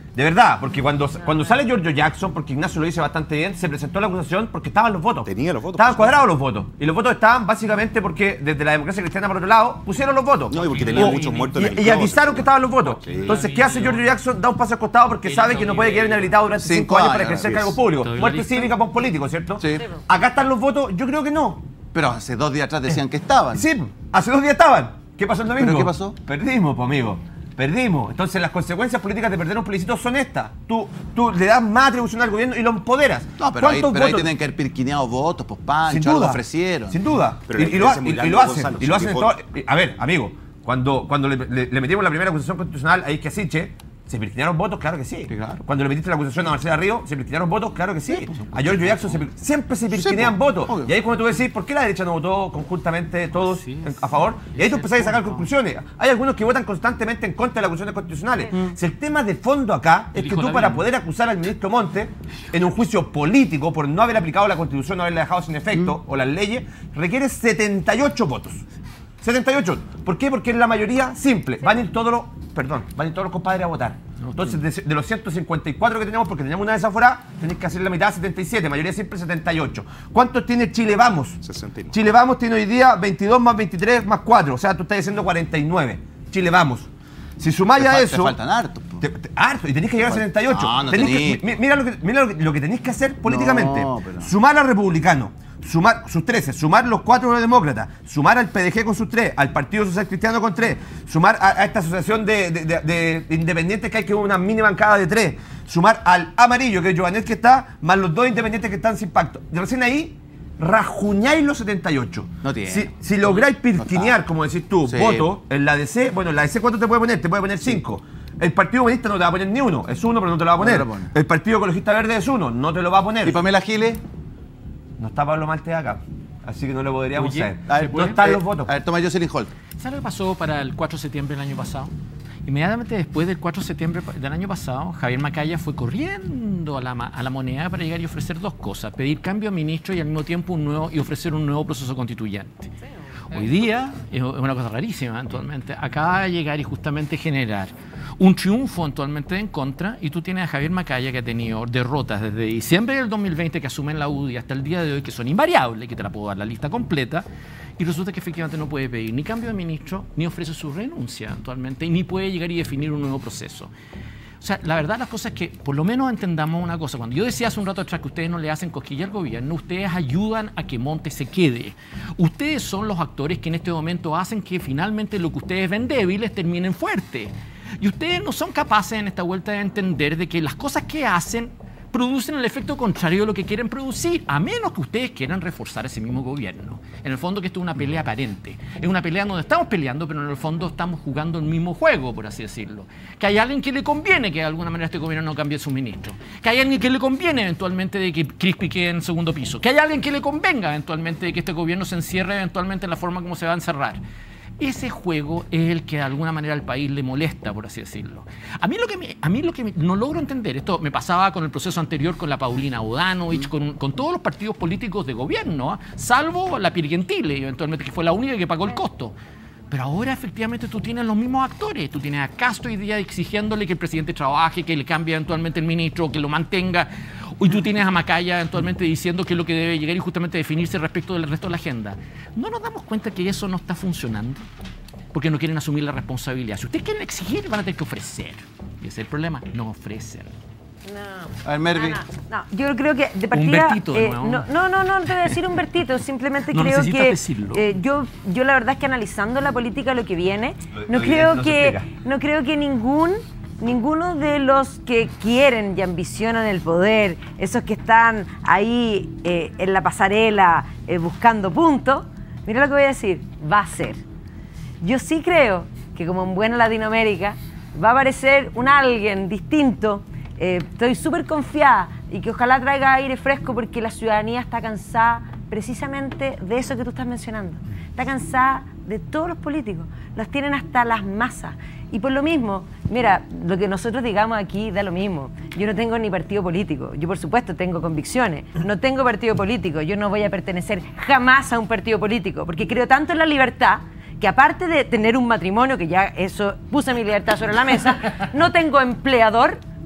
De verdad, porque cuando, cuando sale Giorgio Jackson, porque Ignacio lo dice bastante bien, se presentó la acusación porque estaban los votos. Tenía los votos. Estaban cuadrados los votos. Y los votos estaban básicamente porque desde la democracia cristiana, por otro lado, pusieron los votos. No, y porque tenían muchos muertos Y, en el y closet. avisaron que estaban los votos. Sí. Entonces, ¿qué hace Giorgio Jackson? Da un paso al costado porque sabe que no puede quedar inhabilitado durante cinco, Cinco años, años, para ejercer así cargos es. públicos. ¿Estoy Muerte listo? cívica por político, ¿cierto? Sí. Acá están los votos, yo creo que no. Pero hace dos días atrás decían que estaban. Sí, hace dos días estaban. ¿Qué pasó el domingo? ¿Pero qué pasó? Perdimos, pues, amigo. Perdimos. Entonces las consecuencias políticas de perder un plebiscito son estas. Tú, tú le das más atribución al gobierno y lo empoderas. No, pero ahí, ¿Cuántos pero ahí votos? tienen que haber pirquineado votos, pues Pancho, Sin algo duda. ofrecieron. Sin duda. Pero y, la y lo, ha- diferencia es muy y- y grande, lo hacen. Gonzalo, Y lo hacen sin en todo- votos. A ver, amigo, cuando, cuando le, le- le metimos la primera acusación constitucional a Ike Asiche, ¿se pirquinearon votos? Claro que sí. Cuando le metiste la acusación a Marcela Río, ¿se pirquinearon votos? Claro que sí. A Giorgio Jackson se pir- siempre se pirquinean pues, votos. obvio. Y ahí es cuando tú decís, ¿por qué la derecha no votó conjuntamente todos en- a favor? Y ahí tú empezás a sacar conclusiones. Hay algunos que votan constantemente en contra de las acusaciones constitucionales. Si el tema de fondo acá es que Elijo tú la para bien. poder acusar al ministro Monte en un juicio político por no haber aplicado la constitución, no haberla dejado sin efecto, o las leyes, requieres setenta y ocho votos. setenta y ocho. ¿Por qué? Porque es la mayoría simple. Van a ir todos los, perdón, van a ir todos los compadres a votar. Entonces, de, de los ciento cincuenta y cuatro que tenemos, porque teníamos una desaforada, tenés que hacer la mitad, setenta y siete, mayoría simple, setenta y ocho. ¿Cuántos tiene Chile Vamos? sesenta y nueve. Chile Vamos tiene hoy día veintidós más veintitrés más cuatro, o sea, tú estás diciendo cuarenta y nueve. Chile Vamos. Si sumáis Te a fal- eso... te faltan hartos. Te- te- harto, y tenés que llegar a setenta y ocho. No, no Tenés tenés. que- mi- mira lo que, mira lo que, lo que tenés que hacer políticamente. No, pero- Sumar al republicano, sumar sus trece, sumar los cuatro demócratas, sumar al P D G con sus tres, al Partido Social Cristiano con tres, sumar a, a esta asociación de, de- de- de independientes que hay que una mini bancada de tres, sumar al amarillo, que es Giovanet que está, más los dos independientes que están sin pacto. Y recién ahí rajuñáis los setenta y ocho. No tiene. Si, si lográis pirquinear, como decís tú, Sí. voto en la D C, bueno, en la D C ¿cuánto te puede poner? Te puede poner cinco. El Partido Comunista no te va a poner ni uno, es uno, pero no te lo va a No poner. te lo pone. El Partido Ecologista Verde es uno, no te lo va a poner. ¿Y Pamela Giles? No está Pablo Malte acá, así que no lo podríamos Oye, hacer. A ver, No están eh, los votos. A ver, toma Jocelyn Holt. ¿Sabes lo que pasó para el cuatro de septiembre del año pasado? Inmediatamente después del cuatro de septiembre del año pasado, Javier Macaya fue corriendo a la, ma- a la moneda para llegar y ofrecer dos cosas: pedir cambio a ministro y al mismo tiempo un nuevo y ofrecer un nuevo proceso constituyente. Hoy día es una cosa rarísima, actualmente. Acaba de llegar y justamente generar un triunfo actualmente en contra, y tú tienes a Javier Macaya, que ha tenido derrotas desde diciembre del dos mil veinte que asumen la U D I hasta el día de hoy, que son invariables, que te la puedo dar la lista completa, y resulta que efectivamente no puede pedir ni cambio de ministro, ni ofrece su renuncia actualmente, y ni puede llegar y definir un nuevo proceso. O sea, la verdad las cosas es que por lo menos entendamos una cosa. Cuando yo decía hace un rato atrás que ustedes no le hacen cosquilla al gobierno, ustedes ayudan a que Monte se quede. Ustedes son los actores que en este momento hacen que finalmente lo que ustedes ven débiles terminen fuertes. Y ustedes no son capaces en esta vuelta de entender de que las cosas que hacen producen el efecto contrario de lo que quieren producir, a menos que ustedes quieran reforzar ese mismo gobierno. En el fondo que esto es una pelea aparente. Es una pelea donde estamos peleando, pero en el fondo estamos jugando el mismo juego, por así decirlo. Que hay alguien que le conviene que de alguna manera este gobierno no cambie su ministro. Que hay alguien que le conviene eventualmente de que Crispi quede en segundo piso. Que hay alguien que le convenga eventualmente de que este gobierno se encierre eventualmente en la forma como se va a encerrar. Ese juego es el que de alguna manera al país le molesta, por así decirlo. A mí lo que, me, a mí lo que me- no logro entender, esto me pasaba con el proceso anterior con la Paulina Bodanovich, con, con todos los partidos políticos de gobierno, ¿ah? Salvo la Pirgentile, eventualmente, que fue la única que pagó el costo. Pero ahora efectivamente tú tienes los mismos actores. Tú tienes a Castro hoy día exigiéndole que el presidente trabaje, que le cambie eventualmente el ministro, que lo mantenga. Hoy tú tienes a Macaya eventualmente diciendo que es lo que debe llegar y justamente definirse respecto del resto de la agenda. ¿No nos damos cuenta que eso no está funcionando? Porque no quieren asumir la responsabilidad. Si ustedes quieren exigir, van a tener que ofrecer. Y ese es el problema, no ofrecen. No. A ver, Mervi. No, no, no. Yo creo que de partida... Humbertito de eh, nuevo. no, no, no, no te voy a decir Humbertito, simplemente No creo necesitas que decirlo. eh, yo, yo la verdad es que analizando la política lo que viene, Lo- no lo creo evidente no se que explica. no creo que ningún ninguno de los que quieren y ambicionan el poder, esos que están ahí eh, en la pasarela eh, buscando puntos, mira lo que voy a decir, va a ser. Yo sí creo que como en buena Latinoamérica va a aparecer un alguien distinto. Eh, estoy súper confiada y que ojalá traiga aire fresco porque la ciudadanía está cansada precisamente de eso que tú estás mencionando. Está cansada de todos los políticos. Los tienen hasta las masas. Y por lo mismo, mira, lo que nosotros digamos aquí da lo mismo. Yo no tengo ni partido político. Yo, por supuesto, tengo convicciones. No tengo partido político. Yo no voy a pertenecer jamás a un partido político porque creo tanto en la libertad que aparte de tener un matrimonio, que ya eso puse mi libertad sobre la mesa, no tengo empleador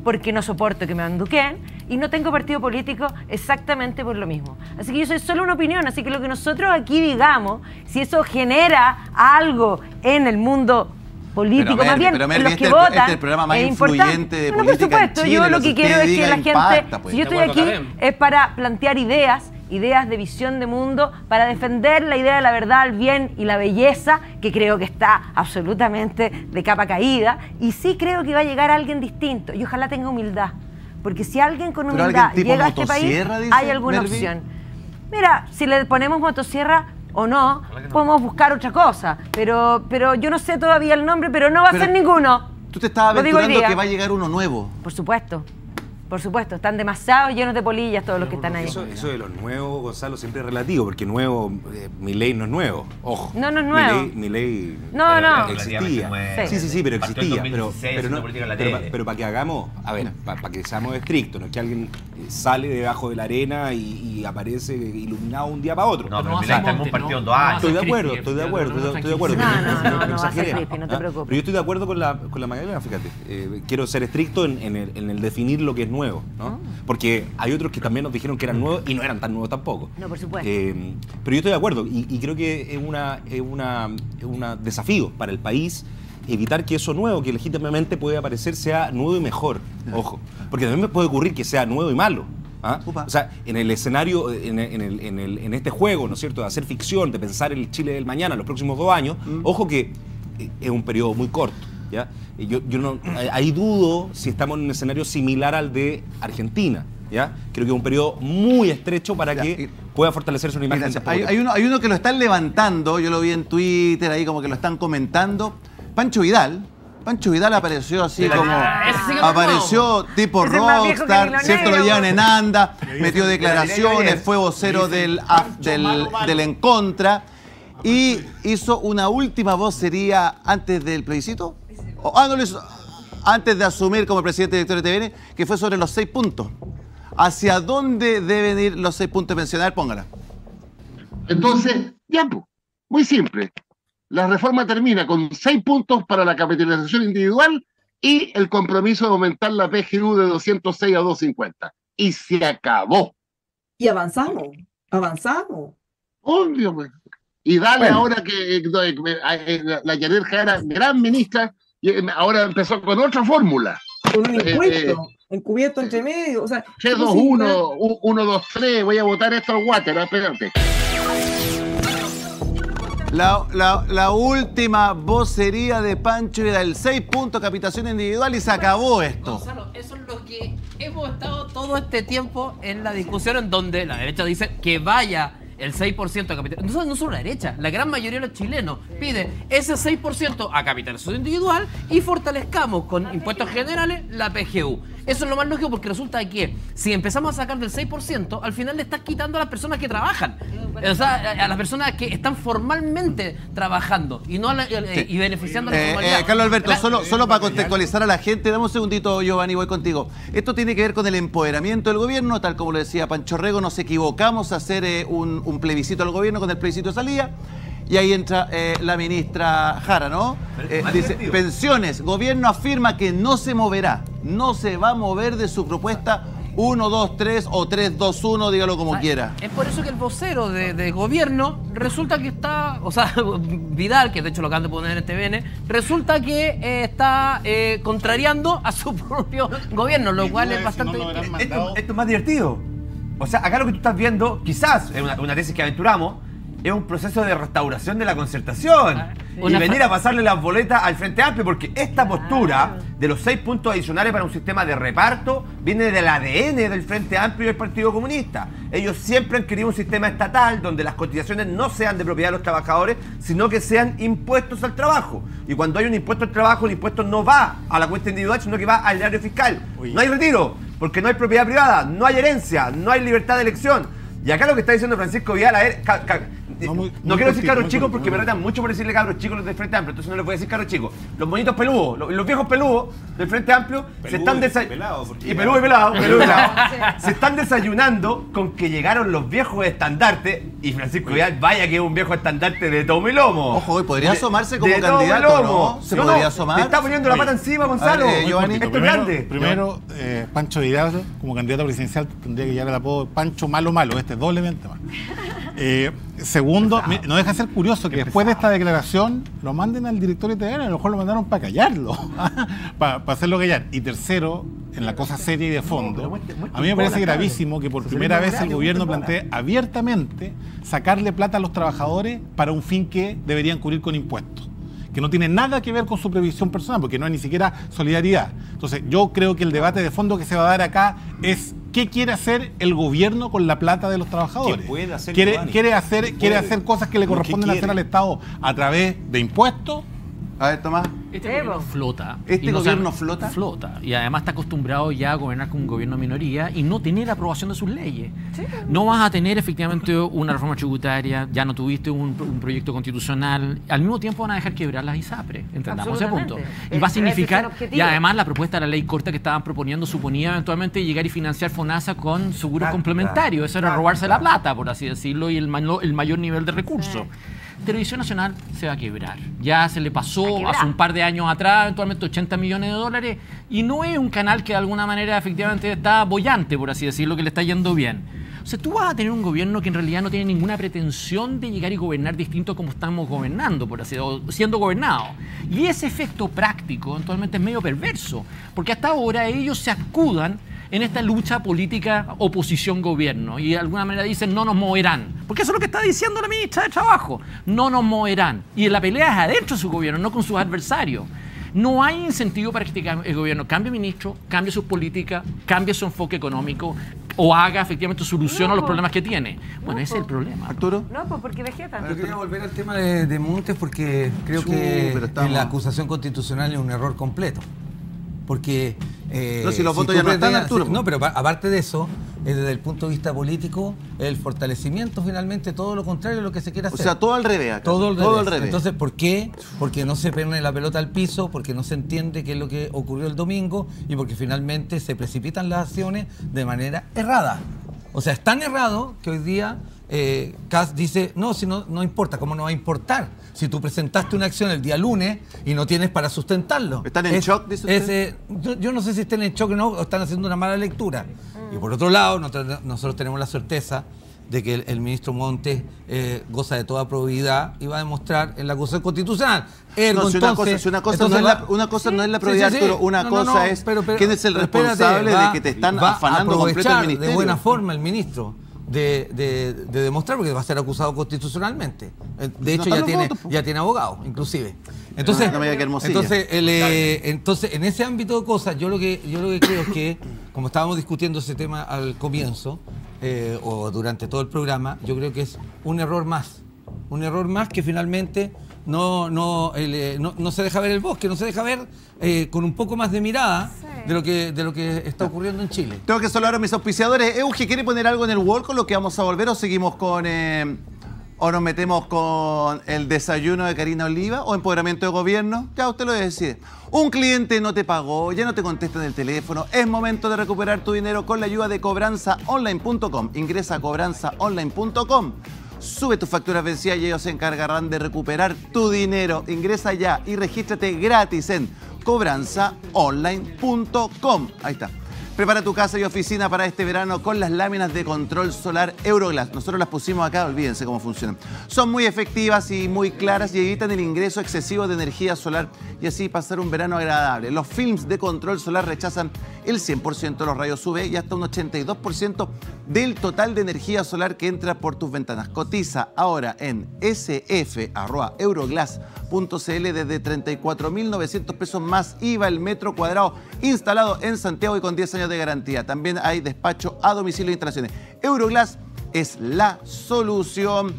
porque no soporto que me manduqueen, y no tengo partido político exactamente por lo mismo. Así que yo soy solo una opinión, así que lo que nosotros aquí digamos, si eso genera algo en el mundo político, pero, más bien, pero, en los este que es el, votan, este es el programa más es influyente de no, política por supuesto, en Chile. yo lo que quiero es que la gente, impacta, pues. si yo estoy aquí, es para plantear ideas, ideas de visión de mundo, para defender la idea de la verdad, el bien y la belleza, que creo que está absolutamente de capa caída, y sí creo que va a llegar alguien distinto, y ojalá tenga humildad, porque si alguien con humildad llega a este país, hay alguna Melvin. opción. Mira, si le ponemos motosierra o no, no, podemos buscar otra cosa, pero, pero yo no sé todavía el nombre, pero no va pero a ser ninguno. Tú te estabas aventurando que va a llegar uno nuevo. Por supuesto. Por supuesto, están demasiado llenos de polillas todos los que están ahí. Eso, eso de los nuevos, Gonzalo, siempre es relativo, porque nuevo, eh, Milei no es nuevo, ojo. No, no es nuevo. Milei, Milei no, no. existía. Sí, sí, sí, pero existía. Pero, pero, no, pero, pero para que hagamos, a ver, para, para que seamos estrictos, no es que alguien sale debajo de la arena y, y aparece iluminado un día para otro. No, pero Milei está en un partido en dos años. Estoy de acuerdo, estoy de acuerdo, estoy de acuerdo. No, no, no, no va a ser creepy, no te preocupes. Pero yo estoy de acuerdo con la, con la Magdalena, fíjate. Eh, quiero ser estricto en, en, el, en el definir lo que es nuevo, ¿no? Porque hay otros que también nos dijeron que eran nuevos y no eran tan nuevos tampoco. No, por supuesto. Eh, pero yo estoy de acuerdo y, y creo que es un es una, es una desafío para el país evitar que eso nuevo, que legítimamente puede aparecer, sea nuevo y mejor. Ojo. Porque también me puede ocurrir que sea nuevo y malo. ¿Ah? O sea, en el escenario, en, en, el, en, el, en este juego, ¿no es cierto?, de hacer ficción, de pensar el Chile del mañana, los próximos dos años, mm. ojo que es un periodo muy corto. ¿Ya? Yo, yo no, ahí dudo si estamos en un escenario similar al de Argentina. ¿Ya? Creo que es un periodo muy estrecho para ya, que pueda fortalecerse una imagen. Mira, hay, hay, uno, hay uno que lo están levantando, yo lo vi en Twitter, ahí como que lo están comentando. Pancho Vidal. Pancho Vidal apareció así como... Apareció tipo rockstar, ¿cierto? Lo llevan en anda, metió declaraciones, fue vocero del, del, del En Contra y hizo una última vocería antes del plebiscito. Ah, no lo hizo antes de asumir como presidente director de T V N, que fue sobre los seis puntos. ¿Hacia dónde deben ir los seis puntos de pensionar? Póngala. Entonces, ya, muy simple. La reforma termina con seis puntos para la capitalización individual y el compromiso de aumentar la P G U de doscientos seis a doscientos cincuenta. Y se acabó. Y avanzamos, avanzamos. Obvio, pues. Y dale bueno. Ahora que eh, la Yanel Jara, gran ministra, ahora empezó con otra fórmula. Con un impuesto, eh, eh, encubierto entre medio. O sea, tres dos uno, uno dos tres, voy a votar esto al water, espérate. La, la, la última vocería de Pancho era el seis puntos, capitación individual y se acabó esto. Gonzalo, eso es lo que hemos estado todo este tiempo en la discusión en donde la derecha dice que vaya el seis por ciento a capitalización. No, no solo la derecha, la gran mayoría de los chilenos pide ese seis por ciento a capitalización individual y fortalezcamos con impuestos generales la P G U. Eso es lo más lógico porque resulta que si empezamos a sacar del seis por ciento, al final le estás quitando a las personas que trabajan. O sea, a las personas que están formalmente trabajando y no a la, sí. y beneficiando a la eh, formalidad. Eh, Carlos Alberto, la, solo, solo para contextualizar a la gente, dame un segundito, Giovanni, voy contigo. Esto tiene que ver con el empoderamiento del gobierno, tal como lo decía Pancho Rego, nos equivocamos a hacer eh, un, un plebiscito al gobierno con el plebiscito de salida. Y ahí entra eh, la ministra Jara, ¿no? Eh, dice, pensiones, gobierno afirma que no se moverá, no se va a mover de su propuesta uno, dos, tres o tres, dos, uno, dígalo como o sea, quiera. Es por eso que el vocero de, de gobierno resulta que está, o sea, Vidal, que de hecho lo acaban de poner en T V N, resulta que eh, está eh, contrariando a su propio gobierno, lo cual es bastante... No esto, esto es más divertido. O sea, acá lo que tú estás viendo, quizás, es una, una tesis que aventuramos, es un proceso de restauración de la concertación. Ah, y venir a pasarle las boletas al Frente Amplio, porque esta postura de los seis puntos adicionales para un sistema de reparto viene del A D N del Frente Amplio y del Partido Comunista. Ellos siempre han querido un sistema estatal donde las cotizaciones no sean de propiedad de los trabajadores, sino que sean impuestos al trabajo. Y cuando hay un impuesto al trabajo, el impuesto no va a la cuenta individual, sino que va al erario fiscal. Uy. No hay retiro, porque no hay propiedad privada, no hay herencia, no hay libertad de elección. Y acá lo que está diciendo Francisco Vidal, a ver, No, muy, no muy quiero decir cortito, cabros muy chicos cortito. porque me retan mucho por decirle cabros chicos los del Frente Amplio, entonces no les voy a decir cabros chicos. Los bonitos peludos, los, los viejos peludos del Frente Amplio se Peludo están y desayunando. pelado, porque Y ya- peludo y pelado, peludo y pelado. Se están desayunando con que llegaron los viejos estandartes y Francisco Vidal, vaya que es un viejo estandarte de tomo y lomo. Ojo, hoy podría De- asomarse como de tomo y candidato, lomo. ¿no? Se podría asomar. Te está poniendo la pata encima, Gonzalo. A ver, eh, Giovanni. Esto es Primero, grande. primero eh, Pancho Vidal, como candidato presidencial, tendría que llegar el apodo Pancho Malo Malo, este es doblemente malo. Eh, segundo, mi- no deja de ser curioso que después de esta declaración lo manden al directorio de T V N, a lo mejor lo mandaron para callarlo, para hacerlo callar. Y tercero, en la cosa seria y de fondo, a mí me parece gravísimo que por primera vez el gobierno plantee abiertamente sacarle plata a los trabajadores para un fin que deberían cubrir con impuestos, que no tiene nada que ver con su previsión personal, porque no hay ni siquiera solidaridad. Entonces, yo creo que el debate de fondo que se va a dar acá es qué quiere hacer el gobierno con la plata de los trabajadores. ¿Qué puede hacer, ¿Quiere, Giovanni? quiere, hacer, ¿Qué ¿Quiere puede? hacer cosas que le ¿Qué corresponden hacer quiere? al Estado a través de impuestos? A ver, Tomás. Este gobierno flota. ¿Este Y no gobierno sabe- flota? Flota. Y además está acostumbrado ya a gobernar como un gobierno de minoría y no tener aprobación de sus leyes. No vas a tener efectivamente una reforma tributaria, ya no tuviste un, un proyecto constitucional. Al mismo tiempo van a dejar quebrar las ISAPRE, entendamos ese punto. Absolutamente. Y va a Ese es el significar, objetivo. y además la propuesta de la ley corta que estaban proponiendo suponía eventualmente llegar y financiar FONASA con seguros complementarios. Eso era robarse la plata, por así decirlo, y el, ma- el mayor nivel de recursos. Televisión Nacional se va a quebrar. Ya se le pasó hace un par de años atrás, eventualmente ochenta millones de dólares, y no es un canal que de alguna manera efectivamente está bollante, por así decirlo, que le está yendo bien. O sea, tú vas a tener un gobierno que en realidad no tiene ninguna pretensión de llegar y gobernar distinto como estamos gobernando, por así decirlo, siendo gobernados. Y ese efecto práctico eventualmente es medio perverso, porque hasta ahora ellos se escudan en esta lucha política oposición-gobierno y de alguna manera dicen no nos moverán, porque eso es lo que está diciendo la ministra de Trabajo, no nos moverán. Y la pelea es adentro de su gobierno, no con sus adversarios. No hay incentivo para que el gobierno cambie ministro, cambie sus políticas, cambie su enfoque económico o haga efectivamente solución a los problemas que tiene. Bueno, ese es el problema. Arturo. No, pues porque vegetan. Yo quería volver al tema de, de Montes porque creo Chu, que pero estamos- en la acusación constitucional es un error completo. Porque... eh, No, si los votos tú ya no están, pretendas- Arturo. si- no, pero pa- aparte de eso, eh, desde el punto de vista político, el fortalecimiento finalmente, todo lo contrario de lo que se quiere O hacer. sea, todo al revés acá. Todo al Todo revés. al revés. Entonces, ¿por qué? Porque no se pone la pelota al piso, porque no se entiende qué es lo que ocurrió el domingo y porque finalmente se precipitan las acciones de manera errada. O sea, es tan errado que hoy día eh, Kass dice, no, si no, no importa, ¿cómo no va a importar? Si tú presentaste una acción el día lunes y no tienes para sustentarlo. ¿Están en Es- shock, dice es, usted? eh, yo, yo no sé si están en shock o no, o están haciendo una mala lectura. Y por otro lado, nosotros, nosotros tenemos la certeza de que el, el ministro Montes eh, goza de toda probidad y va a demostrar en la acusación constitucional. Ergo, No, si una entonces- cosa, si una cosa entonces no es va- la, una cosa Sí, no es la sí, probidad, sí, sí. Arturo, una No, no, cosa no, es pero- pero- quién es el pero espérate, responsable va- de que te están va a afanando completo el aprovechar ministerio. de buena forma el ministro de, de- de demostrar, porque va a ser acusado constitucionalmente. Eh, De hecho, No, ya los tiene, votos, po. ya tiene abogado, inclusive. Entonces, No me diga que Hermosilla. entonces, el, eh, entonces, en ese ámbito de cosas, yo lo que yo lo que creo es que, como estábamos discutiendo ese tema al comienzo, eh, o durante todo el programa, yo creo que es un error más. Un error más que finalmente no, no, el, eh, no, no se deja ver el bosque, no se deja ver eh, con un poco más de mirada de lo que de lo que está ocurriendo en Chile. Tengo que saludar a mis auspiciadores. Euge, ¿quiere poner algo en el wall con lo que vamos a volver o seguimos con... eh, o nos metemos con el desayuno de Karina Oliva o empoderamiento de gobierno? Ya usted lo decide. Un cliente no te pagó, ya no te contesta en el teléfono. Es momento de recuperar tu dinero con la ayuda de cobranza online punto com. Ingresa a cobranza online punto com. Sube tus facturas vencidas y ellos se encargarán de recuperar tu dinero. Ingresa ya y regístrate gratis en cobranza online punto com. Ahí está. Prepara tu casa y oficina para este verano con las láminas de control solar Euroglass. Nosotros las pusimos acá, olvídense cómo funcionan. Son muy efectivas y muy claras y evitan el ingreso excesivo de energía solar y así pasar un verano agradable. Los films de control solar rechazan el cien por ciento de los rayos U V y hasta un ochenta y dos por ciento del total de energía solar que entra por tus ventanas. Cotiza ahora en s f arroba euroglass punto c l desde treinta y cuatro mil novecientos pesos más I V A el metro cuadrado, instalado en Santiago y con diez años de garantía. También hay despacho a domicilio de instalaciones. Euroglass es la solución.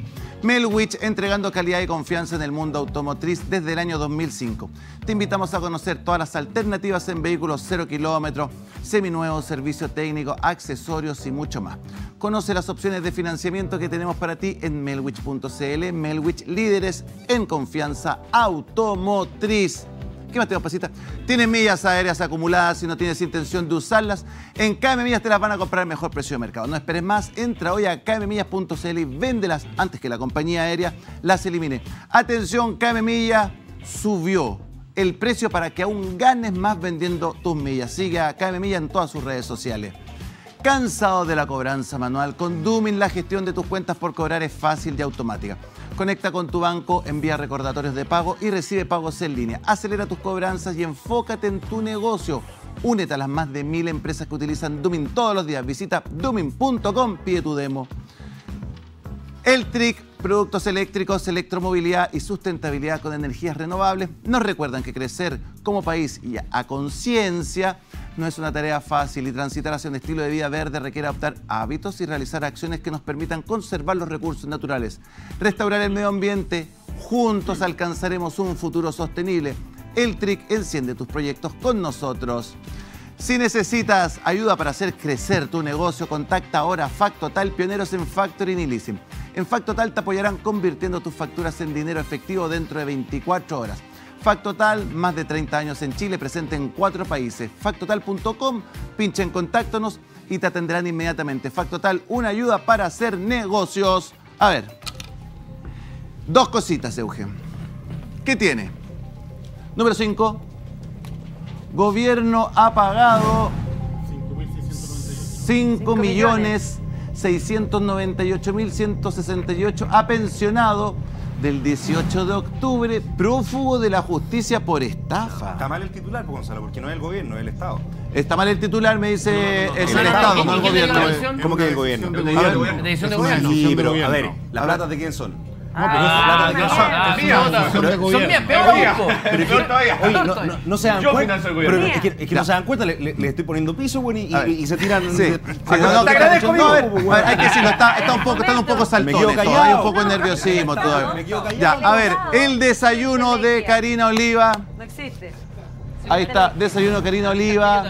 Melwich, entregando calidad y confianza en el mundo automotriz desde el año dos mil cinco. Te invitamos a conocer todas las alternativas en vehículos cero kilómetros, seminuevos, servicio técnico, accesorios y mucho más. Conoce las opciones de financiamiento que tenemos para ti en melwich punto c l. Melwich, líderes en confianza automotriz. ¿Qué más tenemos, pasita? ¿Tienes millas aéreas acumuladas y no tienes intención de usarlas? En K M Millas te las van a comprar al mejor precio de mercado. No esperes más, entra hoy a k m millas punto c l y véndelas antes que la compañía aérea las elimine. Atención, K M Millas subió el precio para que aún ganes más vendiendo tus millas. Sigue a K M Millas en todas sus redes sociales. ¿Cansado de la cobranza manual? Con Dumin la gestión de tus cuentas por cobrar es fácil y automática. Conecta con tu banco, envía recordatorios de pago y recibe pagos en línea. Acelera tus cobranzas y enfócate en tu negocio. Únete a las más de mil empresas que utilizan Dumin todos los días. Visita dumin punto com, pide tu demo. Eltric, productos eléctricos, electromovilidad y sustentabilidad con energías renovables, nos recuerdan que crecer como país y a conciencia no es una tarea fácil y transitar hacia un estilo de vida verde requiere adoptar hábitos y realizar acciones que nos permitan conservar los recursos naturales, restaurar el medio ambiente. Juntos alcanzaremos un futuro sostenible. Eltric, enciende tus proyectos con nosotros. Si necesitas ayuda para hacer crecer tu negocio, contacta ahora a Factotal, pioneros en factoring y leasing. En Factotal te apoyarán convirtiendo tus facturas en dinero efectivo dentro de veinticuatro horas. Factotal, más de treinta años en Chile, presente en cuatro países. Factotal punto com, pincha en Contáctanos y te atenderán inmediatamente. Factotal, una ayuda para hacer negocios. A ver, dos cositas, Eugen. ¿Qué tiene? Número cinco. Gobierno ha pagado cinco millones seiscientos noventa y ocho mil ciento sesenta y ocho a pensionado del dieciocho de octubre, prófugo de la justicia por estafa. Está mal el titular, Gonzalo, porque no es el gobierno, es el Estado. Está mal el titular, me dice, no, no, no, es no, el no, Estado, no, no el no, gobierno. ¿Cómo que el gobierno? De gobierno. Decisión de gobierno. Sí, pero a ver, ¿las platas de quién son? No, pero la plata de quién son. Ah, mía. Son mías, peor todavía. Oye, no, no, no se dan Yo cuenta. financio el gobierno. Pero es que, es que no se dan cuenta, le, le, le estoy poniendo piso, güey, y, y, y se tiran. Sí. Se, Sí, no, no, te agradezco, no, a ver, amigo, a ver, hay que decirlo, está, está un poco, están un poco saltones, Me quedo todo, hay callado. un poco de nerviosismo Me todavía. quedo callado. Ya, a ver, el desayuno de Karina Oliva. No existe. Ahí está, desayuno Karina Oliva.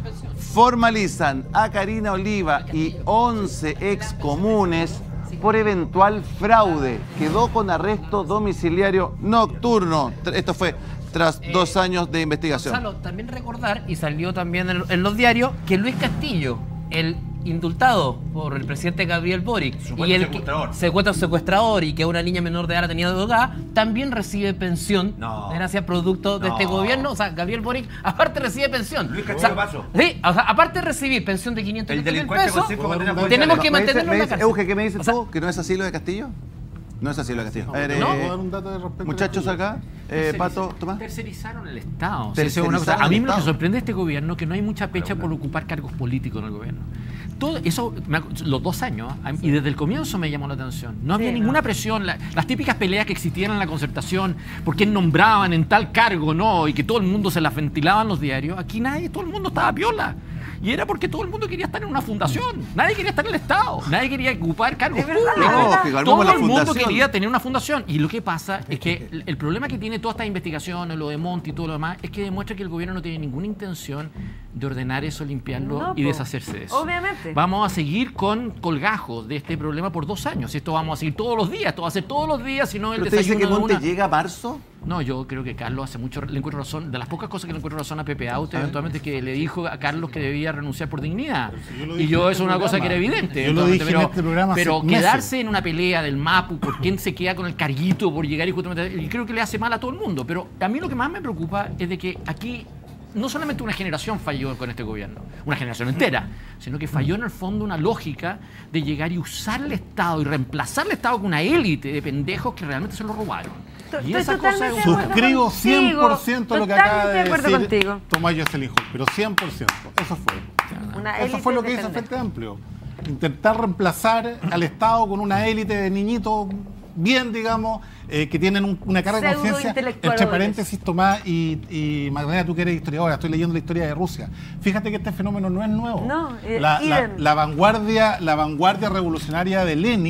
Formalizan a Karina Oliva y once excomunes por eventual fraude. Quedó con arresto domiciliario nocturno. Esto fue tras Eh, dos años de investigación. Gonzalo, también recordar, y salió también en, en los diarios, que Luis Castillo, el indultado por el presidente Gabriel Boric, Supuesto y el secuestrador. que, secuestro secuestrador y que una niña menor de edad la tenía drogada, también recibe pensión No. gracias producto de No. este gobierno. O sea, Gabriel Boric aparte recibe pensión. Luis O Castillo, sea, paso. sí, o sea, aparte de recibir pensión de quinientos El mil delincuente pesos, con cinco condenas tenemos judiciales. que ¿Me dice- mantenerlo me en la dice- cárcel. Euge, ¿qué me dices O sea, tú? ¿Que no es así lo de Castillo? No es así lo de Castillo. A ver, ¿No? eh, ¿Puedo dar un dato de respecto a muchachos Castillo? acá, eh, Pato, Tomás. Tercerizaron el Estado. Sí, eso es una cosa. Tercerizaron A mí el lo que Estado. sorprende de este gobierno es que no hay mucha pecha por ocupar cargos políticos en el gobierno. Todo eso, me ac- los dos años, a- y desde el comienzo me llamó la atención. No había Sí, ninguna no. presión. La- las típicas peleas que existían en la concertación, por quién nombraban en tal cargo, ¿no? Y que todo el mundo se las ventilaba en los diarios. Aquí nadie, todo el mundo estaba piola. Y era porque todo el mundo quería estar en una fundación. Nadie quería estar en el Estado. Nadie quería ocupar cargos Es verdad, públicos. es verdad. Lógico, armamos Todo la el mundo fundación. quería tener una fundación. Y lo que pasa es que el, el problema que tiene todas estas investigaciones, lo de Monti y todo lo demás, es que demuestra que el gobierno no tiene ninguna intención de ordenar eso, limpiarlo No, y po. deshacerse de eso. Obviamente. Vamos a seguir con colgajos de este problema por dos años. Y esto vamos a seguir todos los días. Esto va a ser todos los días, si no el ¿Pero usted dice que desayuno de Monte una. llega a marzo? No, yo creo que Carlos hace mucho, le encuentro razón, de las pocas cosas que le encuentro razón a Pepe Aute, eventualmente, que le dijo a Carlos que debía renunciar por dignidad. yo lo Y dije yo, en eso este es una cosa que programa. era evidente. Yo lo eventualmente, dije en este programa hace pero meses. quedarse en una pelea del Mapu por quién se queda con el carguito por llegar y justamente, y creo que le hace mal a todo el mundo. Pero a mí lo que más me preocupa es de que aquí no solamente una generación falló con este gobierno, una generación entera, sino que falló en el fondo una lógica de llegar y usar el Estado y reemplazar el Estado con una élite de pendejos que realmente se lo robaron. Y Estoy esa cosa totalmente es de un- acuerdo Suscribo contigo, cien por ciento lo que acaba totalmente de de acuerdo decir contigo. Tomás Jocelyn Hood, pero cien por ciento. Eso fue. Una Eso fue élite lo que de hizo el pendejos. Frente Amplio. Intentar reemplazar al Estado con una élite de niñitos bien, digamos, eh, que tienen un- una carga de conciencia. Pseudo-intelectuales. Entre paréntesis, Tomás y, y Magdalena, tú que eres historiadora, estoy leyendo la historia de Rusia. Fíjate que este fenómeno no es nuevo. No, eh, la, la- idem. la vanguardia, la vanguardia revolucionaria de Lenin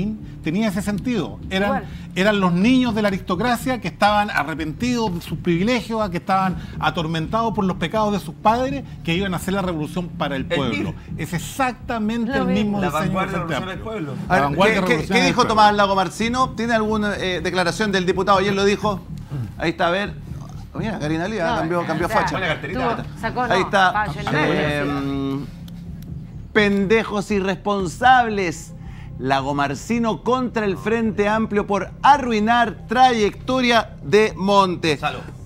tenía ese sentido. Eran, eran los niños de la aristocracia que estaban arrepentidos de sus privilegios, que estaban atormentados por los pecados de sus padres, que iban a hacer la revolución para el pueblo. Es exactamente el mismo La diseño vanguardia del Frente revolucionaria del Amplio. pueblo. La A ver, vanguardia ¿qué, qué- revolucionaria qué del dijo pueblo. Tomás Lago Marcino? ¿Tiene alguna eh, declaración del diputado? Ayer lo dijo. Ahí está, a ver. Mira, Karina Lía No, cambió, cambió o sea, facha. tuvo- sacó, no, Ahí está. fallo en el Eh, medio. pendejos irresponsables. Lago Marcino contra el Frente Amplio por arruinar trayectoria de Monte.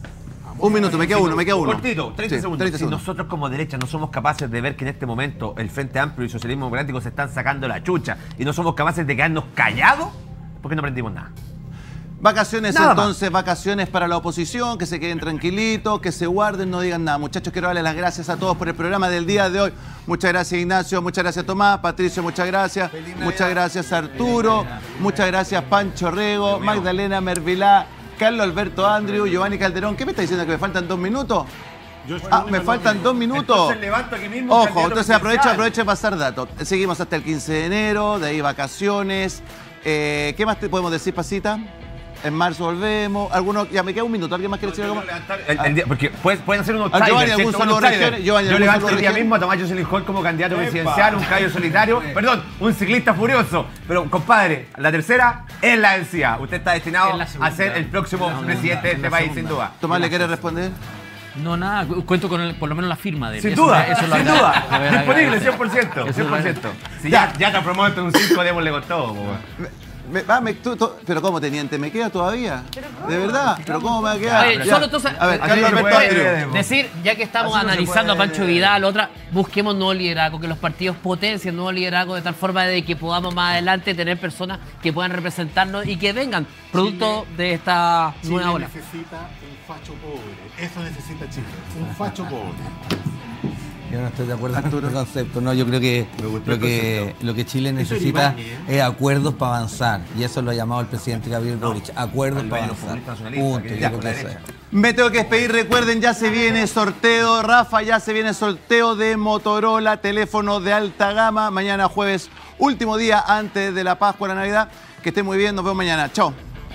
Un minuto, me queda uno, me queda uno. Cortito, treinta Sí, segundos. treinta Si segundos. nosotros como derecha no somos capaces de ver que en este momento el Frente Amplio y el Socialismo Democrático se están sacando la chucha y no somos capaces de quedarnos callados, ¿por qué no aprendimos nada? Vacaciones Nada entonces, vacaciones para la oposición, que se queden tranquilitos, que se guarden, no digan nada. Muchachos, quiero darles las gracias a todos por el programa del día de hoy. Muchas gracias Ignacio, muchas gracias Tomás, Patricio, muchas gracias. Muchas gracias Arturo, muchas gracias Pancho Rego, Magdalena Mervilá, Carlos Alberto Andrew, Giovanni Calderón. ¿Qué me está diciendo que me faltan dos minutos? Ah, me faltan dos minutos. Entonces levanto aquí mismo un Ojo, candidato entonces aprovecho, presidencial. aprovecho de pasar datos. Seguimos hasta el quince de enero, de ahí vacaciones. Eh, ¿Qué más te podemos decir, Pasita? En marzo volvemos. ¿Alguno? Ya me queda un minuto. ¿Alguien más quiere decir algo más? El- el día- porque pueden, pueden hacer unos Ah, Giovanni, outsiders, ¿algún ¿cierto? saludo Un outsider. regiones? Giovanni, Yo ¿algún levanto saludo el día regiones? mismo a Tomás Jocelyn Hall como candidato Epa. presidencial, un caballo solitario. Perdón, un ciclista furioso. Pero, compadre, la tercera es la vencida. Usted está destinado a ser el próximo presidente de este país, sin duda. Tomás, ¿le quiere responder? No, nada, cu- cuento con el- por lo menos la firma de él. Sin Eso duda, me- eso lo sin agrade- duda. lo agrade- Disponible, cien por ciento. Eso cien por lo ciento. agrade- Si ya, ya te promoto en un cinco, démosle con todo. po, weón. Me- ah, me- tú- tú- pero ¿cómo, teniente? ¿Me queda todavía? ¿De verdad? ¿Pero cómo me va a quedar? Oye, Ya. solo entonces, A ver, así Carlos no se Alberto puede Andrew. decir, ya que estamos Así no se analizando puede. a Pancho Vidal, otra, busquemos nuevo liderazgo, que los partidos potencien nuevo liderazgo de tal forma de que podamos más adelante tener personas que puedan representarnos y que vengan producto de esta Chile nueva ola. necesita un facho pobre. Eso necesita Chile. Un facho pobre. Yo no estoy de acuerdo con este concepto. No, yo creo que, gustó lo, el que concepto. lo que Chile Eso es necesita Iván, ¿eh? es acuerdos para avanzar. Y eso lo ha llamado el presidente Gabriel Boric. Acuerdos para avanzar. Punto. Yo creo que eso es. Me tengo que despedir, recuerden, ya se viene sorteo, Rafa, ya se viene sorteo de Motorola, teléfono de alta gama, mañana jueves, último día antes de la Pascua, la Navidad. Que estén muy bien, nos vemos mañana. Chao.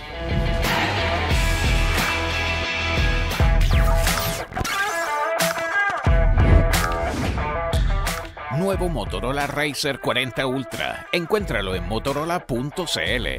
Nuevo Motorola Razr cuarenta Ultra. Encuéntralo en motorola punto cl.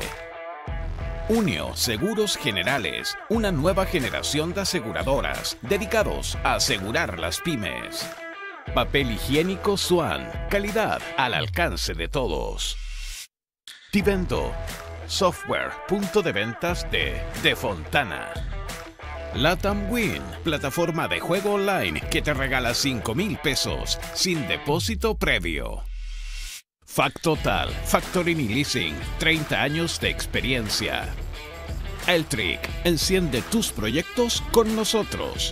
Unio Seguros Generales, una nueva generación de aseguradoras dedicados a asegurar las pymes. Papel higiénico Swan, calidad al alcance de todos. Tivento, software, punto de ventas de De Fontana. Latam Win, plataforma de juego online que te regala cinco mil pesos sin depósito previo. Factotal, Factoring y Leasing, treinta años de experiencia. Eltric, enciende tus proyectos con nosotros.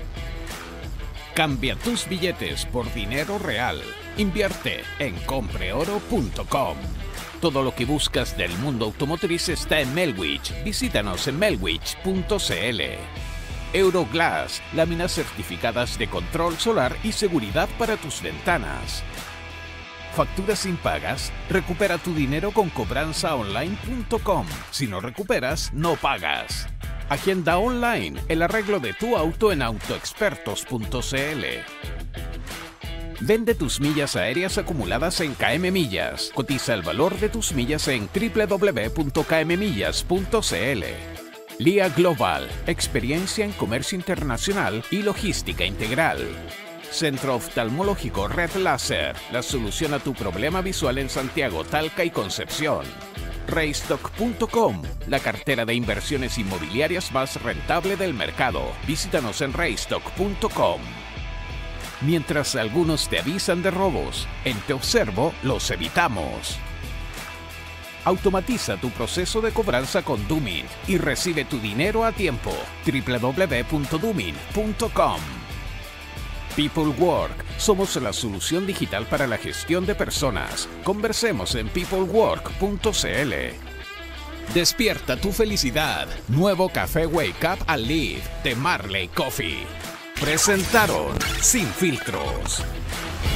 Cambia tus billetes por dinero real. Invierte en compreoro punto com. Todo lo que buscas del mundo automotriz está en Melwich. Visítanos en melwich punto cl. Euroglass, láminas certificadas de control solar y seguridad para tus ventanas. Facturas impagas, recupera tu dinero con cobranza online punto com. Si no recuperas, no pagas. Agenda online, el arreglo de tu auto en autoexpertos punto cl. Vende tus millas aéreas acumuladas en K M Millas. Cotiza el valor de tus millas en doble u doble u doble u punto k m millas punto cl. L I A Global, experiencia en comercio internacional y logística integral. Centro Oftalmológico Red Láser, la solución a tu problema visual en Santiago, Talca y Concepción. Raystock punto com, la cartera de inversiones inmobiliarias más rentable del mercado. Visítanos en raystock punto com. Mientras algunos te avisan de robos, en Te Observo los evitamos. Automatiza tu proceso de cobranza con Doomint y recibe tu dinero a tiempo. doble u doble u doble u punto doomint punto com. People Work. Somos la solución digital para la gestión de personas. Conversemos en people work punto cl. Despierta tu felicidad. Nuevo café Wake Up and Live de Marley Coffee. Presentaron Sin Filtros.